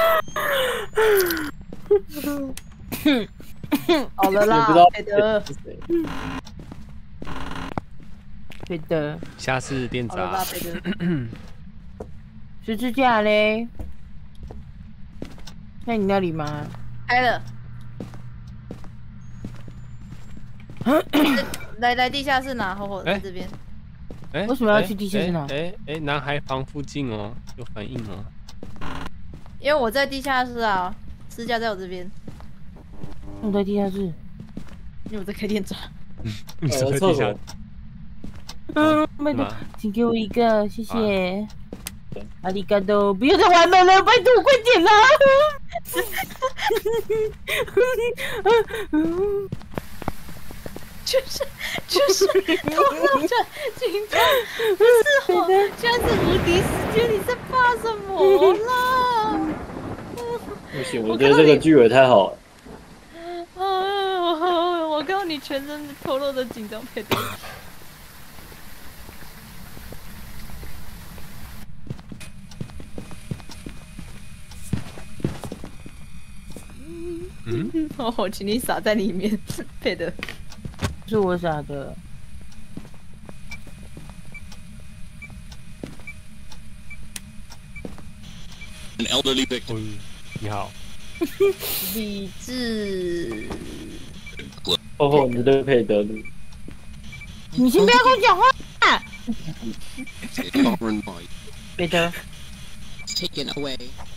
S3: 好了啦
S4: 也不知道，
S3: 佩德，
S4: 是谁。
S1: 对的，
S2: 下次店
S3: 好了啦，
S2: 长，
S3: 佩德。
S1: 十字架嘞，在你那里吗？
S3: 开了。来来地下室拿，吼吼，在这边。
S2: 哎，
S1: 为什么要去地下室呢
S2: 哎哎，男孩房附近哦，有反应哦。
S3: 因为我在地下室啊，支架在我这边，
S1: 我在地下室。
S3: 因为我在开店长。
S2: 你
S4: 呃
S2: 是在地下
S4: 厕所？
S1: 嗯，拜托
S2: 是吗，
S1: 请给我一个，谢谢。
S4: 对
S1: 阿里嘎多，不要再玩了了，拜托，快点啦！
S3: 就是就是头脑转紧张，不是我，现在是无敌时间，你在怕什么啦？
S4: 不行，我觉得这个剧尾太好了。
S3: 啊，我我看到你全身透露的紧张，佩德。
S2: 嗯，
S3: 哦，请你撒在里面，佩德。
S1: 是我傻的。
S2: 嗯，你好，
S3: 理智。
S4: 哦吼，你对佩德鲁，
S1: 你先不要跟我讲话。彼得，
S6: taken away.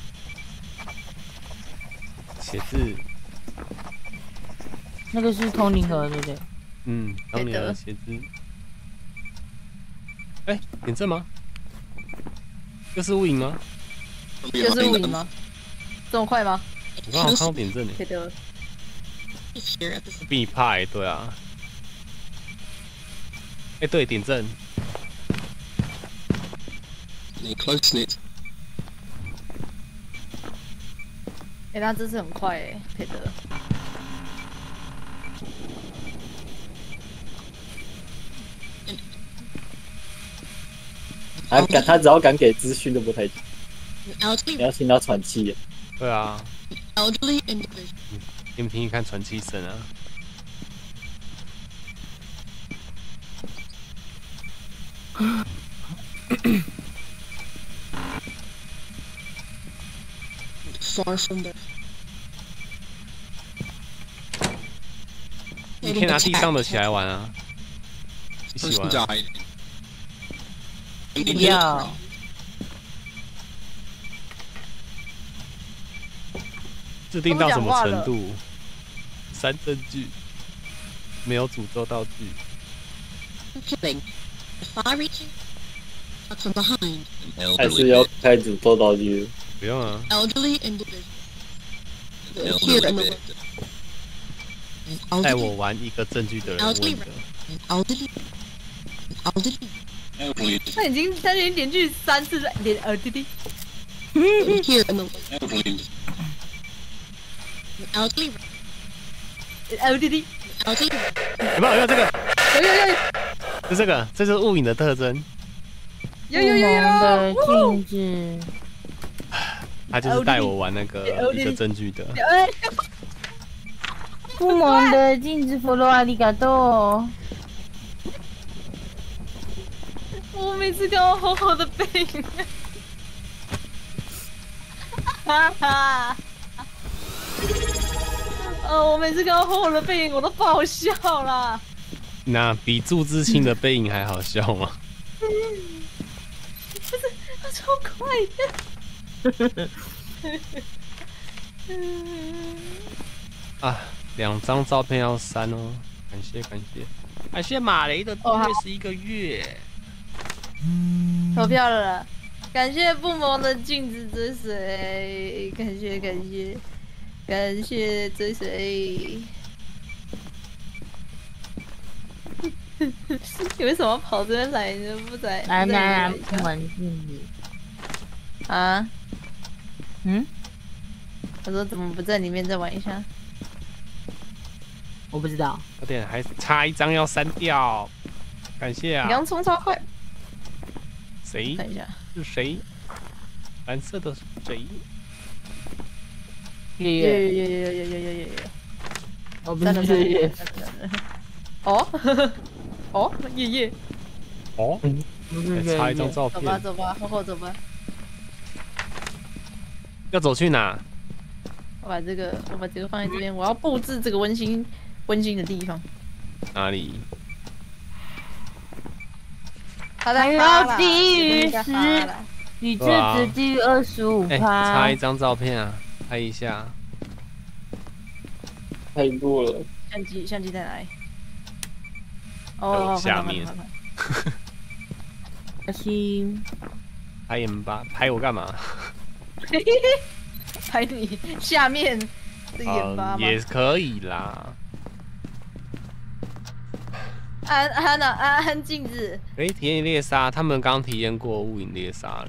S2: 写字，
S1: 那个是通灵盒，对不对？
S2: 嗯，当年的写字。哎，点阵吗？这是雾影吗？
S3: 这是雾影吗？这么快吗？
S2: 我刚好看到点阵呢。
S3: 佩德，
S6: Here at the
S2: 必派，对啊。哎，对，点阵。
S6: close knit.
S3: 哎，他这次很快哎，佩德。
S4: 他敢，他只要敢给资讯都不太行。
S6: An
S4: 你
S6: elderly,
S4: 要听到喘气，
S2: 对啊，
S6: elderly individual.
S2: 你们听听看传奇声啊。
S6: Far from there.
S2: 你可以拿地上的起来玩啊，一起
S6: Person
S2: 玩。
S6: died.
S1: 不要。
S2: 制定到什么程度？三证据，没有诅咒道具。
S6: Killing. Far-reaching. But from behind.
S4: 还是要开始做道具。
S2: 不用啊，
S6: Elderly individual. Here in the
S2: 带
S6: elderly,
S2: 我玩一个证据的人问的。
S6: elderly, elderly.
S3: 他已经他已经连续三次在连呃弟弟。
S6: Here in the elderly,
S3: 呃弟弟。
S6: elderly.
S2: 有没有？有没有这个？
S3: 有有有
S2: 就这个，这就是雾影的特征。
S3: 有有有
S1: 不萌的
S3: 有。
S1: 镜子，
S2: 他就是带我玩那个一个证据的。
S3: 哎，
S1: 不萌的镜子，佛罗阿里嘎多。
S3: 我每次看到厚厚的背影，哈哈。呃，我每次看到厚厚的背影，我都爆笑啦。
S2: 那比祝之清的背影还好笑吗？
S3: 不是，他超快的。
S2: 啊，两张照片要删哦，感谢感谢，感谢马雷的订阅十一个月。
S3: 投票了啦，感谢不萌的镜子追随，感谢感谢感谢追随。你为什么要跑这边来呢？不在？
S1: 来来来，
S3: 不在
S1: 不萌镜子。
S3: 啊？
S1: 嗯，
S3: 我说怎么不在里面再玩一下？
S1: 我不知道。
S2: 有点还差一张要删掉，感谢啊。
S3: 你刚冲超快，
S2: 谁？
S3: 看一下
S2: 是谁？蓝色的是谁？
S1: 月月，
S3: 耶耶耶耶耶耶耶耶！
S1: 我不是月月。
S3: 哦哦耶耶！
S2: 哦，
S1: 不是
S2: 还差一张照
S3: 走吧
S2: 片。
S3: 走吧，厚厚走吧。
S2: 要走去哪？
S3: 我把这个我把这个放在这边，我要布置这个温馨温馨的地方。
S2: 哪里？
S3: 他在
S1: 还有
S3: 发啦
S1: 低于
S3: 在发
S1: 十
S3: 啦
S1: 理智
S2: 对啊
S1: 值低于二十五
S2: 哎，
S1: 趴。
S2: 差一张照片啊，拍一下。
S4: 太弱了。
S3: 相机相机在哪里？
S2: 在我
S3: 哦，
S2: 下面
S3: 看到看到看到
S1: 小心。
S2: 拍眼吧，拍我干嘛？
S3: 拍你下面的眼巴吗？
S2: 嗯也可以啦。
S3: 安安呐安安镜子，
S2: 哎，体验猎杀，他们刚体验过雾影猎杀了。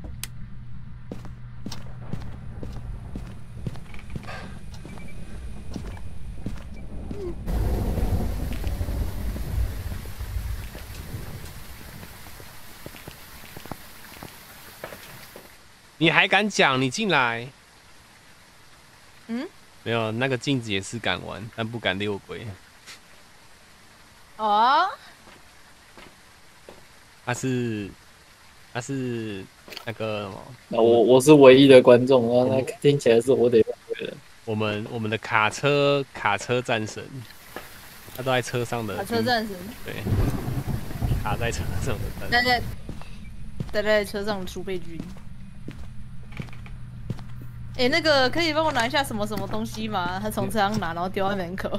S2: 你还敢讲？你进来。
S3: 嗯，
S2: 没有，那个镜子也是敢玩，但不敢遛鬼。
S3: 哦，
S2: 他是，他是那个什么？
S4: 那我我是唯一的观众啊，那听起来是我得用对了。
S2: 我们我们的卡车卡车战神，他都在车上的。
S3: 卡车战神，
S2: 对，卡在车上的战神。
S3: 待在待在车上的储备军。哎、欸，那个可以帮我拿一下什么什么东西吗？他从车上拿，然后丢在门口。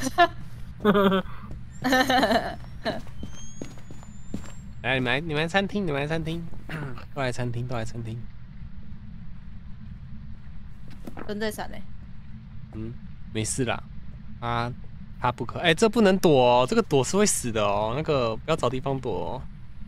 S2: 来，你们来，你们来餐厅，你们来餐厅，都来餐厅，都来餐厅。
S3: 灯在闪呢。
S2: 嗯，没事啦。他他不可，哎、欸，这不能躲哦，这个躲是会死的哦。那个不要找地方躲哦，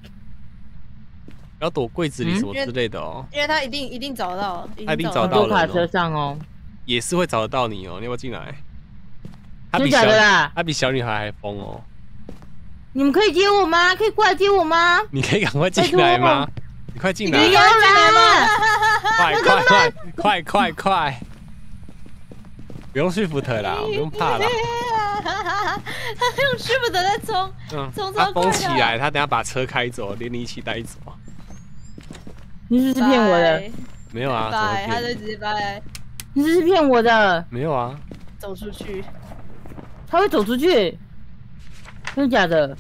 S2: 不要躲柜子里什么之类的哦。
S3: 因为他一定一定找到，
S2: 他一定
S3: 找
S2: 找到了。
S1: 卡车上哦，
S2: 也是会找得到你哦。你要不要进来？他
S1: 真
S2: 比小
S1: 假的啦？
S2: 他比小女孩还疯哦。
S1: 你们可以接我吗？可以过来接我吗？
S2: 你可以赶快进来吗？你快进来！
S1: 不要啦！
S2: 快快快快快快！不用去福特啦，不用怕啦。
S3: 他用 shift 在冲，
S2: 嗯，
S3: 冲
S2: 他
S3: 超快的
S2: 封起来，他等下把车开走，连你一起带走。
S1: 你是不是骗我的？
S2: 没有啊，怎么
S3: 拜，他就
S2: 骗？
S3: 直接拜，
S1: 你是不是骗我的？
S2: 没有啊，
S3: 走出去。
S1: 他会走出去？真的假的？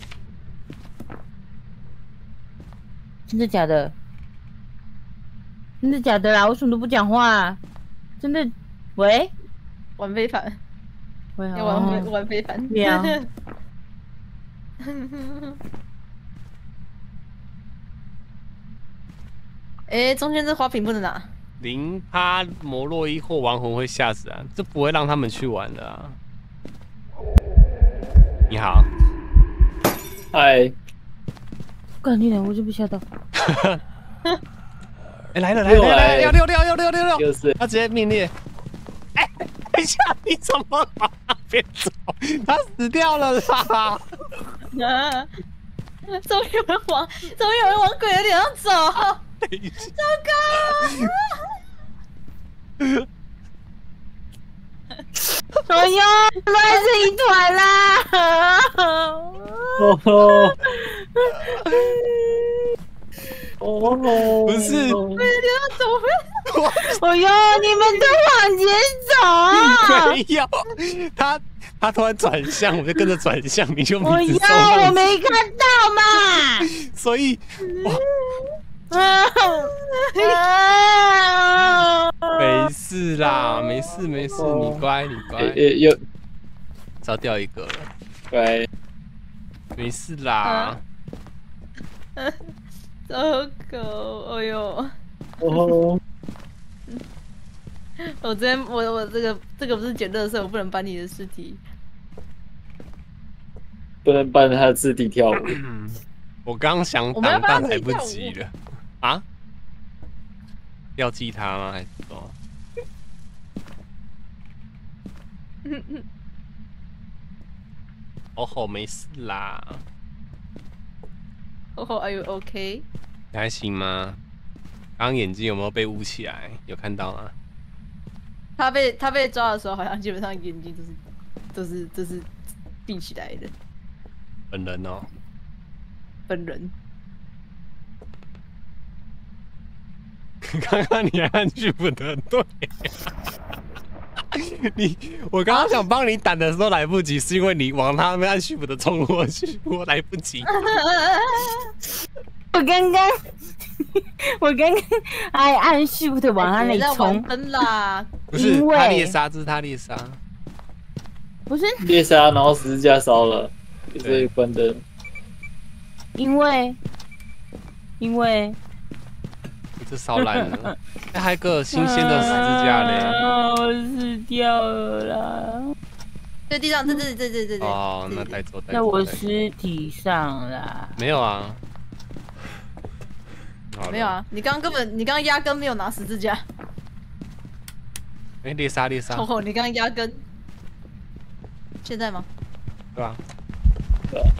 S1: 真的假的？真的假的啦？为什么都不讲话？真的？喂？
S3: 玩非凡，
S1: 喂
S3: 要玩非玩非凡。
S1: 对啊。
S3: 哎，中间这花瓶不能拿。
S2: 零趴摩洛伊或亡魂会吓死啊，这不会让他们去玩的啊。你好，
S4: 嗨，
S1: 干你娘！我就被吓到。
S2: 哎、来了来了来了，六六六六六六六，
S4: 就是
S2: 他直接命令。哎、等一下，你怎么往那边走？他死掉了啦！
S3: 终于有人往，终于有人往鬼的脸上走。
S2: 等一下，
S3: 糟糕！
S1: 哎呦，乱成一团啦！
S4: 哦吼，哦吼，
S2: 不是
S3: 鬼的脸上怎么会？
S1: 哎呦，你们都往前走啊！
S2: 没有，他他突然转向，我就跟着转向，你就
S1: 哎呦，
S2: 一直受
S1: 我
S2: 弄
S1: 没看到嘛！
S2: 所以哇，
S1: 啊啊！
S2: 没事啦，没事没事，你乖你乖，
S4: 也有
S2: 找掉一个了，
S4: 乖，
S2: 没事啦。
S3: 糟糕！哎呦，
S4: 哦，
S3: 我这边我我这个这个不是捡垃圾，我不能搬你的尸体。
S4: 不能搬他的肢体跳舞。
S2: 我刚想
S3: 我们要
S2: 挡，
S3: 帮他
S2: 但来不
S3: 自己跳舞
S2: 及了。啊？ 标记他吗？还是什么？哦吼，没事啦。
S3: 哦吼 ，Are you OK？
S2: 你还行吗？刚刚眼睛有没有被捂起来？有看到吗？
S3: 他被他被抓的时候，好像基本上眼睛都是都是都是闭起来的。
S2: 本人哦。
S3: 本人。
S2: 刚刚你按去不得对。你我刚刚想帮你挡的时候来不及，是因为你往他那边按 shift 冲过去，我来不及。
S1: 我刚刚我刚刚还按 shift 往他那里冲。
S3: 灯啦，
S2: 不是他猎杀，这是他猎杀。
S1: 不是
S4: 猎杀，然后十字架烧了，所以关灯。
S1: 因为因为。
S2: 这烧烂了，那还有个新鲜的十字架嘞！
S1: 我死掉了啦！
S3: 在地上，这这这这这这。
S2: 哦，那带走带走。
S1: 在我尸体上啦。
S2: 没有啊，
S3: 没有啊，你刚刚根本，你刚刚压根没有拿十字架。
S2: 哎，猎杀猎杀！
S3: 哦，你刚刚压根。现在吗？
S2: 对啊。
S4: 对啊。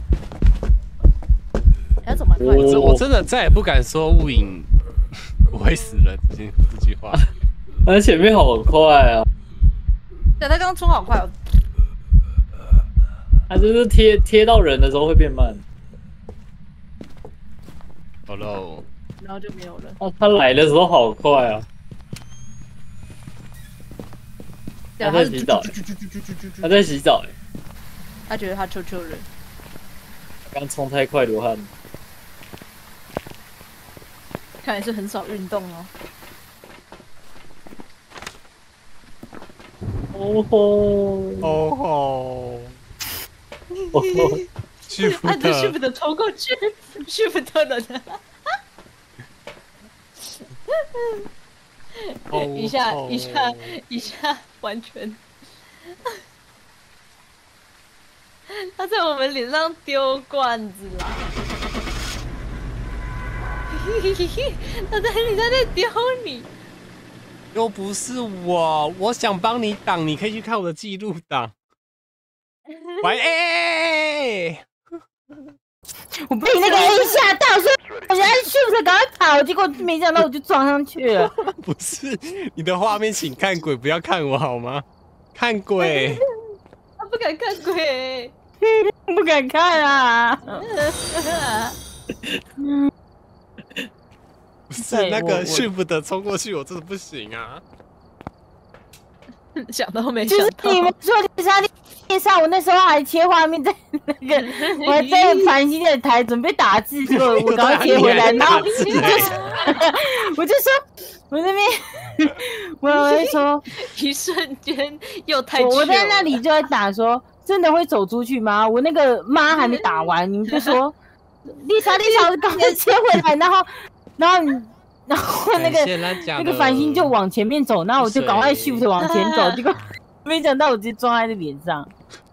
S3: 还要怎么办？
S2: 我我真的再也不敢说雾影。不会死人，这这句话。
S4: 他前面好快啊！
S3: 对，他刚刚冲好快哦。
S4: 他就是贴贴到人的时候会变慢。
S2: 好喽。
S3: 然后就没有了。
S4: 哦，他来的时候好快啊！他在洗澡，他在洗澡哎。
S3: 他觉得他臭臭人。
S4: 刚冲太快流汗。
S3: 看来是很少运动哦。
S4: 哦吼！
S2: 哦吼！
S4: 哦吼！
S2: 去福特，
S3: 按着 shift 冲过去 ，shift 了的。一下一下一下，完全。他在我们脸上丢罐子啦！他在你在那丢你，
S2: 又不是我，我想帮你挡，你可以去看我的记录档。喂，哎哎哎！
S1: 我被你那个 A 吓到，所以我按 shift 赶快跑，结果没想到我就撞上去了。
S2: 不是，你的画面请看鬼，不要看我好吗？看鬼。
S3: 他不敢看鬼，
S1: 不敢看啊。
S2: 不是那个 shift 的冲过去，我真的不行啊！
S3: 想到没想到，
S1: 就是你们说猎杀猎杀，我那时候还切画面在那个，我还在繁星的台准备打字，结果我刚刚切回来，然后就是我就说，我那边我会说，
S3: 一瞬间又太
S1: 我我在那里就在打说，真的会走出去吗？我那个妈还没打完，你们就说猎杀猎杀，我刚刚切回来，然后然后你。然后那个那个繁星就往前面走，然后我就赶快 shift 往前走，结果没想到我直接撞在他脸上。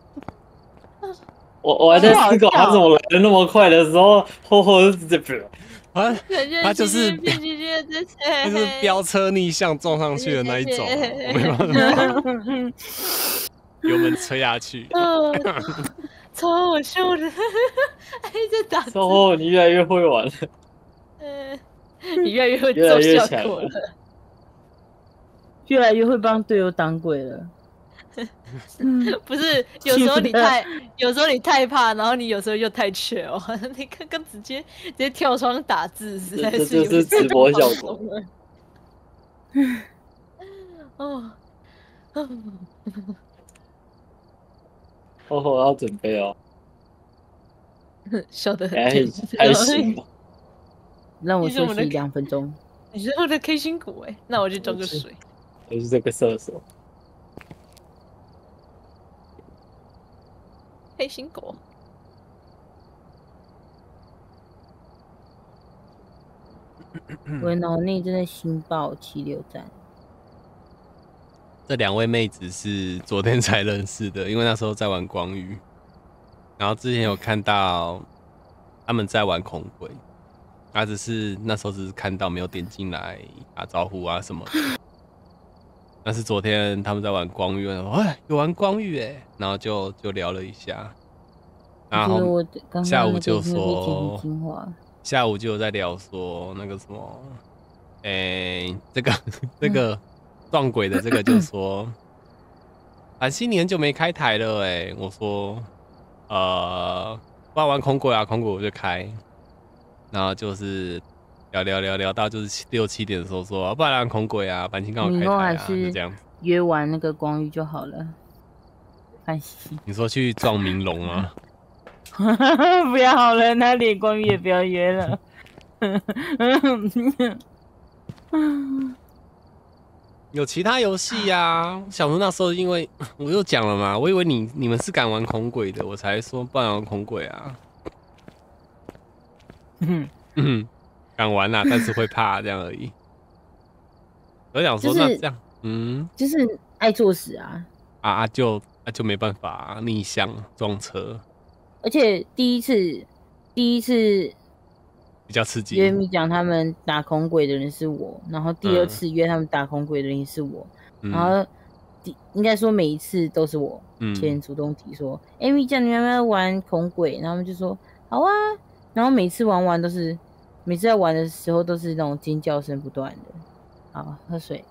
S4: 我我还在思考他怎么来的那么快的时候，后后就直接
S2: 啊，他就是他就是飙车逆向撞上去的那一种，没办法，油门吹下去，
S3: 超好笑的，还在打字。
S4: 哦，你越来越会玩了。
S3: 嗯。你越来越会做效果了，
S1: 越来越会帮队友挡鬼了。
S3: 不是，有时候你太，有时候你太怕，然后你有时候又太缺哦。你刚刚直接直接跳窗打字，实在是
S4: 这就是直播效果。
S3: 哦，
S4: 哦吼，要准备哦。
S3: 笑得很
S4: 还还行吧。
S1: 让我休息两分钟。
S3: 你是我的开心果哎，那我去装个水。
S4: 我是这个射手。
S3: 开心果。
S1: 我脑内正在新报七六站。
S2: 这两位妹子是昨天才认识的，因为那时候在玩光遇，然后之前有看到他们在玩恐鬼。 他只是那时候只是看到没有点进来打招呼啊什么的。但是昨天他们在玩光遇，我说哎有玩光遇哎，然后就就聊了一下，然后下午就说下午就有在聊说那个什么，哎、欸、这个这个撞鬼的这个就说，韩熙你很久没开台了哎、欸，我说呃玩玩空鬼啊空鬼我就开。然后就是聊聊聊聊到就是六七点的时候说，啊、不然让空鬼啊，繁星刚好开台啊，就这样子。
S1: 约完那个光遇就好了。繁星，
S2: 你说去撞明龙吗？
S1: 不要好了，那连光遇也不要约了。
S2: 有其他游戏呀，想说那时候因为我又讲了嘛，我以为你你们是敢玩空鬼的，我才说不然玩空鬼啊。嗯嗯，敢玩啦，但是会怕这样而已。我想说，那这样，嗯，
S1: 就是爱作死啊！
S2: 啊啊，就啊就没办法、啊、逆向撞车。
S1: 而且第一次，第一次
S2: 比较刺激。
S1: 约米讲他们打空鬼的人是我，然后第二次约他们打空鬼的人是我，嗯、然后第应该说每一次都是我先主动提说，哎、嗯，米讲你们要不要玩空鬼？然后他们就说好啊。然后每次玩完都是，每次在玩的时候都是那种尖叫声不断的。好，喝水。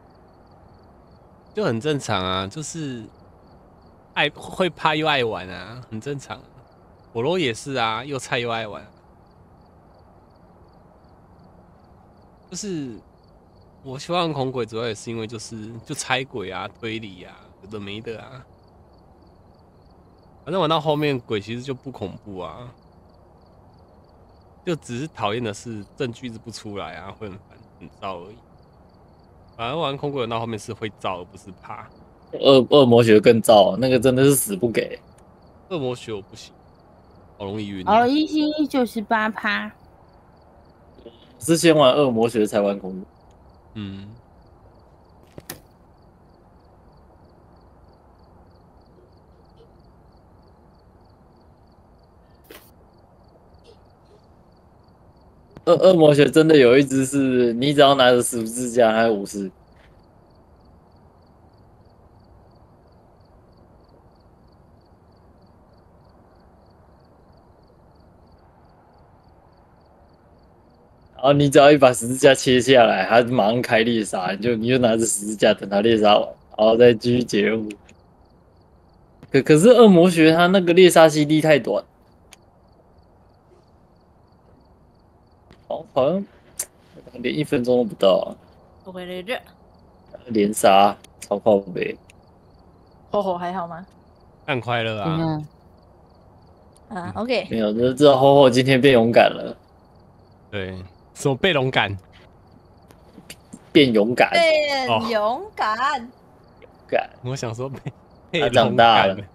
S2: 就很正常啊，就是爱会怕又爱玩啊，很正常。火罗也是啊，又菜又爱玩。就是我喜欢玩恐鬼，主要也是因为就是就猜鬼啊、推理啊，有的没的啊。反正玩到后面鬼其实就不恐怖啊。就只是讨厌的是证据是不出来啊，会很烦很燥而已。反正玩空鬼到后面是会燥，而不是怕。
S4: 恶恶魔血更燥，那个真的是死不给。
S2: 恶魔血我不行，好容易晕。
S1: 哦，一星九十八趴。
S4: 是先玩恶魔血才玩空鬼。
S2: 嗯。
S4: 恶恶魔血真的有一只是，你只要拿着十字架，还有武士。然后你只要一把十字架切下来，他马上开猎杀，你就你就拿着十字架等他猎杀完，然后再继续解任务。可可是恶魔血他那个猎杀 C D 太短，哦，好像连一分钟都不到啊！
S3: 我回来这。
S4: 连杀超靠北。
S3: 吼吼还好吗？
S2: 很快乐啊！
S1: 嗯
S3: 啊 ，OK。
S4: 没有，就知道吼吼今天变勇敢了。
S2: 对。什么被勇敢？
S4: 变勇敢，
S3: 变勇敢，勇
S4: 敢。
S2: 我想说被被
S4: 他长大了，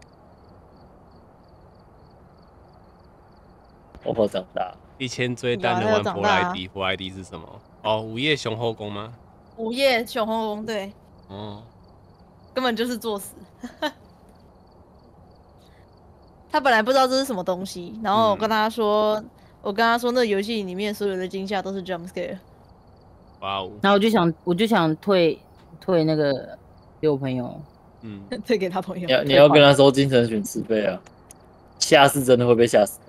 S4: 婆婆长大。
S2: 一千追单的玩佛莱迪，佛莱迪是什么？哦，午夜雄厚宫吗？
S3: 午夜雄厚宫，对。
S2: 哦，
S3: 根本就是作死。他本来不知道这是什么东西，然后我跟他说。嗯我跟他说，那游戏里面所有的惊吓都是 jump scare。
S2: 哇哦！
S1: 然后我就想，我就想退退那个给我朋友，
S2: 嗯，
S3: 退给他朋友。
S4: 你要你要跟他说精神损失费啊，下次真的会被吓死。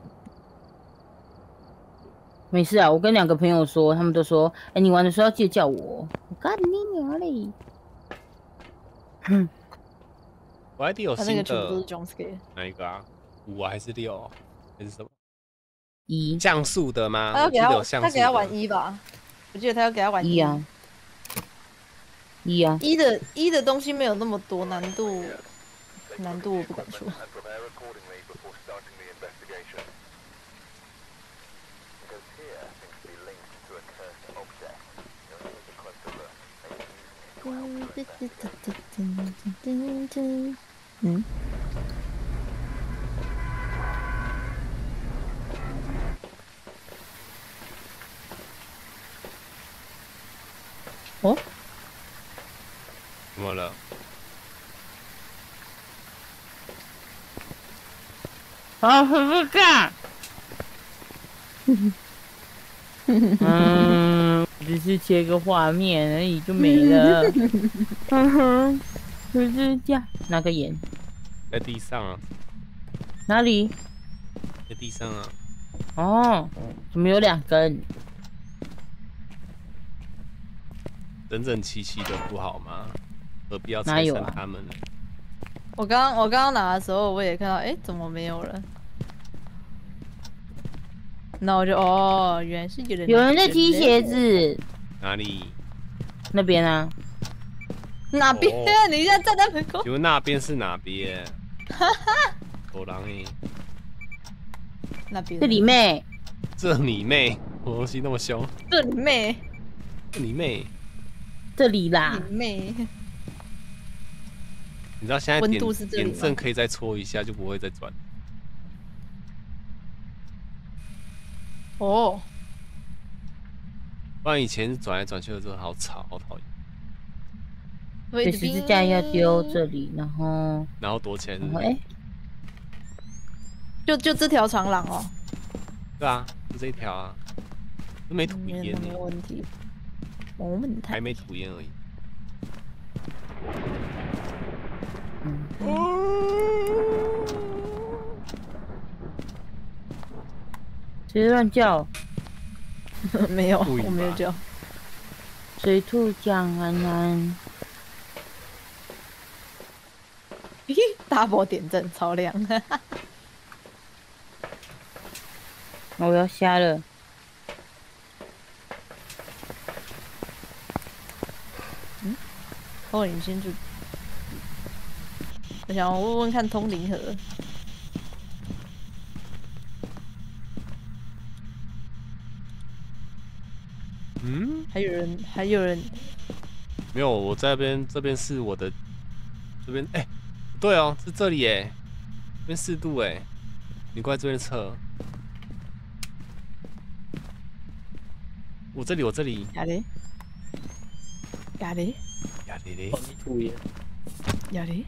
S1: 没事啊，我跟两个朋友说，他们都说，哎、欸，你玩的时候要记得叫我。我干你娘嘞！
S2: 哼，我 I D 有新的，
S3: 他那个全部都是 jump scare。
S2: 哪一个啊？五啊还是六还是什么？
S1: 一
S2: 像素的吗？
S3: 他要给他，
S2: 他
S3: 给他玩一吧。我记得他要给他玩
S1: 一啊，一啊，
S3: 一的一的东西没有那么多难度，难度我不敢说。嗯。哦，
S2: 怎么了？
S1: 啊，很不干。 嗯，只是切个画面而已就没了。嗯哼，就是这样。拿个盐？
S2: 在地上啊。
S1: 哪里？
S2: 在地上啊。
S1: 哦，怎么有两根？
S2: 整整齐齐的不好吗？何必要拆散他们呢？
S3: 我刚我刚刚拿的时候，我也看到，哎、欸，怎么没有了？那我就哦，原来是有人
S1: 有人在踢鞋子。
S2: 哪里？
S1: 那边啊。
S3: 哪边？哦、你现在站在门口。
S2: 就那边是哪边？哈哈。走廊诶。
S3: 那边。
S1: 这里妹。
S2: 这里妹，什么东西那么凶？
S3: 这里妹。
S2: 这里妹。
S1: 这里啦。
S3: 这里妹。
S2: 你知道现在点点阵可以再搓一下，就不会再转。
S3: 哦。
S2: 不然以前转来转去的时候好吵，好讨厌。
S1: 对，十字架要丢这里，然后
S2: 然后躲起来。
S1: 哎、欸，
S3: 就就这条长廊哦。
S2: 对啊，就这一条啊，都没吐烟呢。
S3: 没问题，没问题。
S2: 还没吐烟而已。
S1: 谁乱叫？
S3: 没有，我没有叫。
S1: 水兔蒋安安。
S3: 嘿，大波点阵超亮。
S1: 我要瞎了。
S3: 嗯，哦，你先去。我想问问看通灵盒。
S2: 嗯，
S3: 还有人，还有人。
S2: 没有，我这边这边是我的，这边哎、欸，对哦，是这里哎，这边四度哎，你过来这边测。我这里，我这里。
S3: 呀嘞？呀嘞？
S2: 呀嘞嘞。
S4: 帮你吐烟。
S3: 呀嘞？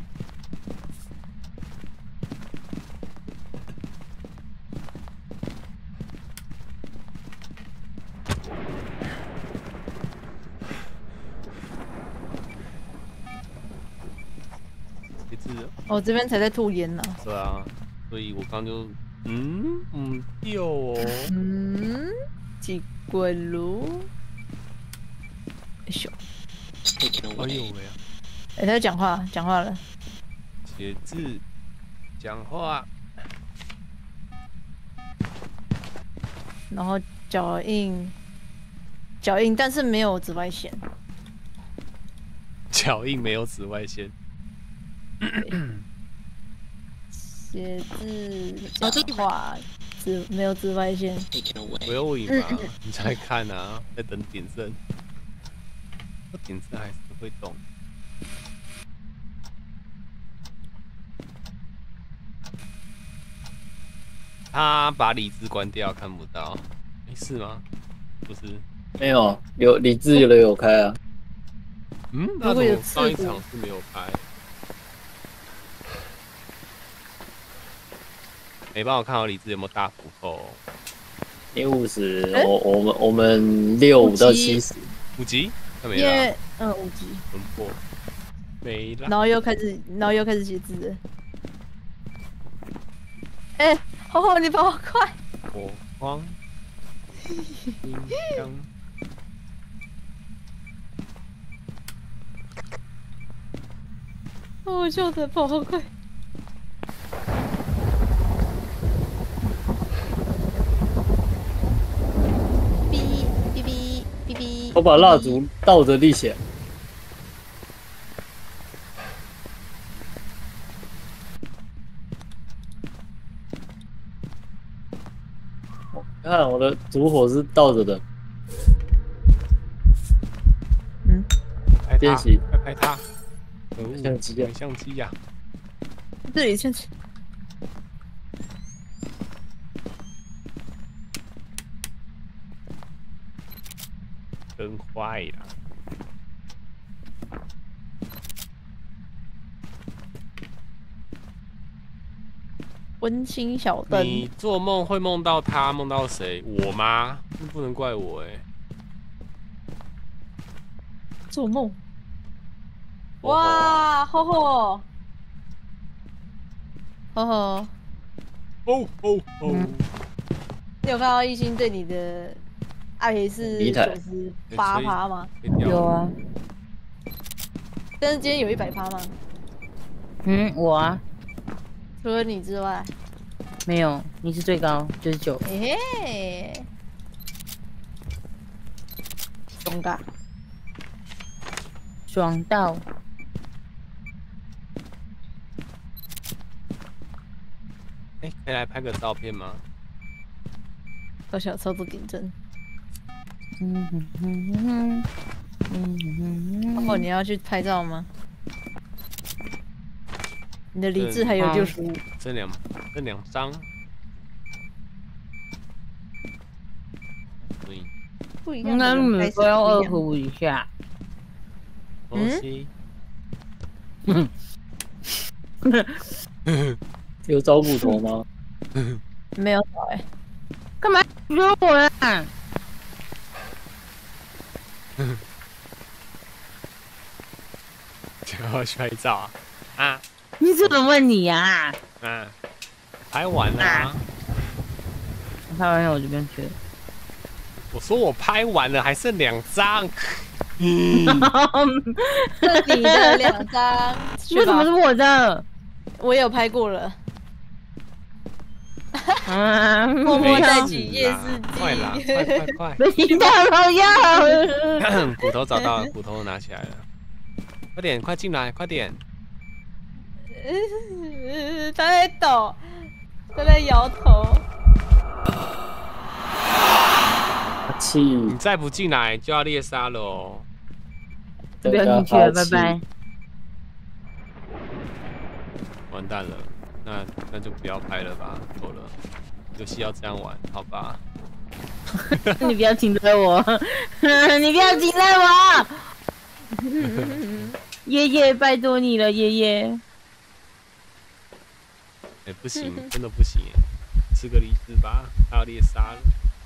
S3: 我、哦、这边才在吐烟呢。
S2: 对啊，所以我刚就嗯嗯掉哦。
S3: 嗯，奇怪喽。哎呦，
S2: 哎呦喂啊！
S3: 哎、欸，他在讲话，讲话了。
S2: 写字，讲话。
S3: 然后脚印，脚印，但是没有紫外线。
S2: 脚印没有紫外线。
S3: 写字讲话紫没有紫外线。
S2: 不用尾巴，你在看啊，在等点阵。这点阵还是会动。他把理智关掉，看不到。没事吗？不是。
S4: 没有，有理智有的有开啊。
S2: 嗯，那怎么上一场是没有开？没帮我看好理智有没有大幅扣？
S4: 你五十，我我们我们六五到七十，
S2: 五级，看没了。
S3: 嗯，五级。
S2: 魂魄没了。
S3: 然后又开始，然后又开始写字了。哎、欸，吼吼，你跑好快！
S2: 火光，冰箱。
S3: 我笑的跑好快。哔哔哔哔哔。
S4: 我把蜡烛倒着立起来。看我的烛火是倒着的。
S3: 嗯。
S4: 练习。
S2: 快拍它。
S4: 相机啊，
S2: 相机呀！
S3: 这里相机。
S2: 灯坏了。
S3: 温馨小灯。
S2: 你做梦会梦到他，梦到谁？我吗？ 不能怪我哎、欸。
S3: 做梦。哇，吼吼，吼吼。
S2: 哦哦哦！
S3: 你有看到一心对你的爱是九十八趴吗？
S1: 有啊。
S3: 但是今天有一百趴吗？
S1: 嗯，我啊。
S3: 除了你之外。
S1: 没有，你是最高，九十九。
S3: 嘿嘿。勇敢。
S1: 爽到。
S2: 哎、欸，可以来拍个照片吗？
S3: 我想操作顶针。
S1: 嗯哼哼哼，嗯哼哼。
S3: 哦，你要去拍照吗？你的理智还有六十五。
S2: 这两，这两张。
S3: 不一样。
S1: 应该你们都要二胡一下。
S2: 东西。
S1: 嗯。
S4: 有找骨头吗？
S3: 没有找哎。
S1: 干嘛说我啊？
S2: 就要去拍照啊？啊？
S1: 你怎么问你呀？
S2: 啊？拍完了啊。
S1: 拍完了我就不用去了。
S2: 我说我拍完了，还剩两张。
S3: 嗯，是你的两张。
S1: 为什么是我的？
S3: 我有拍过了。
S1: 啊！
S3: 默默在举夜视机。
S2: 快啦！快快快！
S1: 没听到老要。
S2: 骨头找到了，骨头拿起来了。快点，快进来，快点！
S3: 他在抖，他在摇头。
S4: 气！
S2: 你再不进来就要猎杀了哦！
S1: 不要进去了，拜拜。
S2: 完蛋了，那那就不要拍了吧，够了。游戏要这样玩，好吧？
S1: 你不要请着我，你不要请着我。爷爷，拜托你了，爷爷。
S2: 哎、欸，不行，真的不行，吃个梨子吧，还要猎杀了。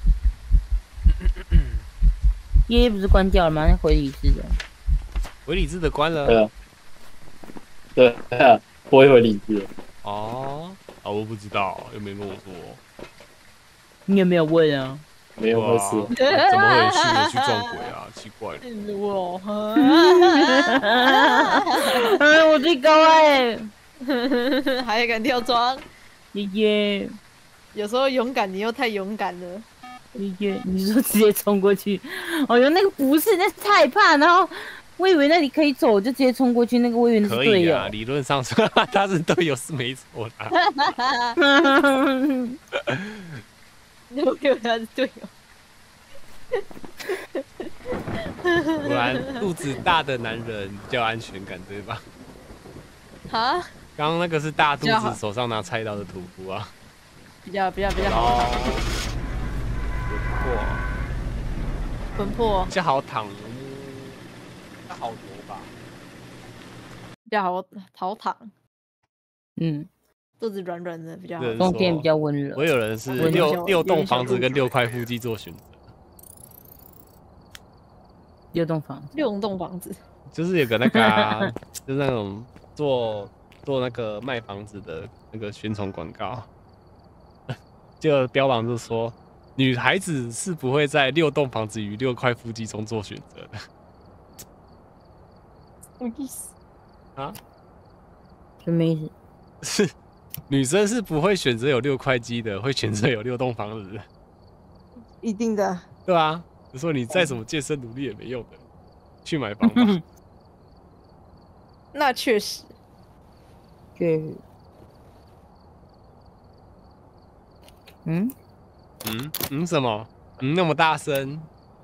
S1: 爷爷不是关掉了吗？那回理智的。
S2: 回理智的关了。
S4: 对啊。对啊，不会回理智。
S2: 哦，啊，我不知道，又没跟我说。
S1: 你有没有问啊？
S4: 没有回事。
S2: 怎么会去我去撞鬼啊？奇怪了。
S3: 我，
S1: 哎，我最高哎、
S3: 欸，还敢跳窗，
S1: 爷爷。
S3: 有时候勇敢，你又太勇敢了。
S1: 爷爷，你说直接冲过去？哦哟，那个不是，那是太怕。然后我以为那里可以走，我就直接冲过去。那个我以为是队友。
S2: 可以啊，理论上说他是队友是没错的。
S3: 我以为他是队友。
S2: 果然，肚子大的男人比较安全感，对吧？
S3: 啊？
S2: 刚刚那个是大肚子手上拿菜刀的屠夫啊。
S3: 比较比较比较好躺。
S2: 魂魄。
S3: 魂魄。
S2: 比较好躺，比较好夺吧。
S3: 比较好好躺。
S1: 嗯。
S3: 肚子软软的比较好。
S1: 冬天比较温热。
S2: 我有人是六六栋房子跟六块腹肌做选择。
S1: 六栋房子。
S3: 六栋房子。
S2: 就是有个那个、啊，就是那种做做那个卖房子的那个宣传广告，就标榜就说女孩子是不会在六栋房子与六块腹肌中做选择的。
S3: 什么意思？
S2: 啊？
S1: 什么意思？
S2: 是女生是不会选择有六块肌的，会选择有六栋房子的。
S3: 一定的。
S2: 对啊，就说你再怎么健身努力也没用的，去买房吧。
S3: 那确实。
S1: 确实。嗯？
S2: 嗯嗯什么？嗯那么大声？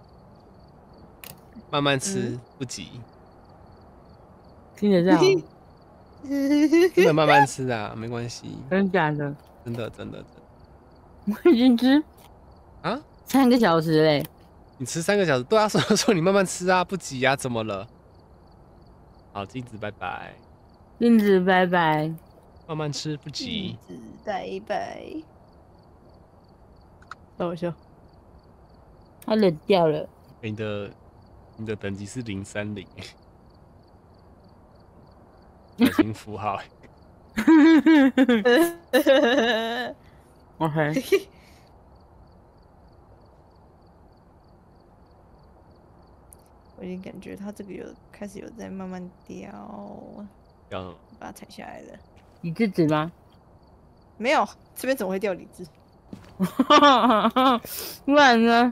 S2: 慢慢吃，嗯、不急。
S1: 听得到。
S2: 真的慢慢吃啊，没关系。
S1: 真的假的？
S2: 真的真的真的。
S1: 我已经吃
S2: 啊，
S1: 三个小时嘞。
S2: 你吃三个小时？对啊，说说你慢慢吃啊，不急啊，怎么了？好，镜子拜拜。
S1: 镜子拜拜。
S2: 慢慢吃，不急。
S3: 镜子拜拜。好笑。
S1: 它冷掉了。
S2: 你的你的等级是零三零，表情符号。
S1: OK。
S3: 我已经感觉它这个有开始有在慢慢掉，
S2: 掉什么？
S3: 把它踩下来了。
S1: 理智纸吗？
S3: 没有，这边怎么会掉理智？
S1: 不然呢？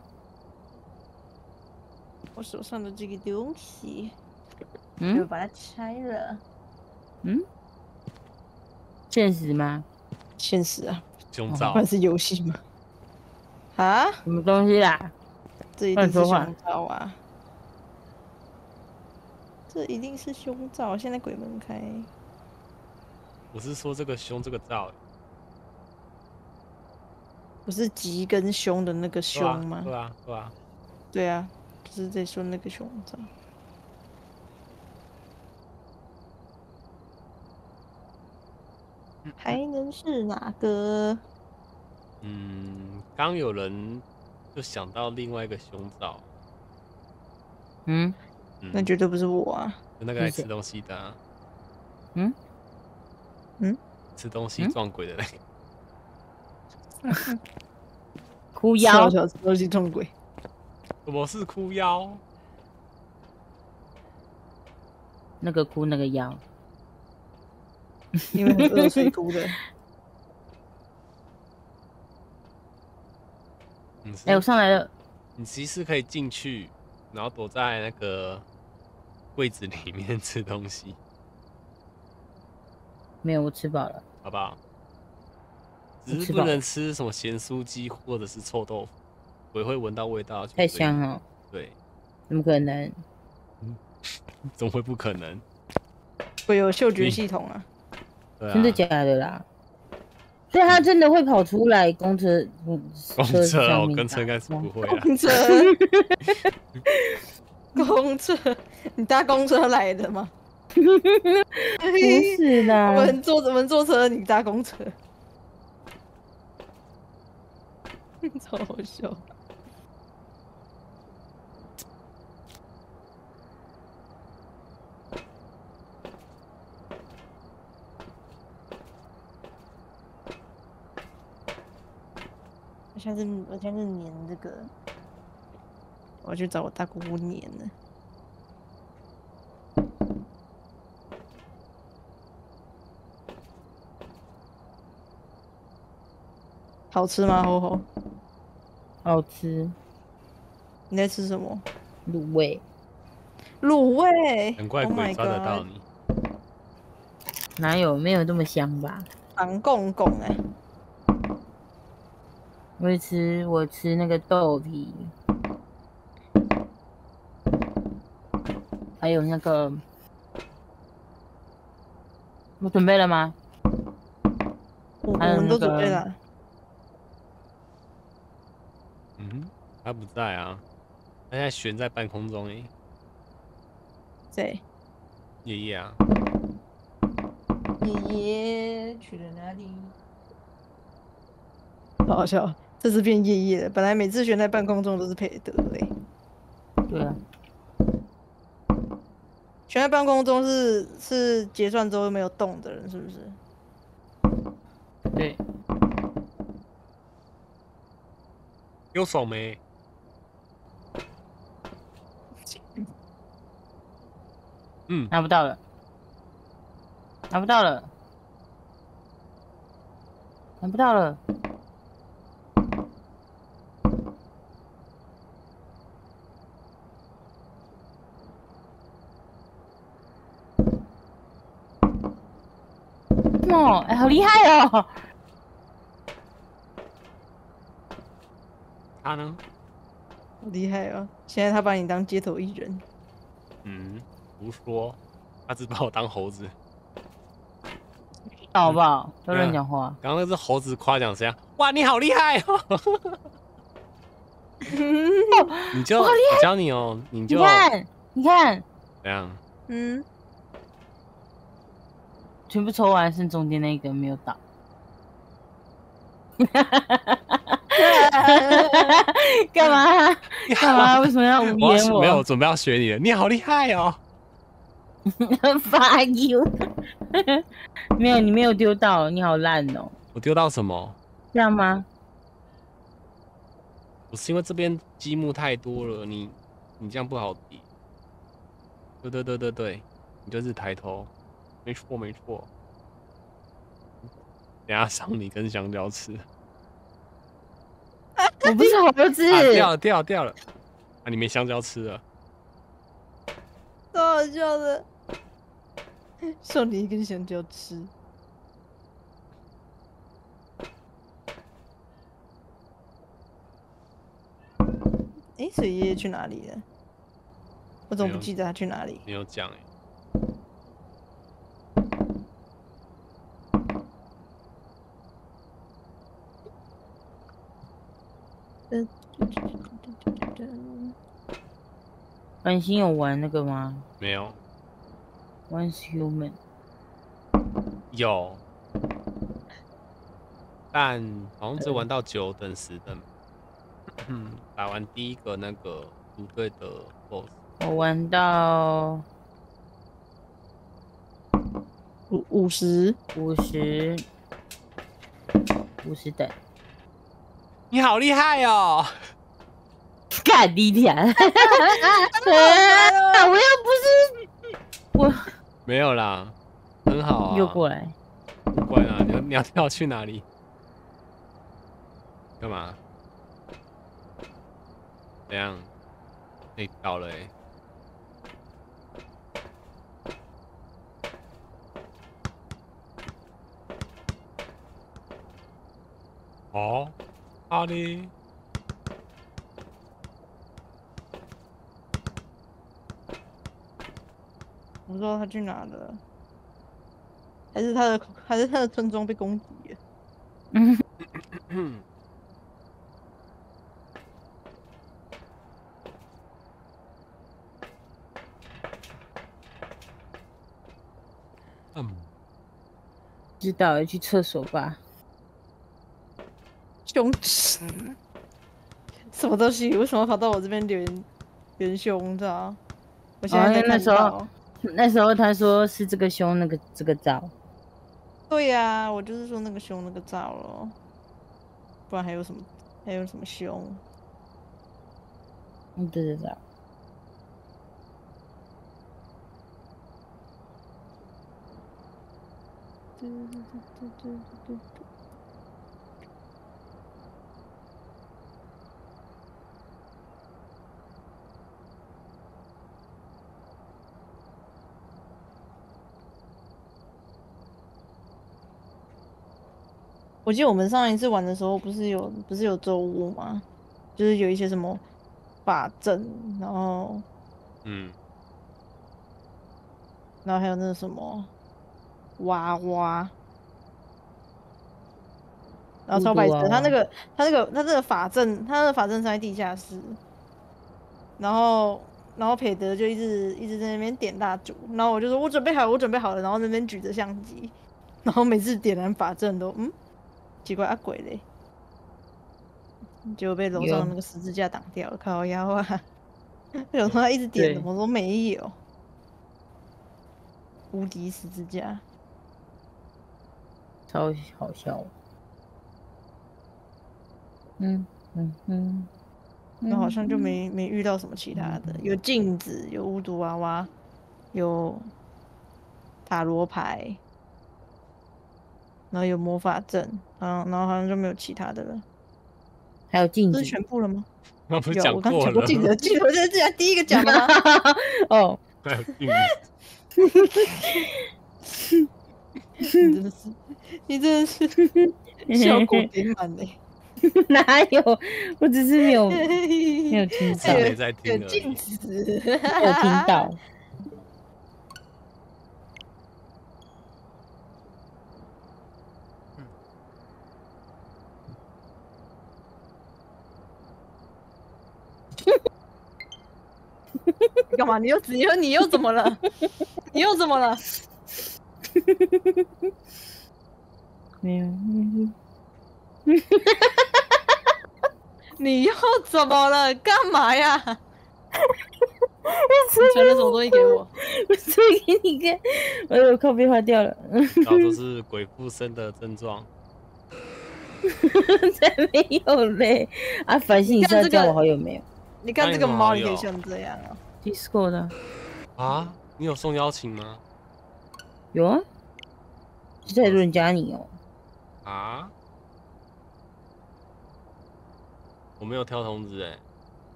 S3: 我手上的这个东西，
S1: 嗯，
S3: 就把它拆了。
S1: 嗯，现实吗？
S3: 现实啊，
S2: 胸罩
S3: 不然是游戏吗？啊？
S1: 什么东西啦？
S3: 这一定是胸罩啊！这一定是胸罩。现在鬼门开。
S2: 我是说这个胸这个罩，
S3: 不是吉跟胸的那个胸吗？
S2: 对啊，对啊，
S3: 对啊，就是在说那个胸罩。还能是哪个？
S2: 嗯，刚有人就想到另外一个胸罩，
S1: 嗯，
S2: 嗯
S3: 那绝对不是我啊！
S2: 就那个来吃东西的、啊，
S1: 嗯
S3: 嗯，
S2: 吃东西撞鬼的那个，
S1: 哭腰，
S3: 吃东西撞鬼。
S2: 我是哭腰，
S1: 那个哭那个腰，
S3: 因为很饿所以哭的。
S1: 哎、欸，我上来了。
S2: 你其实可以进去，然后躲在那个柜子里面吃东西。
S1: 没有，我吃饱了，
S2: 好不好？只是不能吃什么咸酥鸡或者是臭豆腐，鬼会闻到味道。
S1: 太香了。
S2: 对，
S1: 怎么可能？
S2: 嗯，怎么会不可能？
S3: 会有嗅觉系统啊？
S2: 对啊，
S1: 真的假的啦？所以他真的会跑出来公车，
S2: 公车哦，公车应该是不会啦。
S3: 公车，公车，你搭公车来的吗？
S1: 不是啦，
S3: 我们坐我们坐车，你搭公车，超好笑。我现在是，我现在是粘这个，我要去找我大姑姑粘了。好吃吗？吼吼，
S1: 好吃。
S3: 你在吃什么？
S1: 卤味。
S3: 卤味。
S2: 难怪鬼抓得到你。
S1: 哪有？没有这么香吧？
S3: 糖公公哎。
S1: 我会吃，我吃那个豆皮，还有那个，我准备了吗？
S3: 我我们都准备了。
S2: 嗯，他不在啊，他现在悬在半空中诶。
S3: 谁？
S2: 爷爷啊。
S3: 爷爷去了哪里？好好笑。这次变夜夜了，本来每次悬在半空中都是佩德嘞。
S1: 对啊，
S3: 悬在半空中是是结算之后没有动的人，是不是？
S1: 对。
S2: 有手没？嗯，
S1: 拿不到了，拿不到了，拿不到了。哦，哎，好厉害哦！
S2: 他呢？
S3: 好厉害哦！现在他把你当街头艺人。
S2: 嗯，胡说，他只把我当猴子。
S1: 好不好？都乱讲话。
S2: 刚刚那只猴子夸奖谁啊？哇，你好厉害哦！你就我教你哦，你就
S1: 你看，你看，
S2: 怎样？
S3: 嗯。
S1: 全部抽完，剩中间那个没有倒。 干嘛？干嘛？为什么要无
S2: 我
S1: 言我？
S2: 要没有，我准备要学你了。你好厉害哦！
S1: 发 you， 没有，你没有丢到，你好烂哦。
S2: 我丢到什么？
S1: 这样吗？
S2: 不是因为这边积木太多了，你你这样不好叠。对对对对对，你就是抬头，没错没错。等下赏你根香蕉吃。
S1: 我不是猴子。
S2: 啊，掉了掉了掉了！啊，你没香蕉吃了。
S3: 超好笑的，送你一根香蕉吃。哎、欸，所以爷爷去哪里了？我怎么不记得他去哪里？
S2: 没有讲哎。
S3: 呃，
S1: 繁星有玩那个吗？
S2: 没有。
S1: Once Human
S2: 有，但好像只玩到九等十等。嗯，打完第一个那个组队的 boss。
S1: 我玩到
S3: 五五十
S1: 五十五十等。
S2: 你好厉害哦！
S1: 干你娘！我又不是我。
S2: 没有啦，很好啊。
S1: 又过来。
S2: 不管啊，你要你要跳去哪里？干嘛？怎样？哎、欸，到了哎、欸。哦，好的。
S3: 我不知道他去哪了，还是他的还是他的村庄被攻击了？
S1: 嗯。
S2: 嗯，
S1: 知道，去厕所吧。
S3: 凶什么东西？为什么跑到我这边留言元凶照？我现在在看到、
S1: 哦、那时候，那时候他说是这个凶，那个这个照。
S3: 对呀、啊，我就是说那个凶那个照咯，不然还有什么还有什么凶？
S1: 嗯，对对对。
S3: 对对对对对对。我记得我们上一次玩的时候，不是有不是有周五吗？就是有一些什么法阵，然后
S2: 嗯，
S3: 然后还有那个什么娃娃，然后超白痴，他那个他那个他那个法阵，他那个法阵是在地下室，然后然后培德就一直一直在那边点蜡烛，然后我就说我准备好了，我准备好了，然后那边举着相机，然后每次点燃法阵都嗯。奇怪啊，鬼嘞！结果被楼上那个十字架挡掉了，靠腰啊！为什么他一直点？怎么都没有？无敌十字架，
S1: 超好笑。嗯嗯嗯，
S3: 那好像就没没遇到什么其他的，有镜子，有巫毒娃娃，有塔罗牌。然后有魔法阵，嗯，然后好像就没有其他的了。
S1: 还有镜子，
S3: 这是全部了吗？
S2: 那不是讲过了？
S3: 有，我刚讲过镜子，镜子我这是第一个讲的吗？
S1: 哦，
S2: 还有镜
S3: 子，你真的是，你真的是效果点满嘞。
S1: 哪有？我只是没有没有听到，
S2: 没在听
S3: 有镜子，
S1: 有听到。
S3: 干嘛？你又你又你又怎么了？你又怎么了？
S1: 没有。
S3: 你又怎么了？干嘛呀？你传了什么东西给我？
S1: 我传给你看，哎呦，靠背坏掉了。
S2: 然后都是鬼附身的症状。
S1: 才没有嘞！啊，繁星，你知道加我好友没有？
S3: 你看这个猫，你可以像这样啊
S1: ？Discord 的
S2: 啊？你有送邀请吗？
S1: 有啊，是太多人加你哦。
S2: 啊？我没有跳通知哎，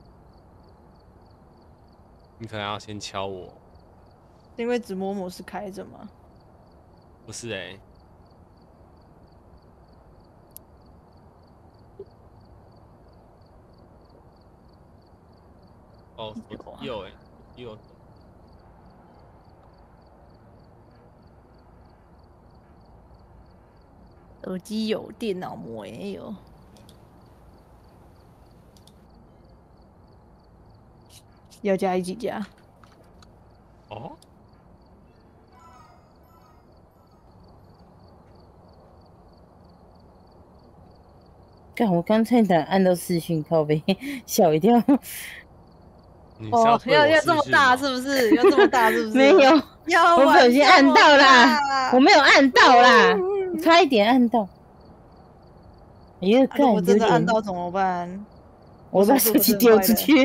S2: 你可能要先敲我。
S3: 因为直播模式开着吗？
S2: 不是哎、欸。哦，有哎、欸，有。
S3: 手机有，电脑膜也有。要加一起加。
S2: 哦。
S1: 干！我刚才打按到视讯靠背，吓我一跳。
S3: 哦，要要这么大是不是？要这么大是不是？
S1: 没有，
S3: 要
S1: 我不小心按到啦，我没有按到啦，我差一点按到。哎呀，干！
S3: 我真的按到怎么办？
S1: 我把手机丢出去，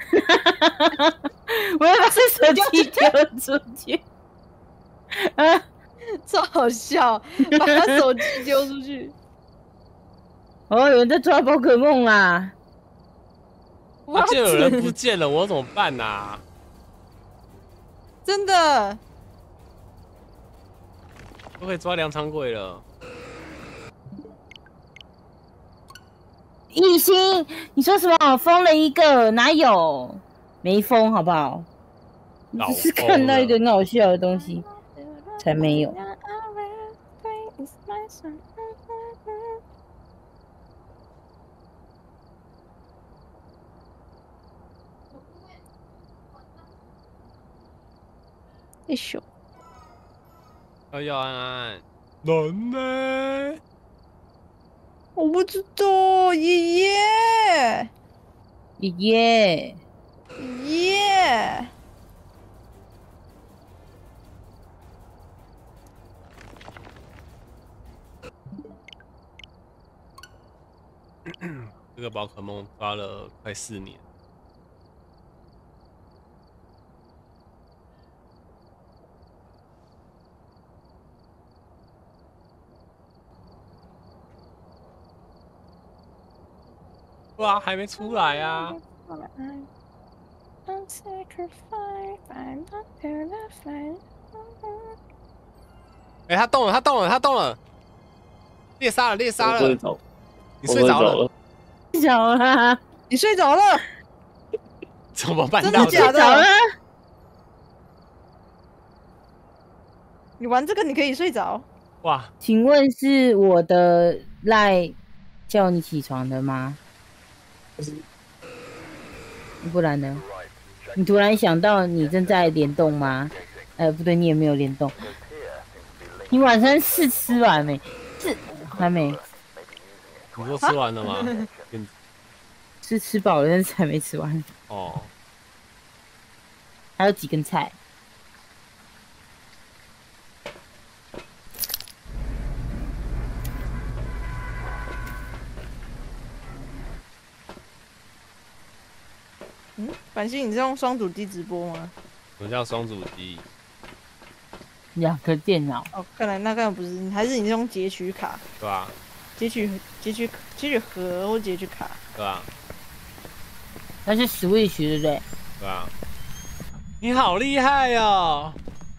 S1: 我要把手机丢出去。啊，
S3: 超好笑！把手机丢出去。
S1: 哦，有人在抓宝可梦啦！
S2: 啊，就有人不见了，我怎么办啊？
S3: 真的，
S2: 都可以抓梁长鬼了。
S1: 一心，你说什么？封了一个？哪有？没封，好不好？只是看到一个很好笑的东西，才没有。
S3: 一宿。
S2: 要要安安，人呢？
S3: 我不知道，爷爷，
S1: 爷爷，
S3: 爷爷。
S2: 这个宝可梦抓了快四年。哇，还没出来啊！哎、欸，他动了，他动了，他动了！猎杀了，猎杀了！你睡着了？
S1: 睡着了？
S3: 你睡着了？
S2: 怎么办到
S3: 的？真的假的？你玩这个你可以睡着？
S2: 哇！
S1: 请问是我的赖叫你起床的吗？不然呢？你突然想到你正在联动吗？呃，不对，你也没有联动。你晚上是吃完没？是还没？
S2: 你说吃完了吗？
S1: 是吃饱了，但是还没吃完。
S2: 哦。
S1: 还有几根菜。
S3: 嗯，繁星，你是用双主机直播吗？
S2: 什么叫双主机？
S1: 两个电脑。
S3: 哦，看来那个不是，还是你是用截取卡？
S2: 对吧？
S3: 截取、截取、截取盒或截取卡？
S2: 对吧？
S1: 那是 Switch 对不对？
S2: 对吧？你好厉害哦！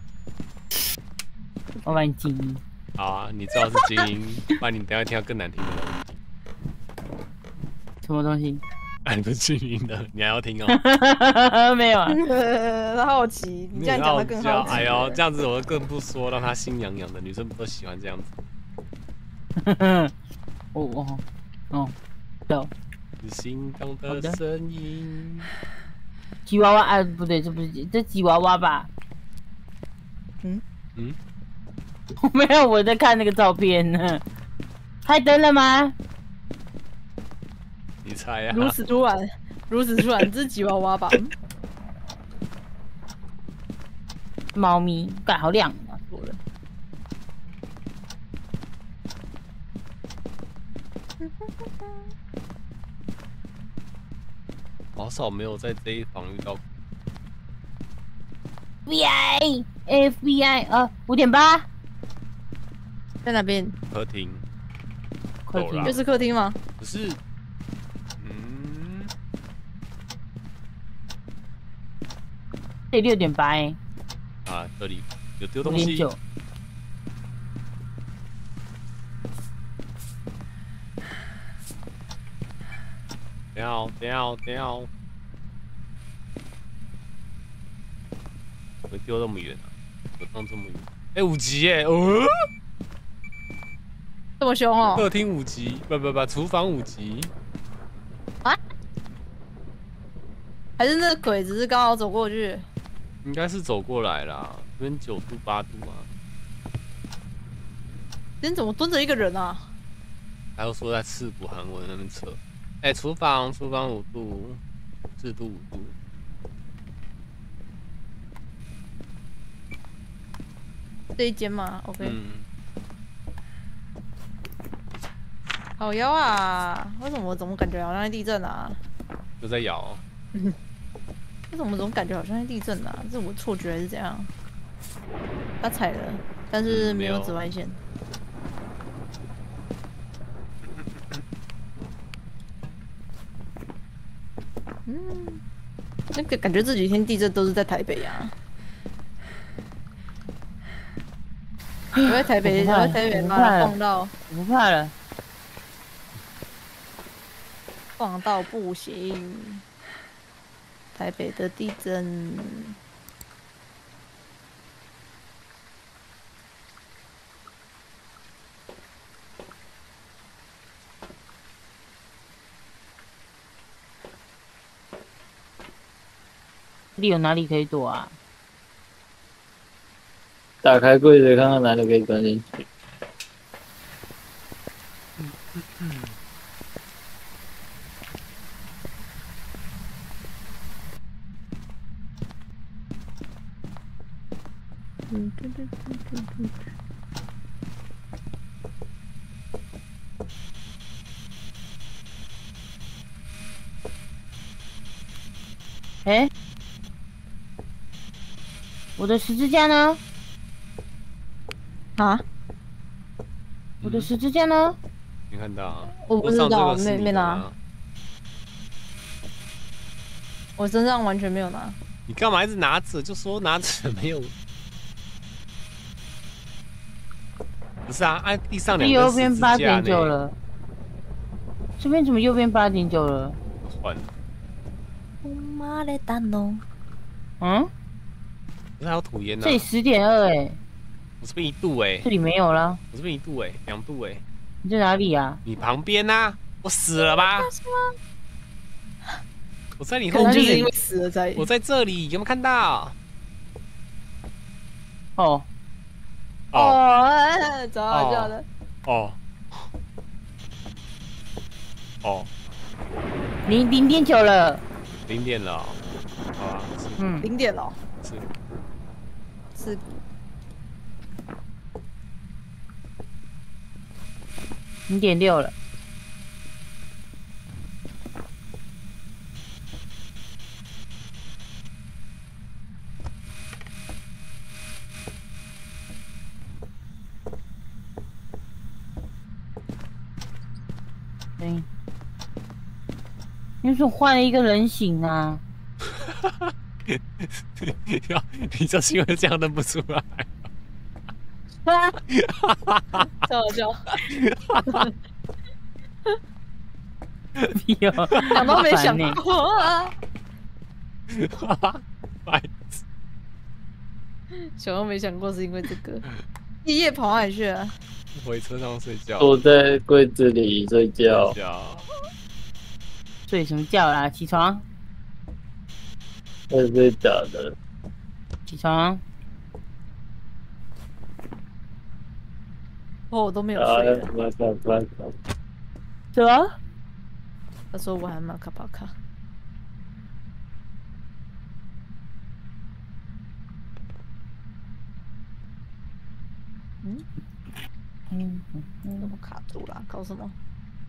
S1: 我把你静音。
S2: 好啊，你知道是精英，不然你等下听到更难听的东西。
S1: 什么东西？
S2: 哎，你不是精英的，你还要听哦？
S1: 没有啊，
S3: 他好奇，你这样讲他更好奇。
S2: 哎呦，这样子我更不说，让他心痒痒的。女生不都喜欢这样子？
S1: 我我哦，有。
S2: 是心动的声音。
S1: 吉娃娃啊，不对，这不是这吉娃娃吧？
S3: 嗯
S2: 嗯，
S1: 没有，我在看那个照片呢。开灯了吗？
S2: 你猜啊？
S3: 如此突然，如此突然，这是吉娃娃吧？
S1: 猫咪，干好亮啊！错了，
S2: 好少没有在这一房遇到。
S1: F B I F B I 呃五点八，
S3: 在哪边？
S2: 客厅。
S1: 客厅
S3: 又是客厅吗？
S2: 可是，嗯，
S1: 这里六点八哎。
S2: 啊，这里有丢东西。
S1: 五点九。
S2: 等下哦，等下哦，等下哦。会丢那么远啊？我放这么远？哎、欸，五级耶！哦，
S3: 这么凶哦！
S2: 客厅五级，不不不，厨房五级。
S3: 啊？还是那个鬼只是刚好走过去？
S2: 应该是走过来啦，这边九度八度啊。
S3: 今天怎么蹲着一个人啊？
S2: 还有说在赤谷韩文那边测。哎、欸，厨房厨房五度，四度五度。
S3: 这一间嘛 ，OK。
S2: 嗯。
S3: 好妖啊！为什么我总感觉好像在地震啊？
S2: 就在摇、哦。
S3: 为什么总感觉好像在地震啊？是我错觉还是怎样？他踩了，但是没有紫外线。嗯，那个感觉这几天地震都是在台北啊。我在台北，我在台北把它放到，
S1: 不怕了，
S3: 放到不行。台北的地震，
S1: 这里有哪里可以躲啊？
S4: 打开柜子，看看哪里可以钻进去。
S3: 嗯对对对对对。
S1: 哎、欸，我的十字架呢？
S3: 啊？
S1: 我的十字架呢？
S2: 没看到。
S3: 我不知道，没没拿。我身上完全没有拿。
S2: 你干嘛一直拿着？就说拿着没有。不是啊，按地上两个十字架呢。
S1: 右边八点九了。这边怎么右边八点九了？
S2: 换了。
S1: 嗯？
S2: 不是还有土烟呢？
S1: 这里十点二哎。
S2: 我这边一度哎、欸。
S1: 这里没有了。
S2: 我这边一度哎、欸，两度哎、欸。
S1: 你在哪里啊？
S2: 你旁边呐、啊？我死了吧？我在你后面。
S3: 就是因为死了才。
S2: 我在这里，有没有看到？
S1: 哦。
S3: 哦，找好叫的。
S2: 哦。哦。
S1: 零零点九了。
S2: 零点了、哦，好啊。
S1: 嗯。
S3: 零点了。
S2: 是。
S3: 是。
S1: 零点六了。对，你怎么换了一个人形啊？
S2: 你就是因为这样认不出来。
S3: 笑笑。
S1: 有，
S3: 想都没想过啊！
S2: 白痴，
S3: 想都没想过是因为这个。一夜跑哪里去啊？
S2: 回车上睡觉。
S4: 躲在柜子里睡觉。
S1: 睡什么觉啦？起床。
S4: 我睡觉的。
S1: 起床。
S3: 哦，我都没有睡了。
S4: 什么？
S1: 什么？
S3: 他说我还马卡巴卡。嗯嗯嗯，怎么卡住了？搞什么？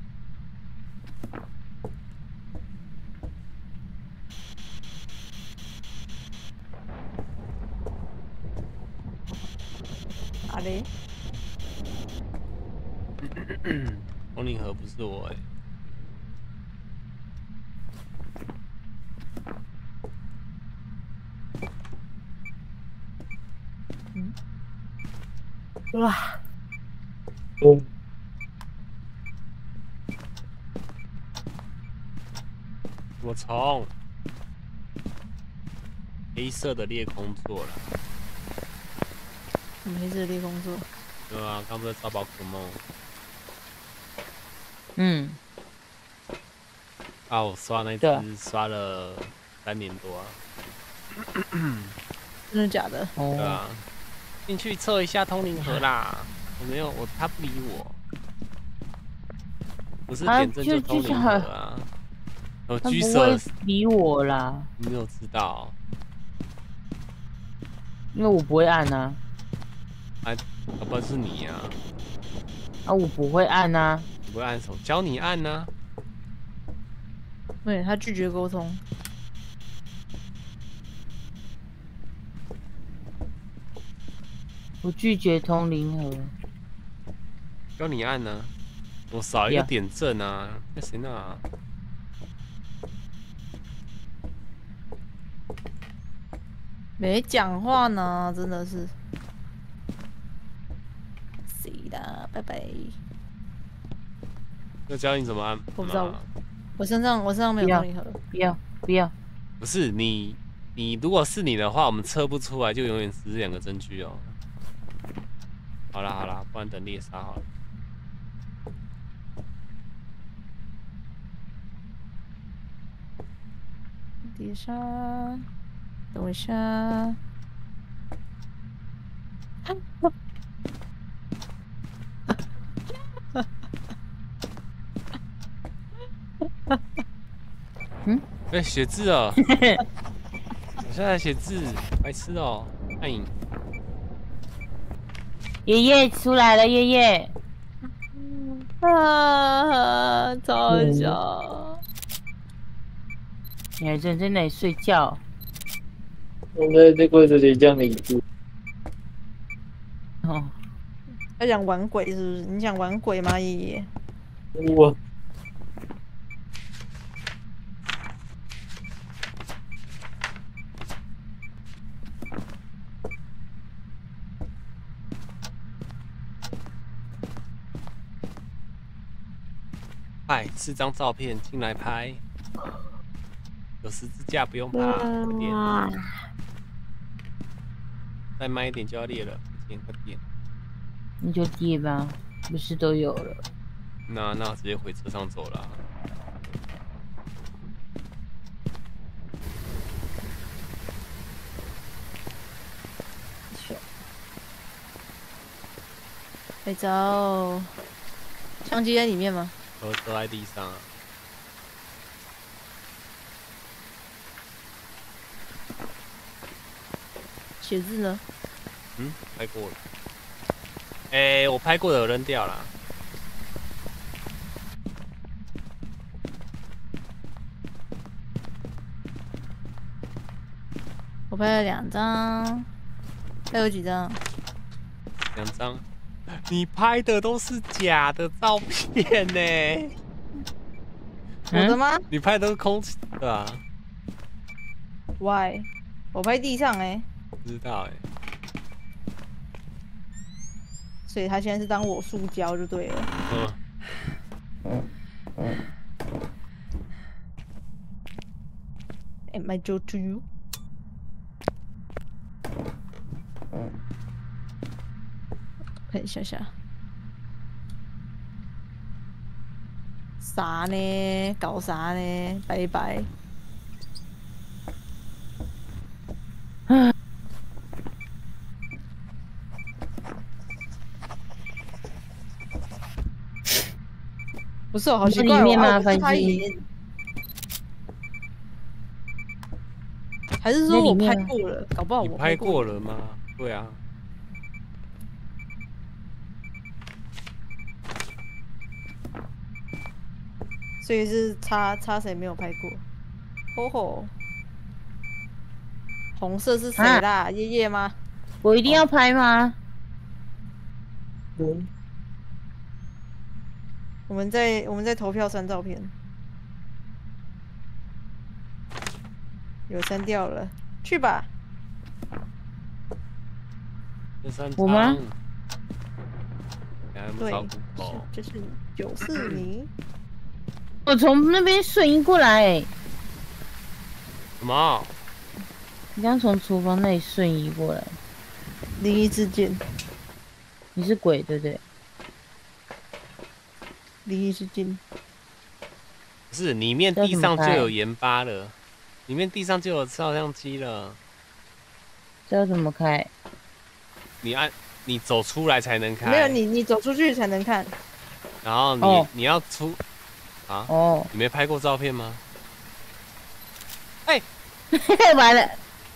S3: 哪里？
S2: 通灵盒不是我哎、欸。
S3: 嗯。
S1: 哇。
S4: 嗯。
S2: 我从黑色的裂空座了。
S3: 什么黑色的裂空座？
S2: 对啊，刚不是找宝可梦？
S1: 嗯。
S2: 啊，我刷那只刷了三年多啊。
S3: 真的假的？
S1: 哦。
S2: 对啊。进去测一下通灵盒啦。我没有，我他不理我。不是点阵就通灵盒啊。有橘色
S1: 理我啦。
S2: 你没有知道？
S1: 因为我不会按啊。
S2: 啊，要不然是你呀、啊？
S1: 啊，我不会按啊。
S2: 你不会按什么？教你按呢、啊。
S3: 对，他拒绝沟通。
S1: 我拒绝通灵盒。
S2: 教你按呢、啊，我少一个点阵啊，那谁呢、啊？
S3: 没讲话呢，真的是。谁的？拜拜。
S2: 要教你怎么按？
S3: 我不知道，我身上我身上没有通灵盒。
S1: 不要不要。
S2: 不是你，你如果是你的话，我们测不出来，就永远只是两个证据哦。好啦好啦，不然等猎杀好了。
S3: 猎杀，等我一下。
S1: 嗯？
S2: 哎、欸，写字哦！我现在写字，白痴哦！暗影。
S1: 爷爷出来了，爷爷。
S3: 啊，超好笑！
S1: 你还真在那里睡觉？
S4: 我在这柜子里叫你住。
S1: 哦。
S3: 他想玩鬼是不是？你想玩鬼吗，爷爷？
S4: 我。
S2: 嗨，四张照片进来拍，有十字架不用怕，快点，再慢一点就要裂了，快点快点，
S1: 你就跌吧，不是都有了？
S2: 那那直接回车上走了。
S3: 快走！相机在里面吗？
S2: 都都在地上啊。
S3: 写字呢？
S2: 嗯，拍过了。哎、欸，我拍过的有扔掉了。
S3: 我拍了两张，还有几张？
S2: 两张。你拍的都是假的照片呢、欸？
S3: 我的吗？
S2: 你拍的都是空气的啊
S3: ？Why？ 我拍地上哎、欸。
S2: 不知道哎、欸。
S3: 所以他现在是当我塑胶就对了。嗯。Am I Joe to you？ 看一下下。啥呢？搞啥呢？拜拜。不是，好奇怪哦！
S1: 里面吗？
S3: 他已经还是说我拍过了？搞不好我
S2: 你拍过了吗？对啊。
S3: 所以是差差谁没有拍过？吼吼，红色是谁啦？啊、叶叶吗？
S1: 我一定要拍吗？
S5: 嗯。
S3: 我们在我们在投票删照片，有删掉了，去吧。
S1: 我吗？
S3: 对，这是九四零。
S1: 我从那边瞬移过来、欸。
S2: 什么？
S1: 你刚从厨房那里瞬移过来。
S3: 灵异事件。
S1: 你是鬼对不对？
S3: 灵异事件。
S2: 不是，里面地上就有盐巴了，里面地上就有照相机了。
S1: 这要怎么开？
S2: 你按，你走出来才能开。
S3: 没有，你你走出去才能看。
S2: 然后你、
S1: 哦、
S2: 你要出。啊
S1: 哦，
S2: 你没拍过照片吗？哎、
S1: 欸，完了，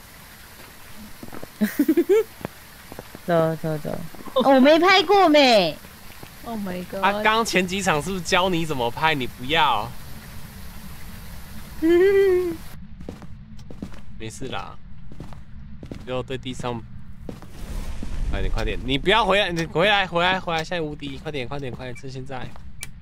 S1: 走走走，哦，我没拍过没。
S3: Oh my god！
S2: 他刚刚前几场是不是教你怎么拍？你不要。没事啦，就对地上。快点快点，你不要回来，你回来回来回来，现在无敌，快点快点快点，趁现在。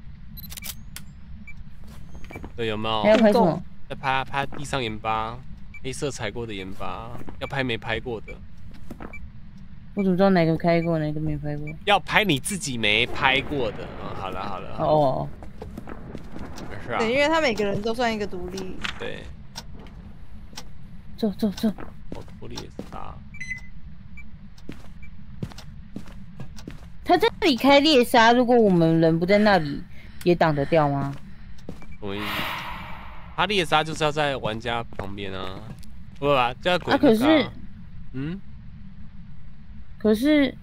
S2: 对，有没有？
S1: 还要拍什么？
S2: 在拍拍地上盐巴，黑色踩过的盐巴，要拍没拍过的。
S1: 我怎么知道哪个开过，哪个没拍过？
S2: 要拍你自己没拍过的。哦，好了好了。
S1: 哦哦。
S2: 没事啊。
S3: 对，因为他每个人都算一个独立。
S2: 对。
S1: 走走走。
S2: 哦，玻璃也是大。
S1: 他在那里开猎杀，如果我们人不在那里，也挡得掉吗？
S2: 什么意思？他猎杀就是要在玩家旁边啊，不吧？就在鬼、
S1: 啊。可是，
S2: 嗯，
S1: 可是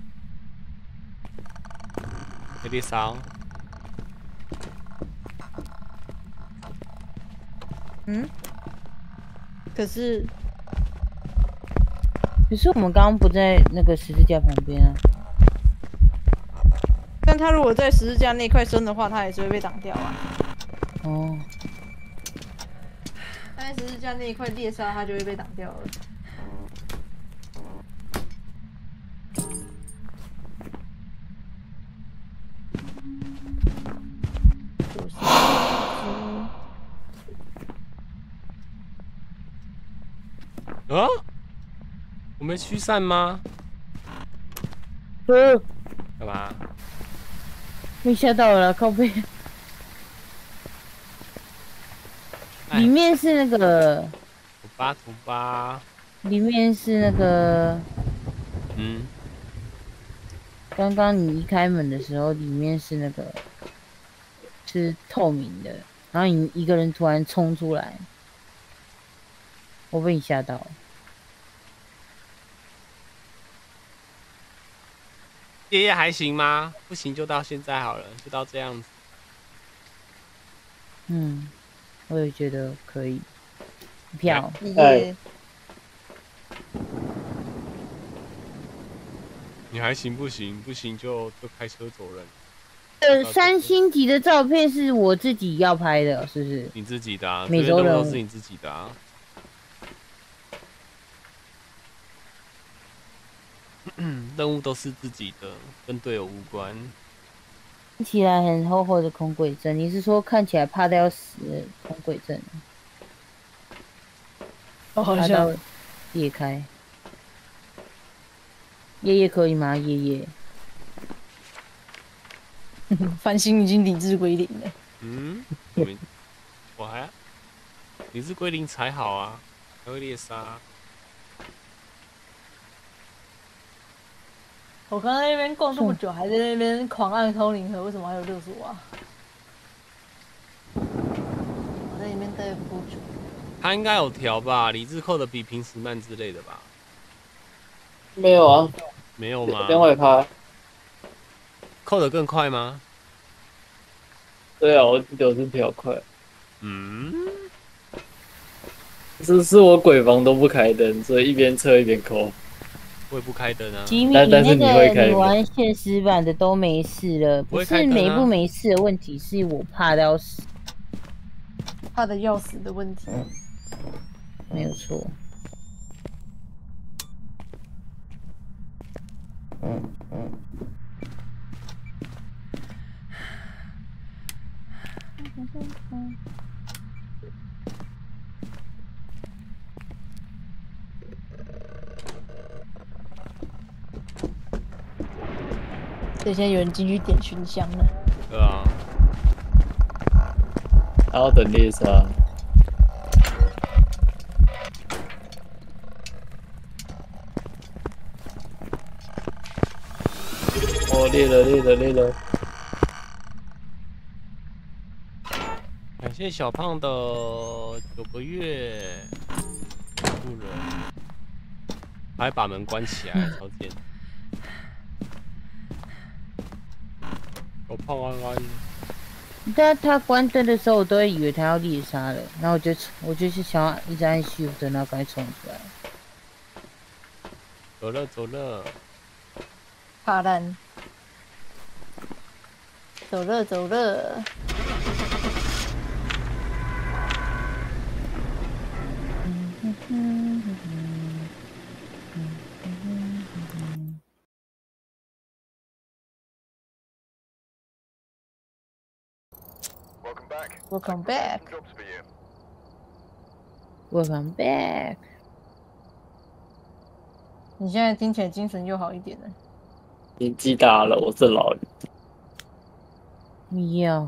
S2: 猎杀、哦。
S3: 嗯？可是，
S1: 可是我们刚刚不在那个十字架旁边啊。
S3: 但他如果在十字架那块生的话，他也是会被挡掉啊。
S1: 哦。
S3: 但在十字架那一块猎杀，他就会被挡掉了。
S2: 啊？我没驱散吗？
S1: 呃。
S2: 干嘛？
S1: 被吓到了，靠背。里面是那个。
S2: 土巴土巴。
S1: 里面是那个。
S2: 嗯。
S1: 刚刚你一开门的时候，里面是那个。是透明的，然后你一个人突然冲出来，我被你吓到了。
S2: 爷爷还行吗？不行就到现在好了，就到这样子。
S1: 嗯，我也觉得可以。票。
S3: 哎。
S2: 你还行不行？不行就就开车走人。
S1: 呃，三星级的照片是我自己要拍的，是不是？
S2: 你自己的啊，
S1: 美洲人
S2: 都是你自己的啊。任务都是自己的，跟队友无关。
S1: 看起来很厚厚的恐鬼症，你是说看起来怕的要死的恐鬼症？
S3: 哦，好像
S1: 裂开。爷爷可以吗？爷爷。
S3: 繁星已经理智归零了。
S2: 嗯，我我还理智归零才好啊，才会猎杀。
S3: 我刚才那边逛这么久，还在那边狂按通灵盒，为什么还有勒索啊？我在里面待不够久。
S2: 他应该有调吧，理智扣的比平时慢之类的吧？
S4: 没有啊，
S2: 没有吗？
S4: 另外开。
S2: 扣的更快吗？
S4: 对啊，我记得我是调快。
S2: 嗯。
S4: 是是我鬼房都不开灯，所以一边测一边抠。
S2: 我也不开灯啊。
S1: 吉米，
S4: 但但是
S1: 那
S4: 你会开
S1: 个你玩现实版的都没事了，不是没不没事的问题，是我怕的要死。
S3: 怕的要死的问题。
S1: 没有错。嗯嗯。
S3: 所以现在有人进去点熏香了。
S2: 对啊。
S4: 还要等猎杀。哦，猎了猎了猎了。
S2: 感谢小胖的九个月助人，还把门关起来，超贱。小胖安安。
S1: 但他关灯的时候，我都会以为他要猎杀了，然后我就我就是想要一直按 shift， 然后赶快冲出来。
S2: 走了走了。
S3: 怕烂。走了走了。Welcome back.
S1: Welcome back.
S3: 你现在听起来精神又好一点了。
S4: 年纪大了，我是老人。
S1: 不要，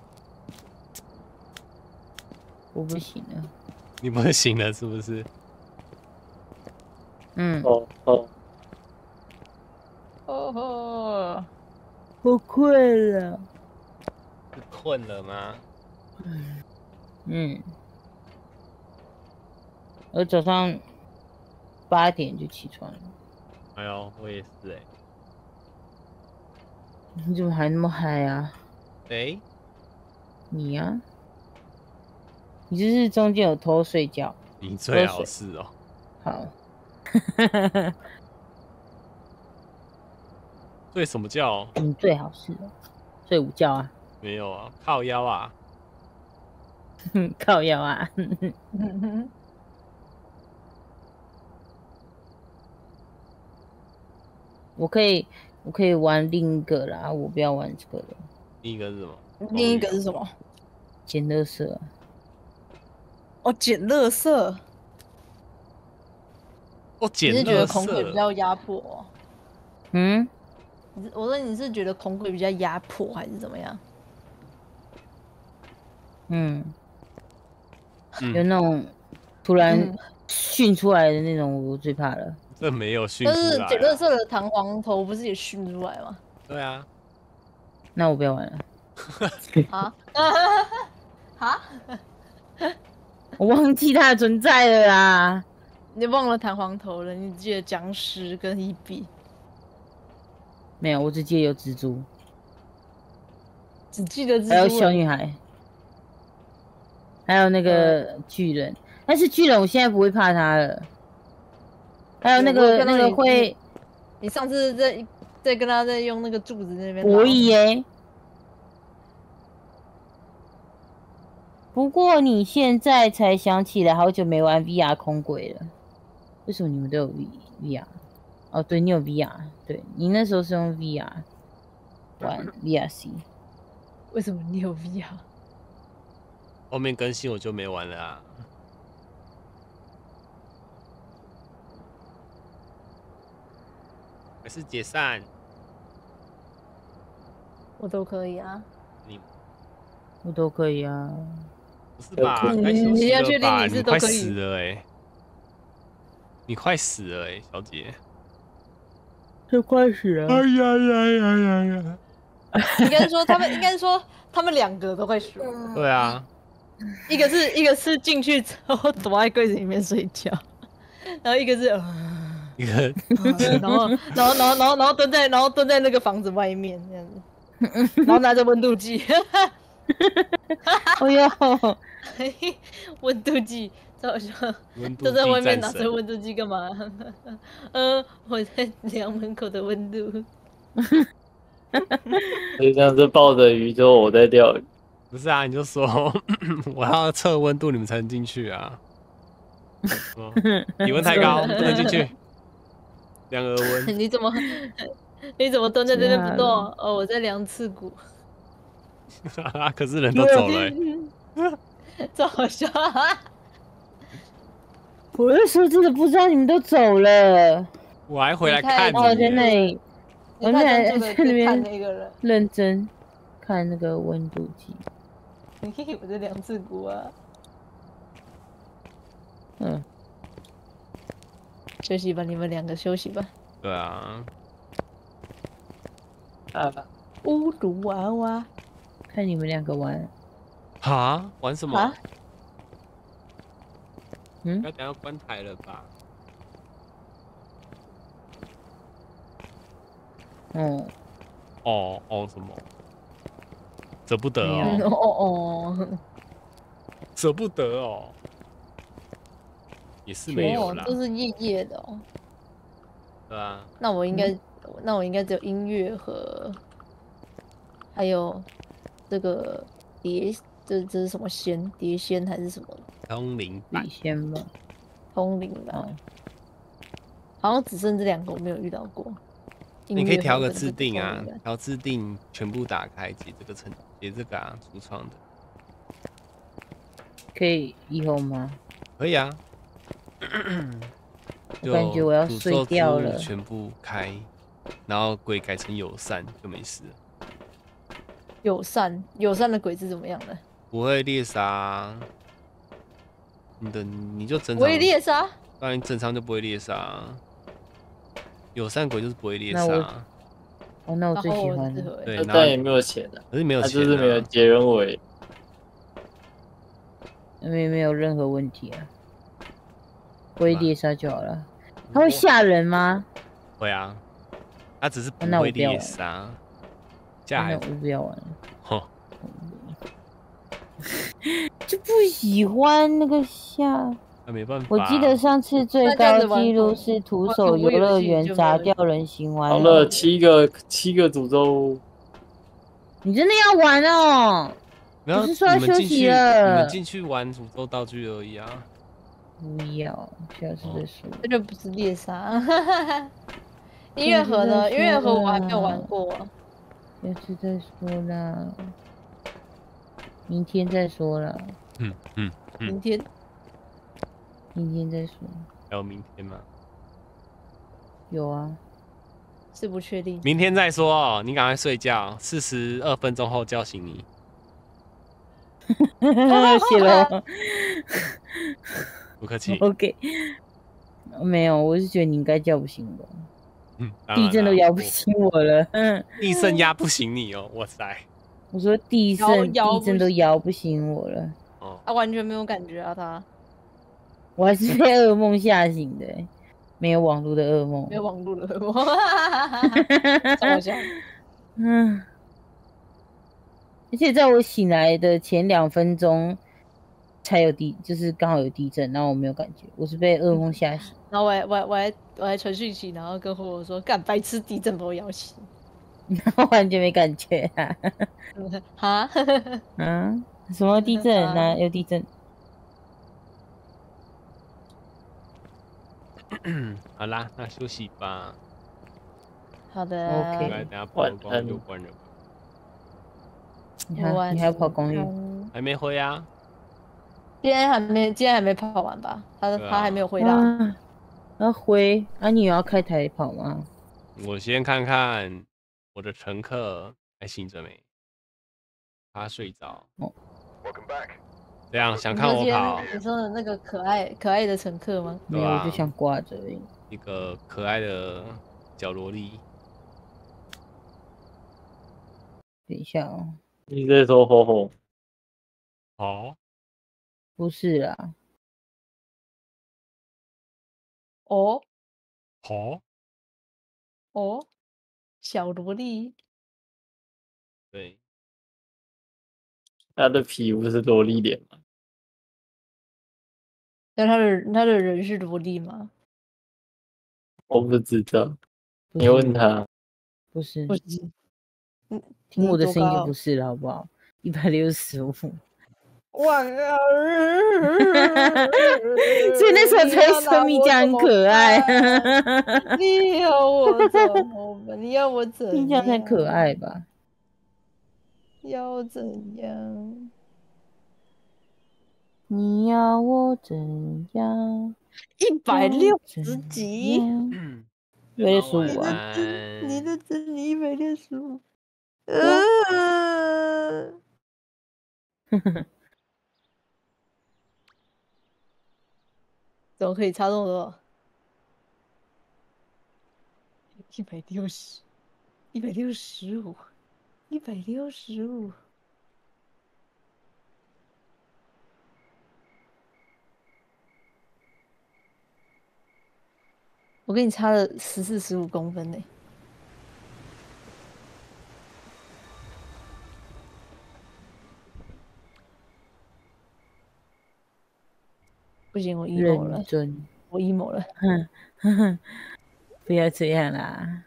S1: 我不行了。
S2: 你不行了是不是？
S1: 嗯。
S4: 哦哦。
S3: 哦吼！
S1: 我困了。
S2: 是困了吗？
S1: 嗯。我早上八点就起床了。
S2: 哎呦，我也是哎、欸。
S1: 你怎么还那么嗨啊？
S2: 哎、欸，
S1: 你呀、啊？你就是中间有偷睡觉？
S2: 你最好是哦。
S1: 好。
S2: 睡什么觉？
S1: 你最好是哦。睡午觉啊？
S2: 没有啊，靠腰啊。
S1: 靠腰啊。我可以，我可以玩另一个啦，我不要玩这个了。
S2: 另一个是什么？
S3: 另一个是什么？
S1: 捡垃圾。
S3: 哦，捡垃圾。
S2: 哦，捡垃圾。
S3: 你是觉得恐鬼比较压迫、哦？
S1: 嗯？
S3: 我说你是觉得恐鬼比较压迫，还是怎么样？
S1: 嗯。有那种突然训出来的那种，我最怕了。
S2: 这没有训出来、啊。
S3: 但是捡垃圾的弹簧头不是也训出来吗？
S2: 对啊。
S1: 那我不要玩了。
S3: 啊？啊？
S1: 我忘记它的存在了啦。
S3: 你忘了弹簧头了？你记得僵尸跟一比？
S1: 没有，我只记得有蜘蛛。
S3: 只记得蜘蛛。
S1: 还有小女孩。还有那个巨人，但是巨人我现在不会怕他了。还有那个那个会，
S3: 你上次在在跟他在用那个柱子那边
S1: 博弈耶。不过你现在才想起来，好久没玩 V R 空轨了。为什么你们都有 V VR？ 哦，对，你有 V R， 对你那时候是用 V R 玩 V R C。
S3: 为什么你有 V R？
S2: 后面更新我就没玩了啊。还是解散？
S3: 我都可以啊。
S2: 你，
S1: 我都可以啊。
S2: 不是吧？
S3: 你
S2: 该休息了吧？
S3: 你
S2: 你快死了哎、欸！你快死了哎、欸，小姐。
S1: 就快死了！
S2: 哎呀呀呀呀呀！
S3: 应该是说他们，应该是说他们两个都快死了。
S2: 对啊。
S3: 一个是一个是进去之后躲在柜子里面睡觉，然后一个是呃，
S2: 一个，
S3: 然后然后然后然后然后蹲在然后蹲在那个房子外面这样子，然后拿着温度计，
S1: 哎呦，
S3: 温度计这好像
S2: 温度
S3: 都在外
S2: 计
S3: 面拿
S2: 战神。
S3: 着温度计干嘛？呃，我在量门口的温度。
S4: 所以这样子抱着鱼之后，我在钓鱼。
S2: 不是啊，你就说我要测温度，你们才能进去啊。哦，体温太高，不能进去。量额温。
S3: 你怎么你怎么蹲在这边不动？
S1: 假
S3: 哦，我在量刺骨。
S2: 可是人都走了、欸，
S3: 这好笑啊！
S1: 我那时候真的不知道你们都走了，
S2: 我还回来看
S1: 然后我在
S2: 你、欸。
S1: 那里，我
S3: 你
S1: 在
S3: 看
S1: 在那边
S3: 那个人，
S1: 认真看那个温度计。
S3: 我在量刺骨啊。
S1: 嗯，
S3: 休息吧，你们两个休息吧。
S2: 对啊。
S4: 啊，
S3: 巫毒娃娃，
S1: 看你们两个玩。
S2: 哈？玩什么？
S3: 啊
S1: 嗯，
S2: 要等下关台了吧？
S1: 哦，
S2: 哦哦什么？舍不得
S1: 没
S3: 哦
S2: 哦，
S3: 哦
S2: 舍不得哦，也是没有
S3: 哦，
S2: 啦，
S3: 都是夜夜的哦。
S2: 对啊。
S3: 那我应该，那我应该只有音乐和，还有这个碟，这这是什么仙？碟仙还是什么？
S2: 通灵版
S1: 笔仙吧。
S3: 通灵吧。
S1: 哦，
S3: 好像只剩这两个我没有遇到过。
S2: 你可以调个
S3: 音乐盒跟
S2: 自定啊
S3: 这个通灵版，
S2: 调自定全部打开，解这个成解这个啊，橱窗的
S1: 可以以后吗？
S2: 可以啊。
S1: 我感觉我要
S2: 诅
S1: 睡
S2: 咒
S1: 掉了。
S2: 之物全部开，然后鬼改成友善就没事了。
S3: 友善友善的鬼是怎么样的？
S2: 不会猎杀你的，你就正常。
S3: 不会猎杀？
S2: 当然正常就不会猎杀。友善鬼就是不会猎杀。
S1: 那我哦，那我最喜欢
S3: 的。
S2: 对，然后
S4: 但也没有钱啊，
S2: 可是没有钱、啊，
S4: 他就是没有结人尾，
S1: 因为没有任何问题啊，不会猎杀就好了。他会吓人吗？
S2: 会啊，他只是不
S1: 那我
S2: 会
S1: 不要玩
S2: 猎杀。吓
S1: 那
S2: 孩
S1: 我不要玩了，
S2: 哼，
S1: 就不喜欢那个吓。
S2: 那没办法。
S1: 我记得上次最高纪录是徒手游乐园砸掉人形玩偶。
S4: 好了，七个七个诅咒，
S1: 你真的要玩哦？
S2: 没有，
S1: 不是说要
S2: 你们进去，
S1: 休息了
S2: 你们进去玩诅咒道具而已啊。
S1: 不要，下次再说。
S3: 这就不是猎杀。音乐盒呢？音乐盒我还没有玩过。
S1: 下次再说啦，明天再说啦。
S2: 嗯嗯嗯。
S3: 明天。
S1: 明天再说。
S2: 还有明天吗？
S1: 有啊。
S3: 是不确定。
S2: 明天再说哦，你赶快睡觉，四十二分钟后叫醒你。
S1: 谢了。
S2: 不客气。
S1: OK。没有，我是觉得你应该叫不醒我。
S2: 嗯，
S1: 地震都摇不醒我了。嗯，
S2: 地震压不醒你哦，哇塞！
S1: 我说地震地震都摇不醒我了。
S2: 哦，
S3: 他完全没有感觉啊，他。
S1: 我还是被噩梦吓醒的，没有网络的噩梦。
S3: 没有网络的噩梦。超好笑。
S1: 嗯。而且在我醒来的前两分钟才有地，就是刚好有地震，然后我没有感觉，我是被噩梦吓醒。
S3: 然后我还我还我还我还传讯息，然后跟火火说：“干白痴，地震把我摇醒。”
S1: 然后完全没感觉啊。
S3: 哈？
S1: 啊？什么地震？哪有地震？
S2: 好啦，那休息吧。
S3: 好的。
S1: OK。
S2: 等下跑光就关了。
S1: 你还你还要跑公寓？
S2: 还没回啊？
S3: 今天还没，今天还没跑完吧？他、啊、他还没有回来。
S1: 啊，要回啊？你有要开台跑吗？
S2: 我先看看我的乘客还醒着没？他睡着。
S1: 哦。
S2: 这样想看我跑？
S3: 你说的那个可爱可爱的乘客吗？
S1: 没有，我就想挂着而已。
S2: 一个可爱的小萝莉。
S1: 等一下哦。
S4: 你在说吼吼？
S2: 哦，
S1: 不是啦。
S3: 哦。
S2: 哦。
S3: 哦。小萝莉。
S2: 对。
S4: 他的皮不是萝莉脸吗？
S3: 但他的他的人是萝莉吗？
S4: 我不知道，你问他。
S1: 不是，
S3: 不是，嗯，
S1: 听我的
S3: 你多高
S1: 声音就不是了，好不好？一百六十五，所
S3: 哇！
S1: 以那时候才会说蜜酱很可爱。
S3: 你要我怎么办？你要我怎样？
S1: 蜜酱才可爱吧？
S3: 要怎样？
S1: 你要我怎样？
S3: 一百六十级，
S1: 一百六十五
S3: 你的
S1: 啊！
S3: 字，你的字，你一百六十五。呃，怎么可以差这么多？一百六十，一百六十五，一百六十五。我跟你差了十四十五公分呢。不行，我 emo 了
S1: 认，真，
S3: 我 emo 了。
S1: 哼哼哼，不要这样啦！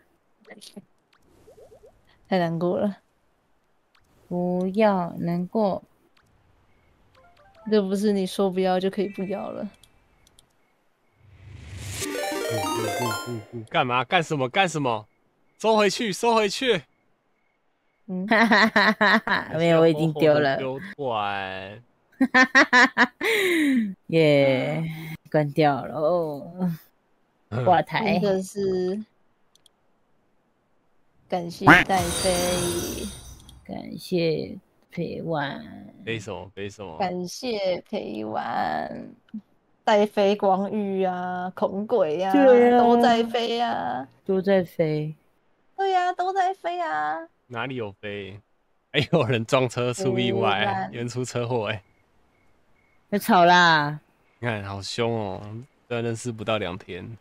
S3: 太难过了。
S1: 不要难过，
S3: 这不是你说不要就可以不要了。
S2: 干嘛？干什么？干什么？收回去，收回去。
S3: 嗯，
S1: 哈哈哈哈哈！没有，我已经丢了。
S2: 丢团。
S1: 哈哈哈哈哈！耶，关掉了哦。挂台，
S3: 真的是感谢戴飞，
S1: 感谢陪玩，
S2: 背什么？背什么？
S3: 感谢陪玩，戴飞光遇啊，恐鬼呀、
S1: 对啊
S3: 都在飞啊，
S1: 都在飞。
S3: 对呀、啊，都在飞啊。
S2: 哪里有飞？还有人撞车出意外、
S3: 飞烂
S2: 有人出车祸哎、欸！
S1: 要吵啦！
S2: 你看好凶哦，虽然认识不到两天。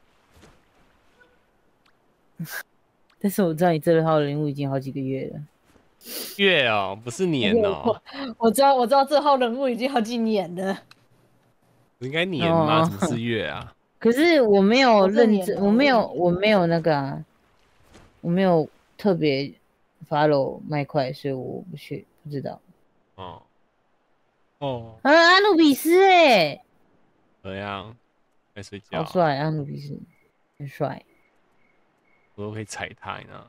S1: 但是我知道你这个号人物已经好几个月了。
S2: 月哦，不是年哦，
S3: 我我知道，我知道这号人物已经好几年了。
S2: 不应该年吗？
S1: 哦
S2: 怎么是月啊？
S1: 可是我没有
S3: 我这
S1: 认真，
S3: 年了
S1: 我没有，
S3: 我这年
S1: 我没有那个啊，我没有特别 follow 麦块，所以我不去不知道。
S2: 哦哦，
S1: 啊，阿努比斯哎，
S2: 怎样？该睡觉
S1: 好。帅，阿努比斯很帅。
S2: 我都可以踩他呢。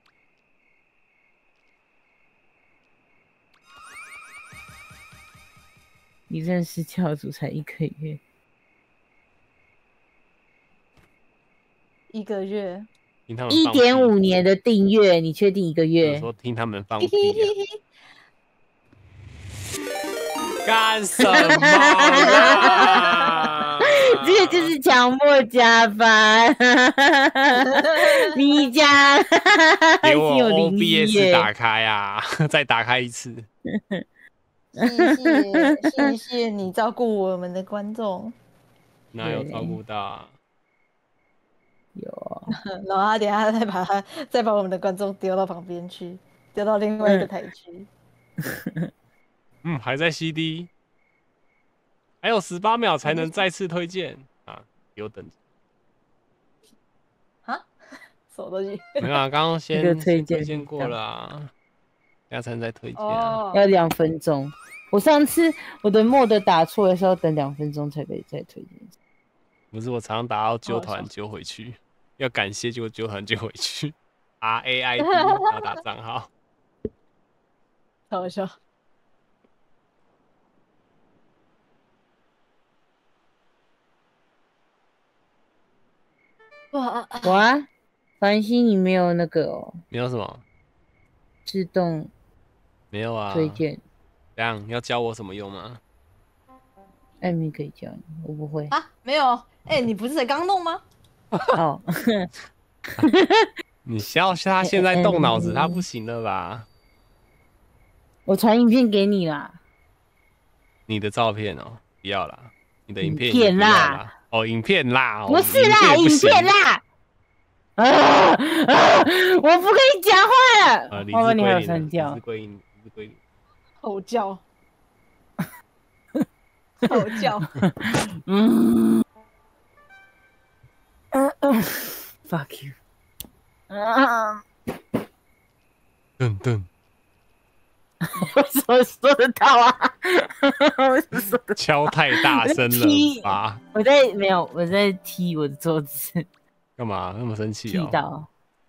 S1: 你认识教主才一个月，
S3: 一个月，
S2: 听他们
S1: 一
S2: 放屁
S1: 点五年的订阅，你确定一个
S2: 有
S1: 月
S2: 时？候听他们放屁、
S3: 嘿嘿嘿
S2: 啊，
S3: 嘿，
S2: 干什么啦？
S1: 这个就是强迫加班，你家
S2: 给我
S1: 有灵
S2: O B
S1: 异
S2: S
S1: 耶
S2: 打开啊，再打开一次。
S3: 谢谢谢谢你照顾我们的观众。
S2: 哪有照顾到、啊？
S1: 有啊，
S3: 然后他等一下再把他再把我们的观众丢到旁边去，丢到另外一个台去。
S2: 嗯，还在 C D， 还有十八秒才能再次推荐啊，有等。
S3: 啊？什么东西？
S2: 没有啊，刚刚先
S1: 那个推
S2: 先推
S1: 荐
S2: 荐过了啊，等下才能再推荐、啊。
S3: 哦，
S1: 要两分钟。我上次我的 mod 打错的时候，等两分钟才可以再推荐。
S2: 不是我常常打到揪
S3: 好
S2: 团
S3: 笑
S2: 揪回去，要感谢就揪团揪回去，R A I D 要打账号。
S3: 超好笑。哇，
S1: 哇，繁星你没有那个哦，
S2: 没有什么，
S1: 自动
S2: 没有啊。
S1: 推荐，
S2: 这样要教我什么用吗？
S1: 艾米可以教你，我不会。
S3: 啊，没有，哎、你不是才刚弄吗？
S1: 哦，
S2: 你笑他现在动脑子，他不行了吧？
S1: 我传影片给你啦。
S2: 你的照片哦，不要啦，你的影片
S1: 影片
S2: 也不要
S1: 啦
S2: 啦。哦，影片啦，哦
S1: 不是啦，影
S2: 影片
S1: 片啦。啊啊！我不跟你讲话了。
S2: 啊，理
S1: 花花你还有
S2: 智归零，理
S1: 删掉
S2: 智。归零，理智归零。
S3: 吼叫， 吼叫。
S1: 嗯。嗯嗯 ，fuck you。嗯。
S2: 噔噔。
S1: 为什么说得到啊？为什么说得到？
S2: 敲太大声了吧？
S1: 我在没有，我在踢我的桌子。
S2: 干嘛那么生气
S1: 踢到。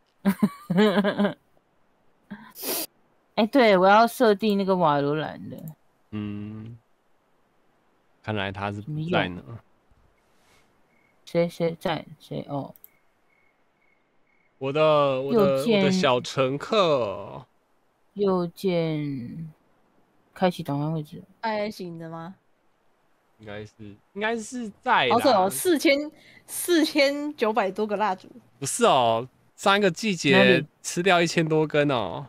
S1: 哎，对，我要设定那个瓦罗兰的。
S2: 嗯，看来他是不在呢。
S1: 谁谁在？谁哦？
S2: 我的我的我的小乘客。
S1: 右键开启档案位置。
S3: 还行的吗？
S2: 应该是应该是在啦。
S3: 好扯哦，四千四千九百多个蜡烛。
S2: 不是哦，上一个季节吃掉一千多根哦。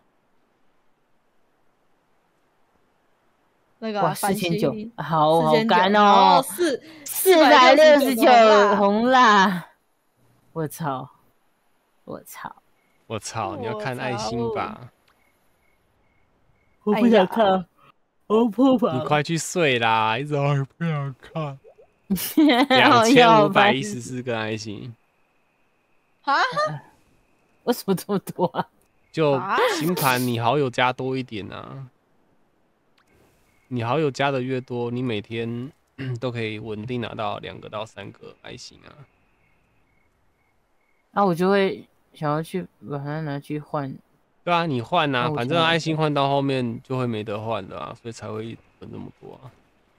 S3: 那个
S1: 哇，四千九，
S3: 好
S1: 好干哦！
S3: 四
S1: 四百六十九红蜡，我操！我操！
S2: 我操！你要看爱心吧？
S1: 我不想看，我破防。
S2: 你快去睡啦！一直不想看。两千五百一十四根爱心。
S3: 啊？
S1: 为什么这么多啊？
S2: 就星盘你好友加多一点啊。你好友加的越多，你每天都可以稳定拿到两个到三个爱心啊。
S1: 那我就会想要去把它拿去换。
S2: 对啊，你换啊，反正爱心换到后面就会没得换的啊，所以才会分这么多啊。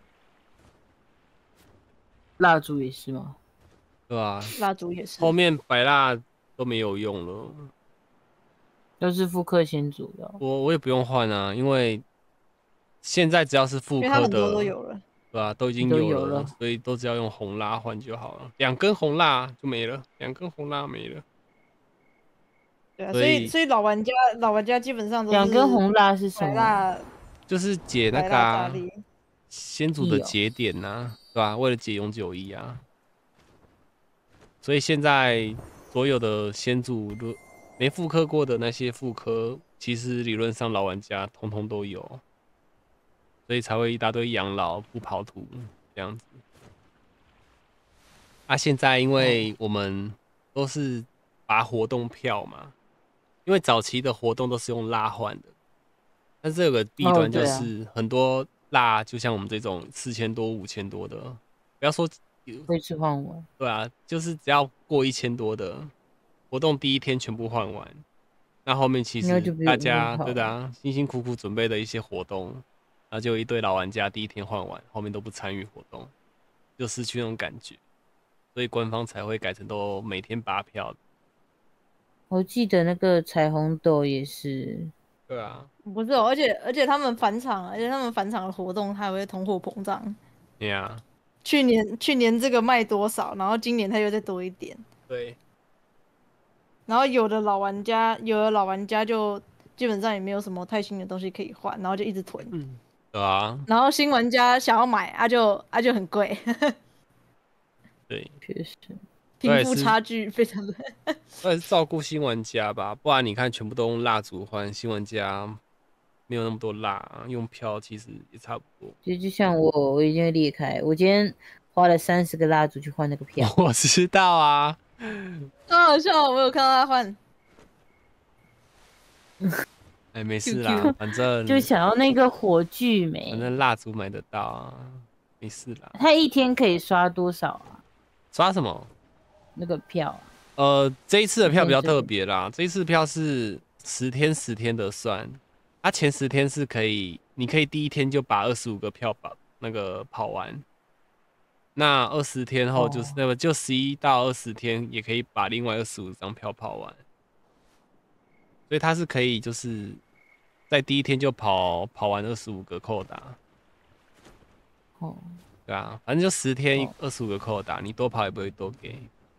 S1: 蜡烛也是吗？
S2: 对啊，
S3: 蜡烛也是。
S2: 后面摆蜡都没有用了，
S1: 都是复刻先组的。
S2: 我我也不用换啊，因为现在只要是复刻的，
S3: 都有了，
S2: 对啊，都已经有了，了所以都只要用红蜡换就好了。两根红蜡就没了，两根红蜡没了。
S3: 对啊，所以所以老玩家老玩家基本上都是
S1: 两根红蜡是什么？
S2: 就是解那个、啊、先祖的节点呐、啊，对吧、啊？为了解永久一啊，所以现在所有的先祖都没复刻过的那些复刻，其实理论上老玩家通通都有，所以才会一大堆养老不跑图这样子。啊，现在因为我们都是拔活动票嘛。因为早期的活动都是用蜡换的，但是这有个弊端就是很多蜡，就像我们这种四千多、五千多的，不要说
S1: 会去换完。
S2: 对啊，就是只要过一千多的活动，第一天全部换完，那后面其实大家对的啊，辛辛苦苦准备的一些活动，然后就有一堆老玩家第一天换完，后面都不参与活动，就失去那种感觉，所以官方才会改成都每天拔票的。
S1: 我记得那个彩虹豆也是，
S2: 对啊，
S3: 不是哦，而且而且他们返场，而且他们返场的活动还会通货膨胀。
S2: 对啊，
S3: 去年去年这个卖多少，然后今年他又再多一点。
S2: 对。
S3: 然后有的老玩家，有的老玩家就基本上也没有什么太新的东西可以换，然后就一直囤。
S2: 嗯，对啊。
S3: 然后新玩家想要买，啊就啊就很贵。
S2: 对，
S1: 确实。
S3: 贫富差距非常的，
S2: 那也是照顾新玩家吧，不然你看全部都用蜡烛换，新玩家没有那么多蜡，用票其实也差不多。
S1: 就就像我，我已经裂开，我今天花了三十个蜡烛去换那个票。
S2: 我知道啊，
S3: 超好笑，我有看到他换。
S2: 哎，没事啦，反正
S1: 就想要那个火炬没，
S2: 反正蜡烛买得到啊，没事啦。
S1: 他一天可以刷多少啊？
S2: 刷什么？
S1: 那个票、啊，
S2: 呃，这一次的票比较特别啦。这一次票是十天十天的算，它、啊、前十天是可以，你可以第一天就把二十五个票把那个跑完，那二十天后就是、哦、那么就十一到二十天也可以把另外二十五张票跑完，所以它是可以就是在第一天就跑跑完二十五个扣打。
S1: 哦，
S2: 对啊，反正就十天二十五个扣打，你多跑也不会多给。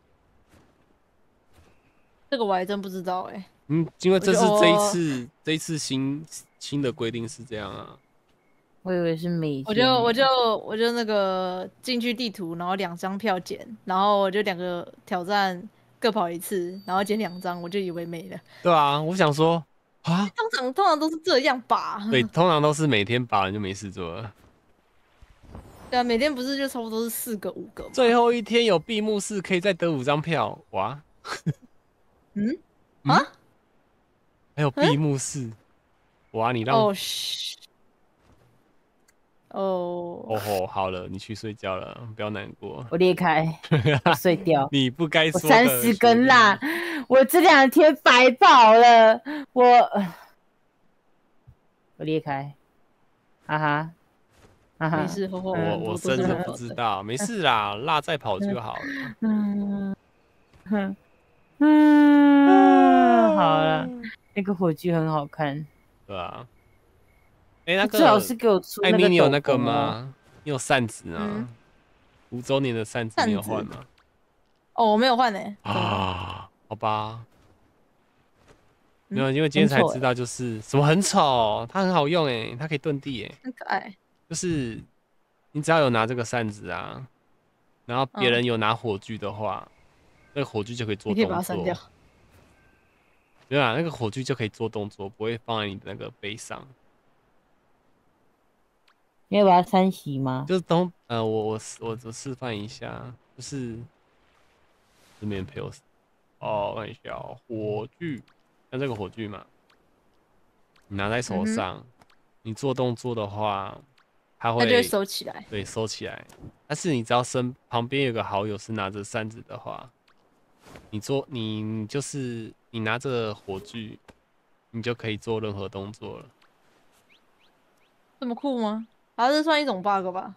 S3: 这个我还真不知道哎、欸。
S2: 嗯，因为这是这一次这一次新新的规定是这样啊。
S1: 我以为是每天。
S3: 我就我就我就那个进去地图，然后两张票捡，然后我就两个挑战各跑一次，然后捡两张，我就以为没了。
S2: 对啊，我想说啊，
S3: 通常通常都是这样吧。
S2: 对，通常都是每天拔完就没事做了。
S3: 对啊，每天不是就差不多是四个五个吗？
S2: 最后一天有闭幕式，可以再得五张票，哇！
S3: 嗯
S2: 嗯
S3: 啊，
S2: 还有闭幕式，哇！你让
S3: 哦嘘，哦，
S2: 哦吼，好了，你去睡觉了，不要难过。
S1: 我裂开，我碎掉。
S2: 你不该
S1: 我
S2: 说的。
S1: 三十根蜡，我这两天白跑了，我我裂开，哈哈，哈哈。
S3: 没事，吼吼，
S2: 我我
S3: 都是
S2: 真的不
S3: 很好的。
S2: 知道，没事啦，蜡再跑就好了。
S1: 嗯哼嗯，好了，那个火炬很好看，
S2: 对吧？哎，那个
S1: 最好是给我出那个
S2: 艾米，你有那个
S1: 斗篷哦？
S2: 吗？你有扇子啊
S3: 嗯？
S2: 五周年的扇子你有换吗？
S3: 哦，我没有换呢。
S2: 啊，好吧。
S3: 嗯
S2: 没有，因为今天才知道，就是什么很丑，它很好用哎，它可以遁地哎，
S3: 很可爱。
S2: 就是你只要有拿这个扇子啊，然后别人有拿火炬的话，那个火炬就可以做
S3: 你可以
S2: 动作
S3: 把它删掉。。
S2: 对啊，那个火炬就可以做动作，不会放在你的那个背上。
S1: 你要把它删洗吗？
S2: 就是东呃，我我我我示范一下，就是这边陪我哦，看一下哦火炬，像这个火炬嘛，你拿在手上，嗯、你做动作的话，它会
S3: 它就会收起来。
S2: 对，收起来。但是你只要身旁边有个好友是拿着扇子的话，你做你你就是你拿着火炬，你就可以做任何动作了。
S3: 这么酷吗？它是算一种 bug 吧？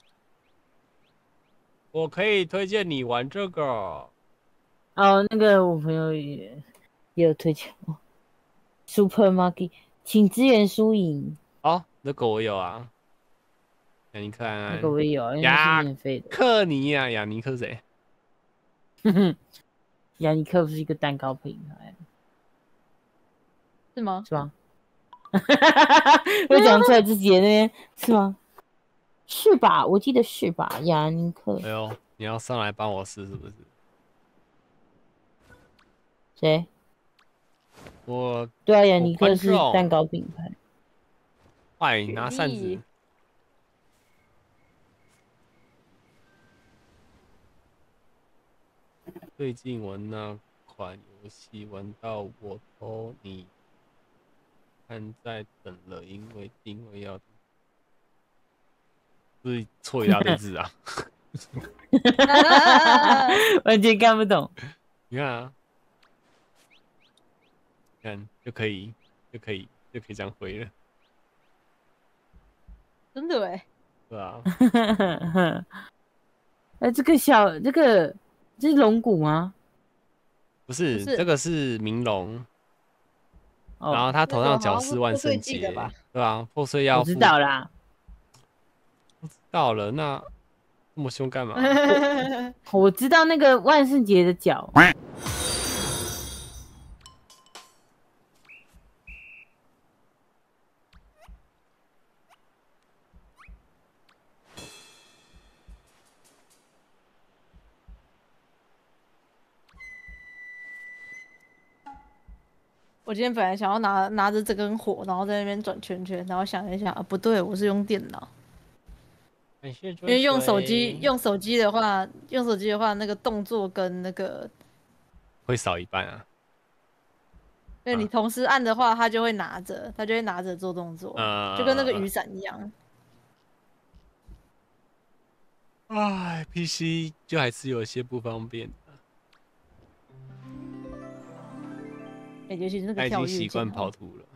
S2: 我可以推荐你玩这个。
S1: 哦，那个我朋友也也有推荐我 ，Supermarket， 请支援输赢。
S2: 哦，那个我有啊。雅尼克安安，
S1: 那个我也有，因为是免费的。
S2: 克尼亚，雅尼克谁？
S1: 哼哼，雅尼克不是一个蛋糕品牌，
S3: 是吗？
S1: 是吗？我讲出来自己的那边是吗？是吧？我记得是吧？雅尼克。
S2: 哎呦，你要上来帮我试是不是？
S1: 谁？
S2: 我。
S1: 对啊，雅尼克是蛋糕品牌。
S2: 快拿扇子。最近玩那款游戏玩到我都你看在等了，因为定位要不是错一大堆字啊，
S1: 完全看不懂。
S2: 你看啊，看就可以就可以就可以这样回了，
S3: 真的哎。
S2: 对啊。
S1: 哎，这个小这个。这是龙骨吗？
S2: 不是，不是这个是明龙。哦、然后他头上角是万圣节，对吧？破碎要
S1: 我知道啦。
S2: 我知道了，那这么凶干嘛？
S1: 我, 我知道那个万圣节的角。
S3: 我今天本来想要拿拿着这根火，然后在那边转圈圈，然后想一想啊，不对，我是用电脑，因为用手机用手机的话，用手机的话，那个动作跟那个
S2: 会少一半啊。
S3: 因为你同时按的话，它就会拿着，它就会拿着做动作，
S2: 啊、
S3: 就跟那个雨伞一样。
S2: 哎 ，P C 就还是有些不方便。
S3: 欸、尤其是那个跳跃键，
S2: 他已经习惯跑图了。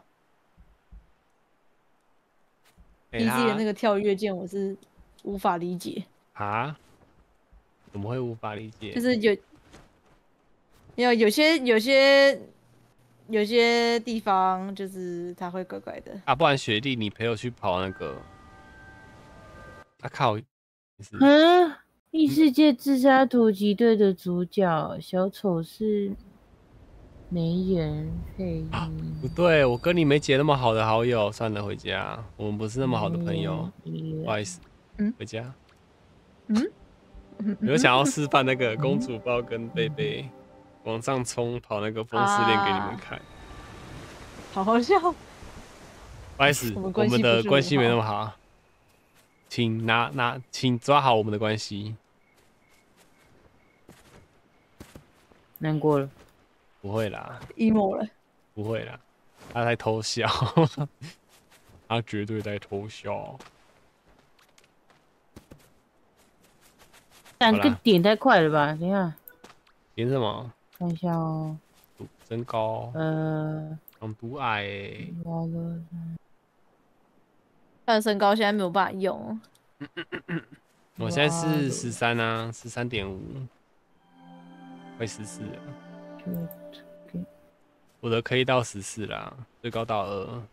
S3: P C 的那个跳跃键我是无法理解
S2: 啊？怎么会无法理解？
S3: 就是有，有有些有些有些地方就是它会怪怪的
S2: 啊。不然雪莉，你陪我去跑那个。啊靠！
S1: 嗯，异世界自杀突击队的主角小丑是。没人配音、啊，
S2: 不对，我跟你没结那么好的好友，算了，回家。我们不是那么好的朋友，嗯、不好意思，
S3: 嗯，
S2: 回家。
S3: 嗯，
S2: 有想要示范那个公主抱跟贝贝往上冲跑那个风狮恋给你们看，啊、
S3: 好好笑。
S2: 不好意思，我们, 我们的关系没那么好。 请拿拿，请抓好我们的关系。
S1: 难过了。
S2: 不会啦
S3: emo 了。
S2: 不会啦，他在偷笑，他绝对在偷笑。
S1: 三个点太快了吧？等一下，
S2: 点什么？
S1: 看一下哦。
S2: 身高。
S1: 呃，
S2: 长度矮、欸。
S3: 他的身高现在没有办法用。
S2: 我现在是十三啊，十三点五，快十四了。我的可以到十四啦，最高到二。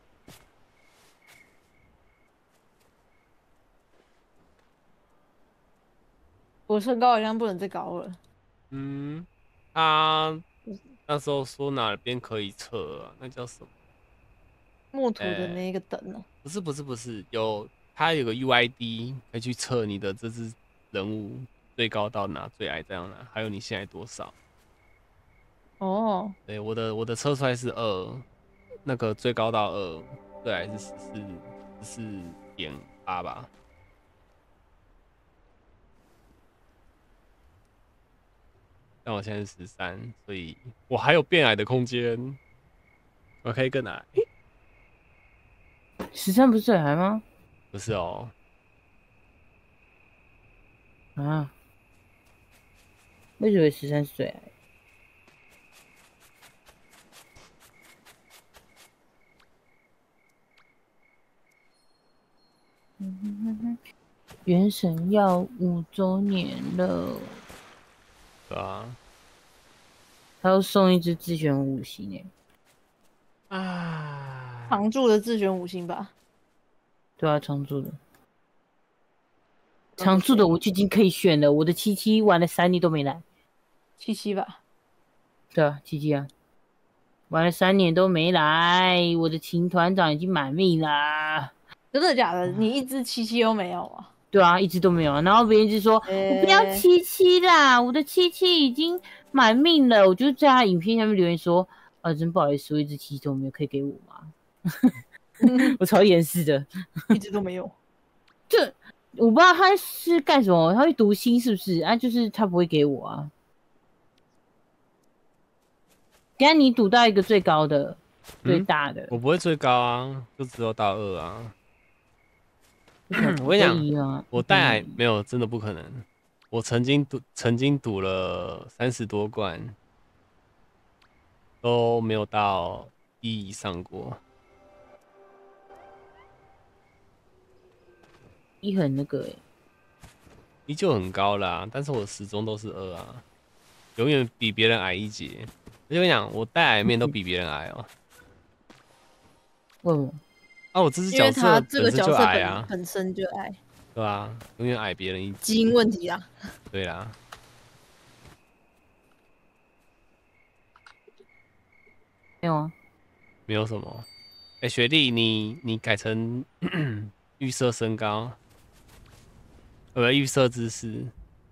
S3: 我身高好像不能再高了。
S2: 嗯，他那时候说哪边可以测啊？那叫什么？
S3: 木土的那个灯呢、啊欸？
S2: 不是不是不是，有它有个 U I D 可以去测你的这只人物最高到哪，最矮在哪，还有你现在多少。
S3: 哦，
S2: 对，我的我的测出来是二，那个最高到二，最矮是十四十四点八吧。但我现在是十三，所以我还有变矮的空间，我可以更矮。
S1: 十三不是最矮吗？
S2: 不是哦。
S1: 啊？我以为十三是最矮。原神要五周年了。
S2: 对啊。
S1: 他要送一只自选五星诶。
S2: 啊。
S3: 常驻的自选五星吧。
S1: 对啊，常驻的。常驻的我就已经可以选了，我的七七玩了三年都没来。
S3: 七七吧。
S1: 对啊，七七啊。玩了三年都没来，我的秦团长已经满命啦。
S3: 真的假的？你一只七七都没有啊？
S1: 对啊，一直都没有啊。然后别人就说、欸、我不要七七啦，我的七七已经满命了。我就在他影片下面留言说，啊，真不好意思，我一只七七都没有，可以给我吗？我超严实的，
S3: 一直都没有。
S1: 这我不知道他是干什么，他会读心是不是？啊，就是他不会给我啊。等下你赌到一个最高的、嗯、最大的，
S2: 我不会最高啊，就只有到二啊。我跟你讲，我带矮没有，真的不可能。我曾经赌，曾经赌了三十多罐，都没有到一以上过。
S1: 一很那个哎、欸，
S2: 一就很高啦、啊，但是我始终都是二啊，永远比别人矮一截。我跟你讲，我带矮面都比别人矮哦。
S1: 为什么？
S2: 啊，我这只角色本身就矮啊，
S3: 本身就矮，
S2: 对啊，永远矮别人一截。
S3: 基因问题啊。
S2: 对啦。
S1: 没有啊，
S2: 没有什么。哎、欸，学弟，你你改成预设身高，呃，预设姿势。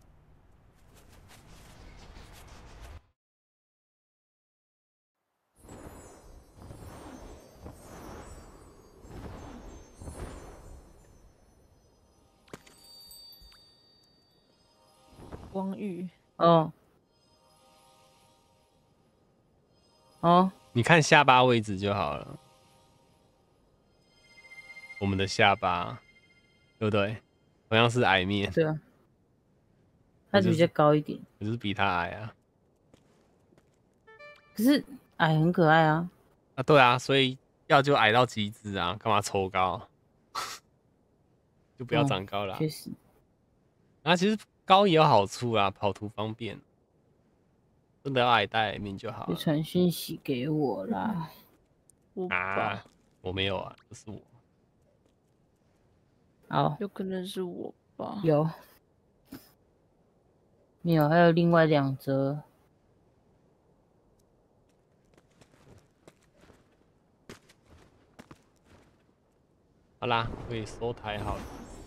S3: 光遇
S1: 哦哦，
S2: 你看下巴位置就好了。我们的下巴，对不对？同样是矮面。
S1: 对啊，他比较高一点。
S2: 我就是比他矮啊。
S1: 可是矮很可爱啊。
S2: 啊，对啊，所以要就矮到极致啊，干嘛抽高？就不要长高了、啊。
S1: 确、哦、实。
S2: 啊，其实高也有好处啊，跑图方便。真的要矮带矮面就好了。
S1: 就传讯息给我啦。
S3: 我
S2: 啊，我没有啊，不是我。
S1: 好，
S3: 有可能是我吧。
S1: 有。没有，还有另外两则。
S2: 好啦，可以收台好了。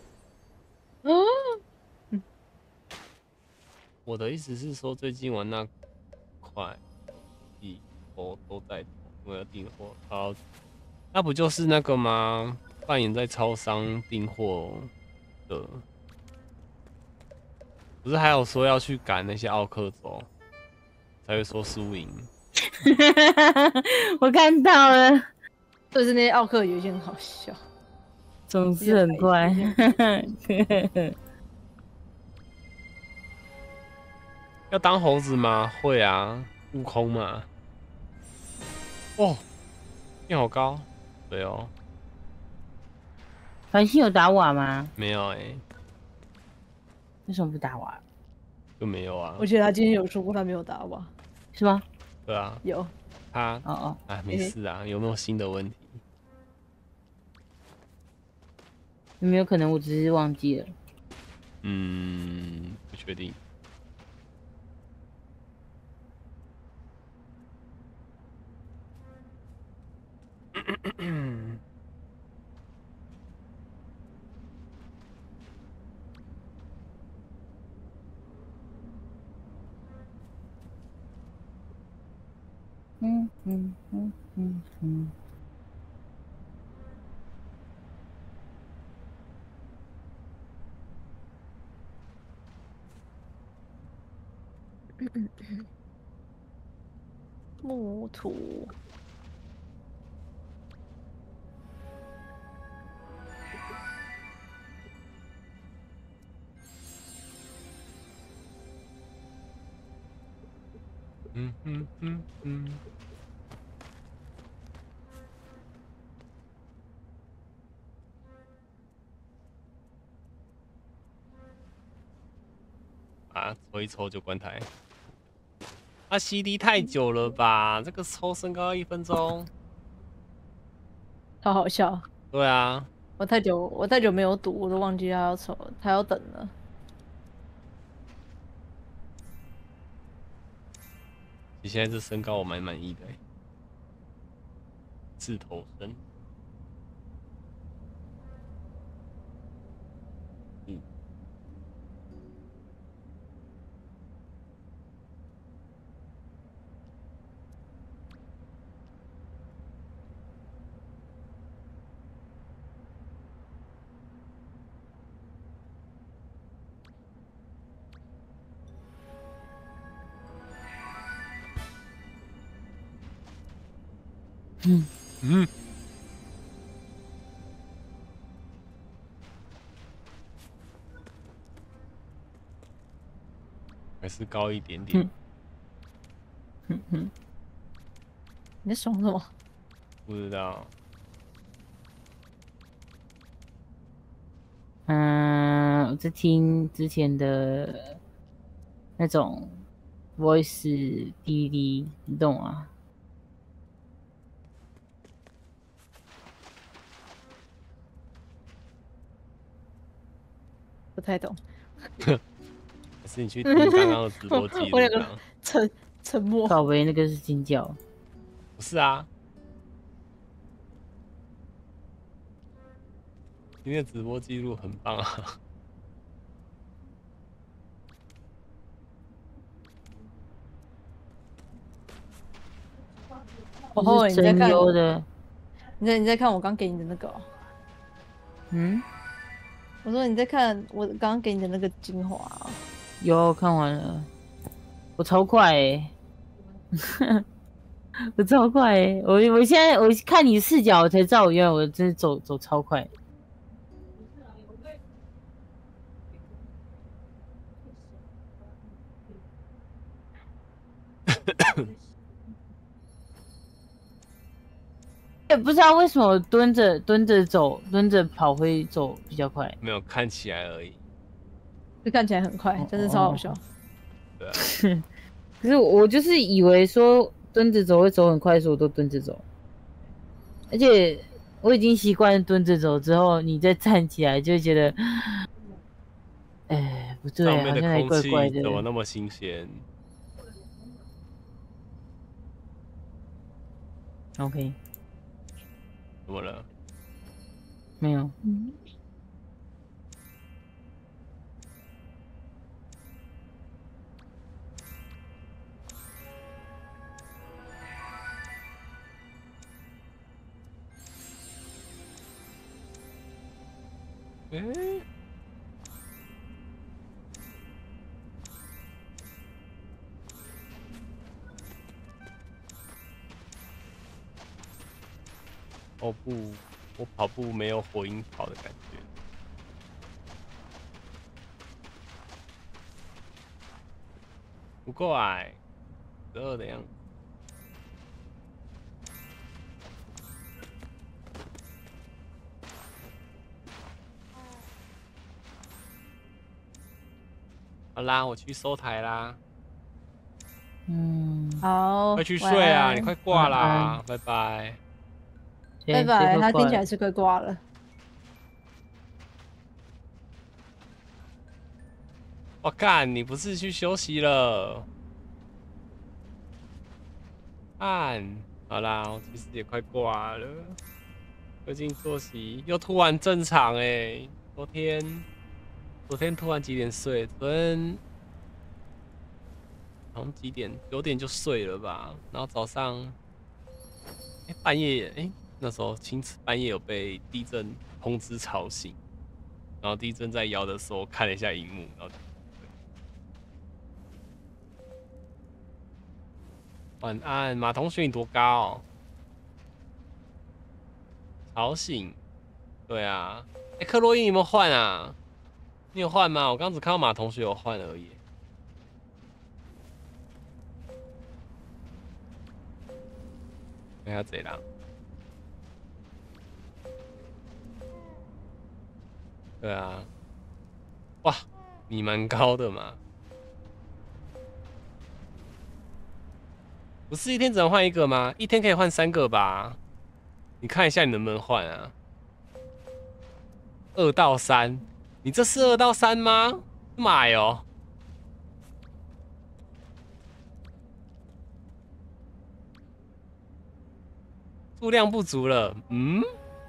S3: 嗯，
S2: 我的意思是说，最近玩那块地都都在我要订货，好，那不就是那个吗？扮演在超商订货的。不是还有说要去赶那些奥克州，才会说输赢。
S1: 我看到了，
S3: 就是那些奥克有一些很好笑，
S1: 总是很快。
S2: 要当猴子吗？会啊，悟空嘛。哦，你好高，对哦。
S1: 繁星有打瓦吗？
S2: 没有哎、欸，
S1: 为什么不打瓦？
S2: 就没有啊。
S3: 我觉得他今天有说过他没有打瓦，
S1: 是吗？
S2: 对啊，
S3: 有。
S2: 他
S1: 哦哦，
S2: 啊，没事啊，有没有新的问题？
S1: 有没有可能我只是忘记了？
S2: 嗯，不确定。
S1: 嗯嗯嗯嗯嗯。
S3: 木土。
S2: 嗯嗯嗯嗯。啊，抽一抽就关台。啊 ，C D 太久了吧？这个抽身高要一分钟。
S3: 好好笑。
S2: 对啊。
S3: 我太久，我太久没有赌，我都忘记他要抽，他要等了。
S2: 你现在这身高我蛮满意的、欸，自头身。嗯。
S1: 嗯
S2: 嗯。还是高一点点。
S1: 嗯嗯。
S3: 你在爽什么？
S2: 不知道。
S1: 嗯，我在听之前的那种 voice D V D， 你懂吗？
S3: 不太懂。
S2: 还是你去听刚刚的直播记录？
S3: 我两个沉沉默。
S1: 靠背那个是尖叫。
S2: 不是啊。今天的直播记录很棒啊。
S3: 然后你在看
S1: 的，
S3: 你在你在看我刚给你的那个、哦。
S1: 嗯，
S3: 我说你在看我刚刚给你的那个精华、哦。
S1: 有看完了，我超快哎、欸，我超快哎、欸，我我现在我看你视角，我才知道我原来我真的走走超快。也不知道为什么蹲着蹲着走，蹲着跑会走比较快。
S2: 没有看起来而已，
S3: 就看起来很快，
S1: 哦、
S3: 真的超好笑。
S1: 哦、
S2: 对啊。
S1: 可是我就是以为说蹲着走会走很快，所以我都蹲着走。而且我已经习惯蹲着走之后，你再站起来就会觉得，哎，不对，
S2: 上面的
S1: 好像还
S2: 空气
S1: 怪怪的。
S2: 怎么那么新鲜
S1: ？OK。
S2: 怎么了？
S1: 没有。
S3: 嗯。
S2: 哎、欸， 跑步，我跑步没有火影跑的感觉。不够矮，十二的样子。好啦，我去收台啦。
S1: 嗯，
S3: 好，
S2: 快去
S3: 晚
S2: 睡啊！
S3: 安
S2: 你快挂
S1: 晚
S2: 啦，拜拜。
S3: 拜拜。他听起
S1: 来
S3: 来是快挂了。
S2: 我干，你不是去休息了？按，好啦，我其实也快挂了。最近作息又突然正常哎、欸，昨天昨天突然几点睡？昨天好像几点？九点就睡了吧。然后早上，哎、欸，半夜哎、欸，那时候清晨半夜有被地震通知吵醒，然后地震在摇的时候看了一下荧幕，然后。晚安，马同学，你多高？吵醒。对啊，哎、欸，克洛伊，你有没有换啊？你有换吗？我刚只看到马同学有换而已。看下贼狼。对啊。哇，你蛮高的嘛。不是一天只能换一个吗？一天可以换三个吧？你看一下你能不能换啊？二到三，你这是二到三吗？买哦。数量不足了，嗯？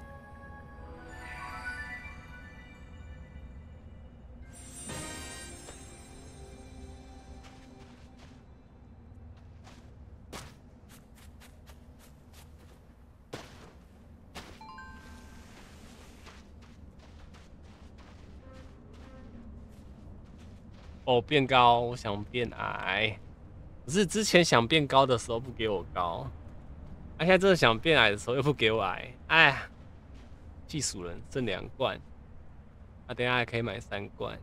S2: 哦，变高，我想变矮。可是之前想变高的时候不给我高，啊，现在真的想变矮的时候又不给我矮，哎呀，气死人！剩两罐，啊，等一下还可以买三罐。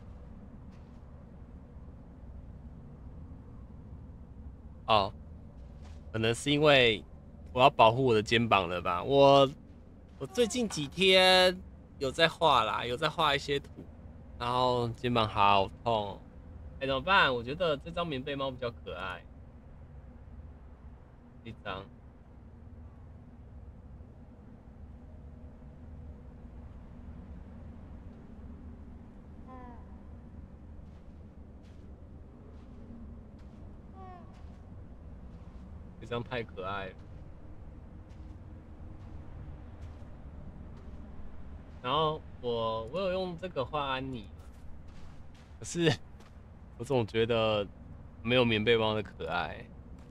S2: 哦，可能是因为我要保护我的肩膀了吧？我我最近几天有在画啦，有在画一些图，然后肩膀好痛。哎、欸，怎么办？我觉得这张棉被猫比较可爱。这张。这张太可爱了。然后我我有用这个画安妮，可是我总觉得没有棉被猫的可爱。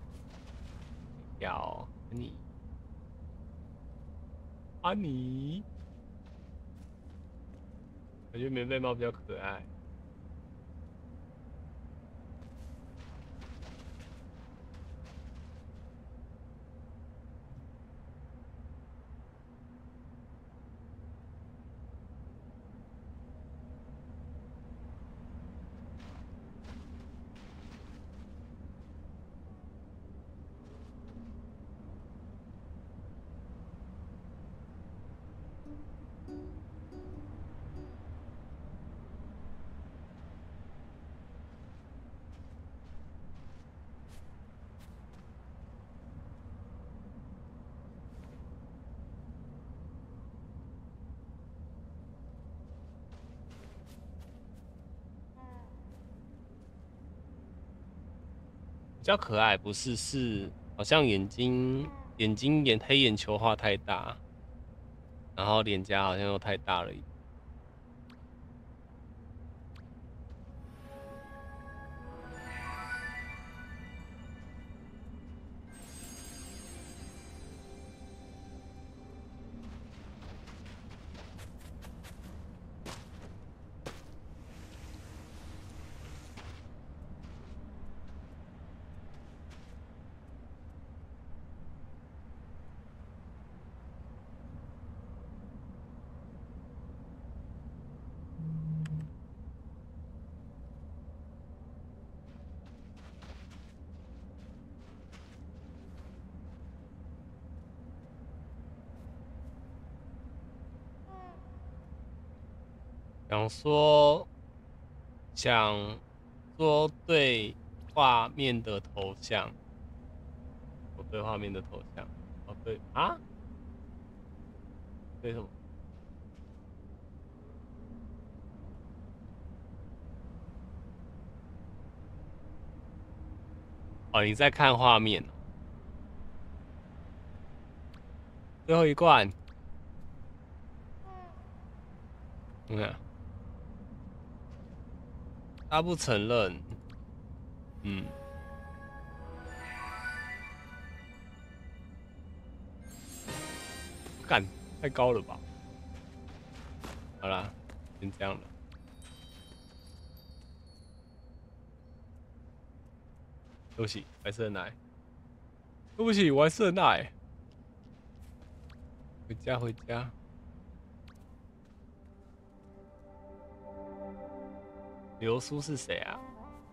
S2: 要安妮，安妮，我觉得棉被猫比较可爱。比较可爱，不是是好像眼睛眼睛眼黑眼球画太大，然后脸颊好像又太大了一点。 想说，想说对画面的头像，我对画面的头像，哦对啊，对什么？哦，你在看画面哦。最后一罐，嗯，他不承认，嗯，干太高了吧？好啦，先这样了。对不起，白色的奶。对不起，我还是很奶。回家，回家。流苏是谁啊？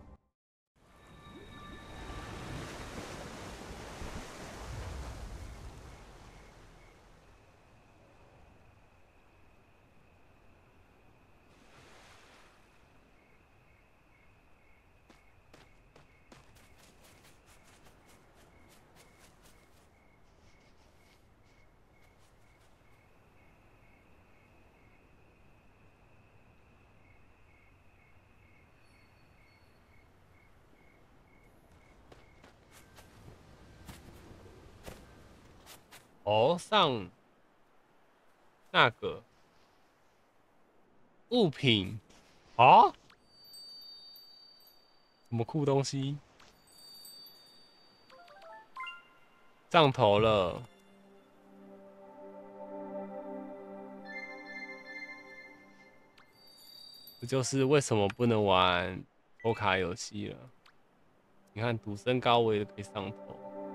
S2: 哦，上那个物品啊？什么酷东西？上头了。这就是为什么不能玩抽卡游戏了。你看，独身高危的可以上头。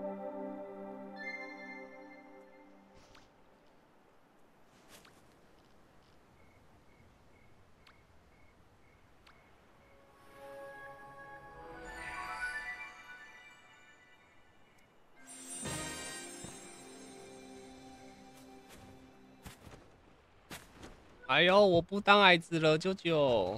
S2: 哎呦，我不当矮子了，舅舅。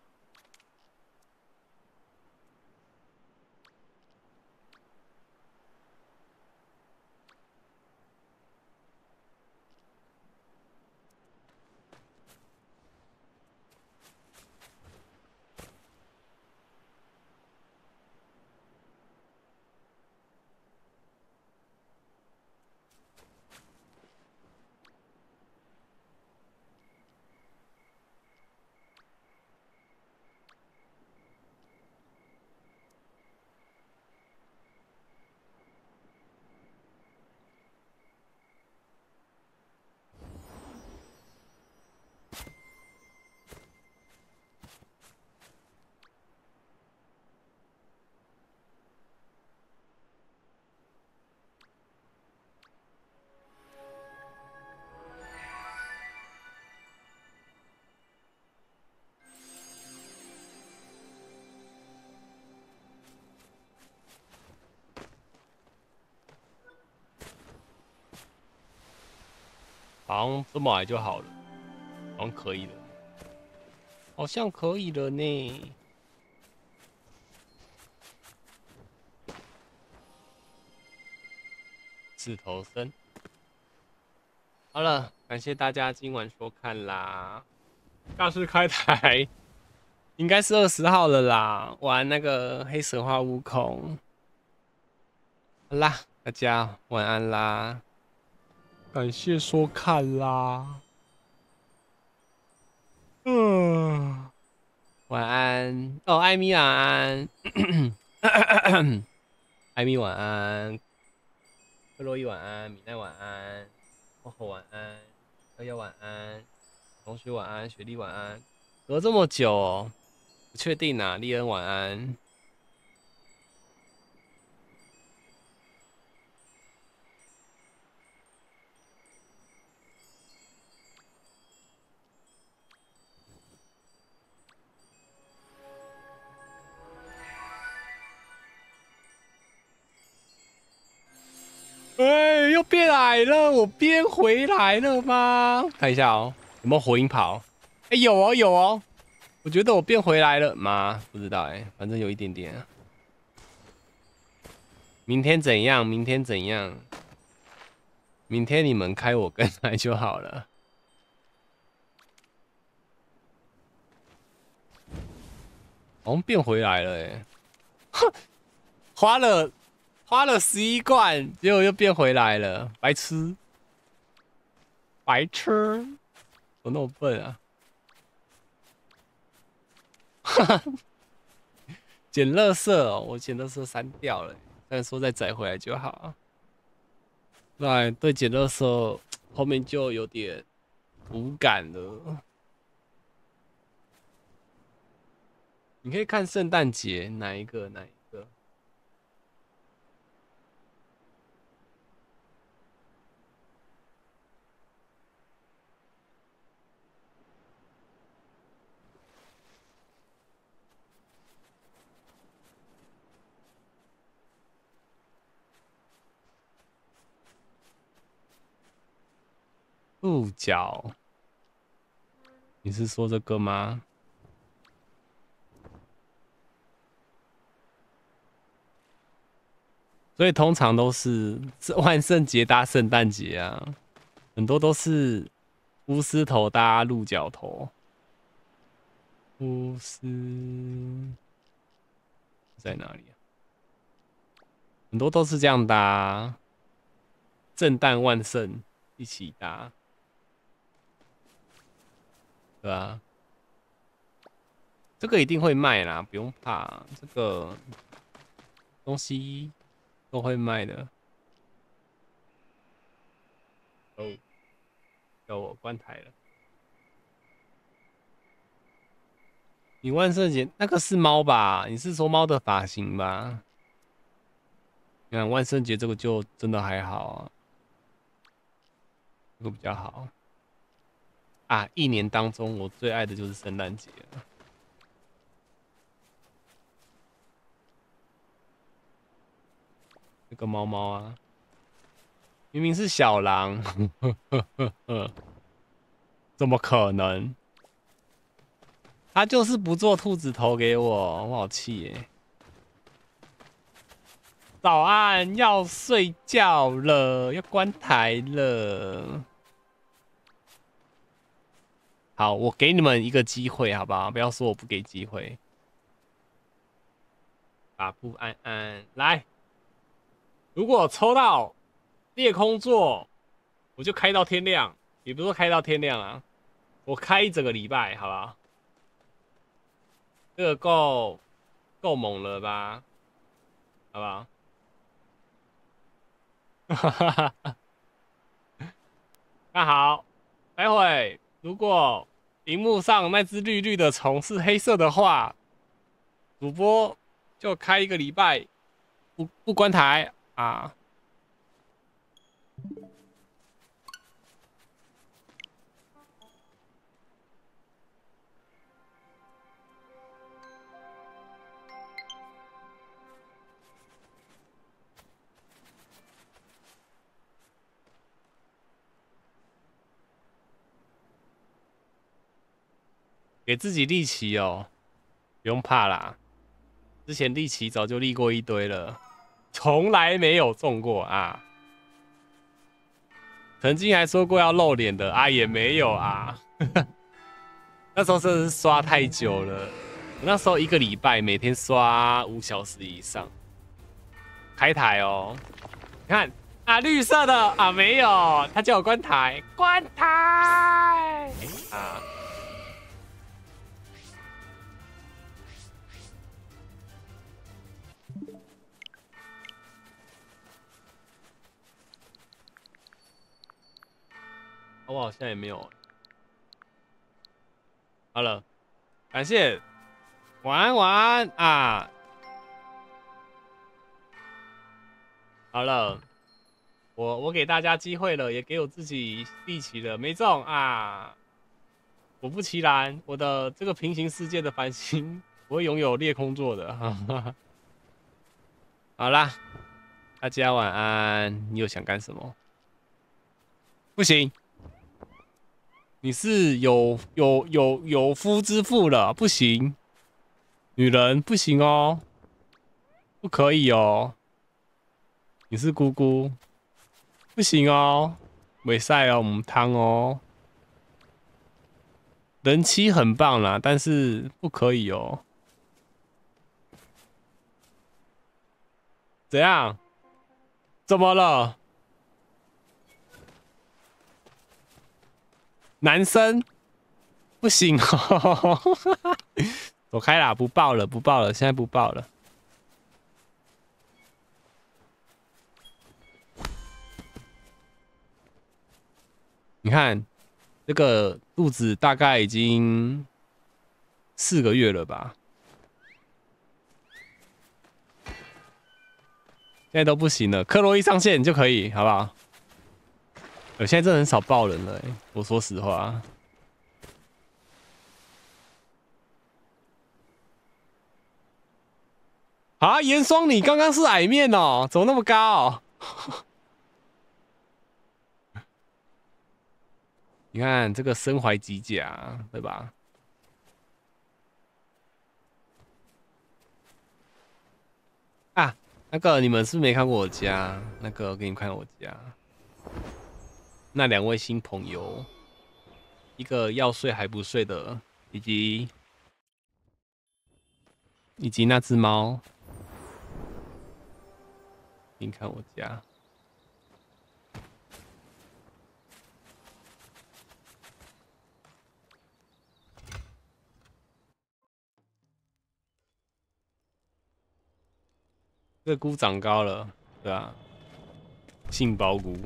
S2: 好像这么矮就好了，好像可以了，好像可以了呢。指头生，好了，感谢大家今晚收看啦。大师开台应该是二十号了啦，玩那个黑神话悟空。好啦，大家晚安啦。感谢收看啦，嗯，晚安哦，艾米晚安，艾米晚安，克洛伊晚安，米奈晚安，厚厚晚安，悠悠晚安，同学晚安，雪莉晚安，隔这么久哦，不确定啊，利恩晚安。哎、欸，又变矮了，我变回来了吗？看一下哦，有没有火影跑？ 哎、欸，有哦有哦，我觉得我变回来了吗？不知道哎、欸，反正有一点点、啊。明天怎样？明天怎样？明天你们开我跟来就好了。好像变回来了哎、欸，哼，花了花了十一罐，结果又变回来了，白痴，白痴，怎么那么笨啊？哈哈，捡垃圾哦，我捡垃圾删掉了，但是说再载回来就好。对对，捡垃圾后面就有点无感了。你可以看圣诞节哪一个哪一个？鹿角，你是说这个吗？所以通常都是万圣节搭圣诞节啊，很多都是巫师头搭鹿角头。巫师在哪里啊？很多都是这样搭，圣诞万圣一起搭，对吧？这个一定会卖啦，不用怕，这个东西都会卖的。哦，叫我关台了。你万圣节那个是猫吧？你是说猫的发型吧？你看万圣节这个就真的还好啊，这个比较好啊。一年当中我最爱的就是圣诞节了。这个猫猫啊，明明是小狼，怎么可能？他就是不做兔子头给我，我好气耶！早安，要睡觉了，要关台了。好，我给你们一个机会，好不好？不要说我不给机会。把布安安来，如果抽到裂空座，我就开到天亮，也不是说开到天亮啊，我开一整个礼拜，好不好？这个够够猛了吧？好不好？那好，待会如果荧幕上那只绿绿的虫是黑色的话，主播就开一个礼拜不不关台啊。给自己立旗哦，不用怕啦。之前立旗早就立过一堆了，从来没有中过啊。曾经还说过要露脸的啊，也没有啊。那时候真的是刷太久了，我那时候一个礼拜每天刷五小时以上。开台哦，你看啊，绿色的啊没有，他叫我关台，关台啊。我好像也没有。好了，感谢，晚安晚安啊。好了，我我给大家机会了，也给我自己立旗了，没中啊。果不其然，我的这个平行世界的繁星不会拥有裂空座的。好啦，大家晚安。你有想干什么？不行。 你是有有有有夫之妇了，不行，女人不行哦，不可以哦。你是姑姑，不行哦，没赛哦，母汤哦。人妻很棒啦，但是不可以哦。怎样？怎么了？男生不行哦，走开啦，不报了，不报了，现在不报了。你看，这个肚子大概已经四个月了吧？现在都不行了，克洛伊上线就可以，好不好？我现在真的很少爆人了、欸，我说实话。啊，严霜，你刚刚是矮面哦，怎么那么高、哦？你看这个身怀机甲，对吧？啊，那个你们是没看过我家，那个我给你们看我家。那两位新朋友，一个要睡还不睡的，以及以及那只猫。你看我家。这菇长高了，对吧、啊？杏鲍菇。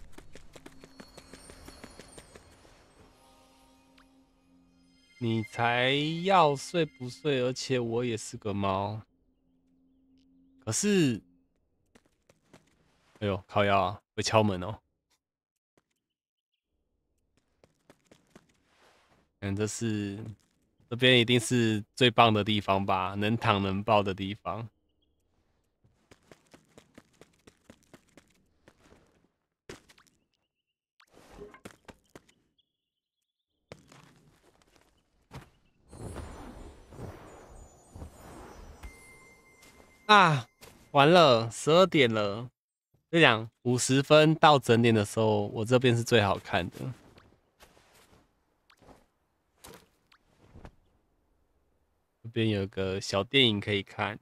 S2: 你才要睡不睡？而且我也是个猫。可是，哎呦，靠腰啊，会敲门哦。嗯，这是这边一定是最棒的地方吧？能躺能抱的地方。啊，完了，十二点了。就讲五十分到整点的时候，我这边是最好看的。这边有个小电影可以看。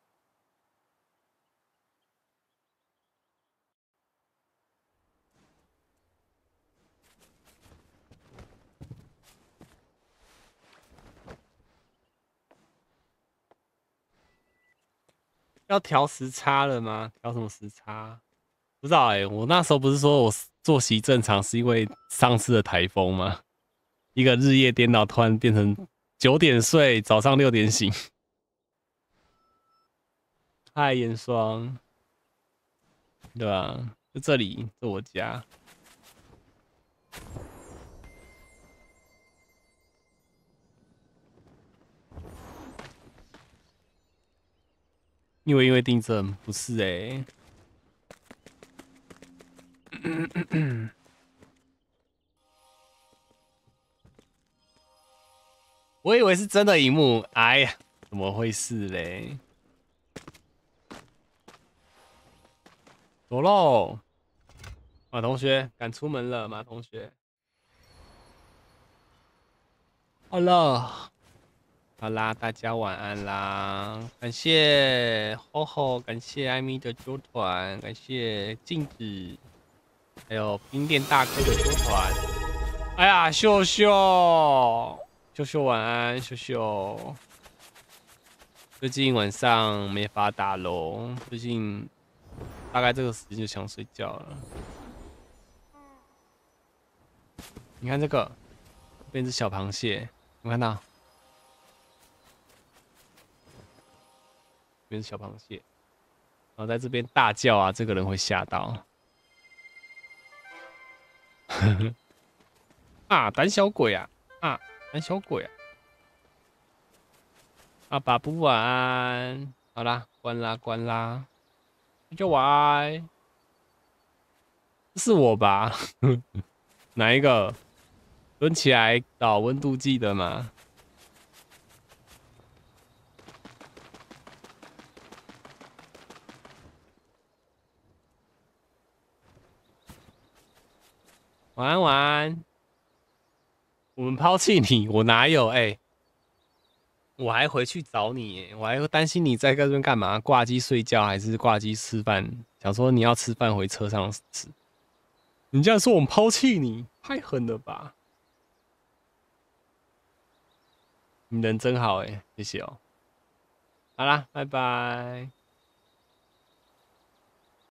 S2: 要调时差了吗？调什么时差？不知道哎、欸，我那时候不是说我作息正常是因为上次的台风吗？一个日夜颠倒，突然变成九点睡，早上六点醒。嗨，严霜，对吧、啊？就这里，是我家。因为因为地震不是哎、欸。我以为是真的萤幕，哎呀，怎么回事嘞？走喽，马同学，赶出门了，马同学。好了，好啦，大家晚安啦！感谢吼吼，感谢艾米的揪团，感谢镜子，还有冰店大哥的揪团。哎呀，秀秀。秀秀晚安，秀秀。最近晚上没法打喽，最近大概这个时间就想睡觉了。你看这个，这边是小螃蟹，有看到？这边是小螃蟹，然后在这边大叫啊，这个人会吓到。啊，胆小鬼啊！啊，胆小鬼啊！啊，爸不晚安。好啦，关啦，关啦，那就晚安。是我吧？哪一个？ 蹲起来找温度计的嘛。晚安，晚安。我们抛弃你，我哪有？哎、欸，我还回去找你、欸，我还担心你在这边干嘛？挂机睡觉还是挂机吃饭？想说你要吃饭回车上吃。你这样说我们抛弃你，太狠了吧！你人真好哎、欸，谢谢哦。好啦，拜拜。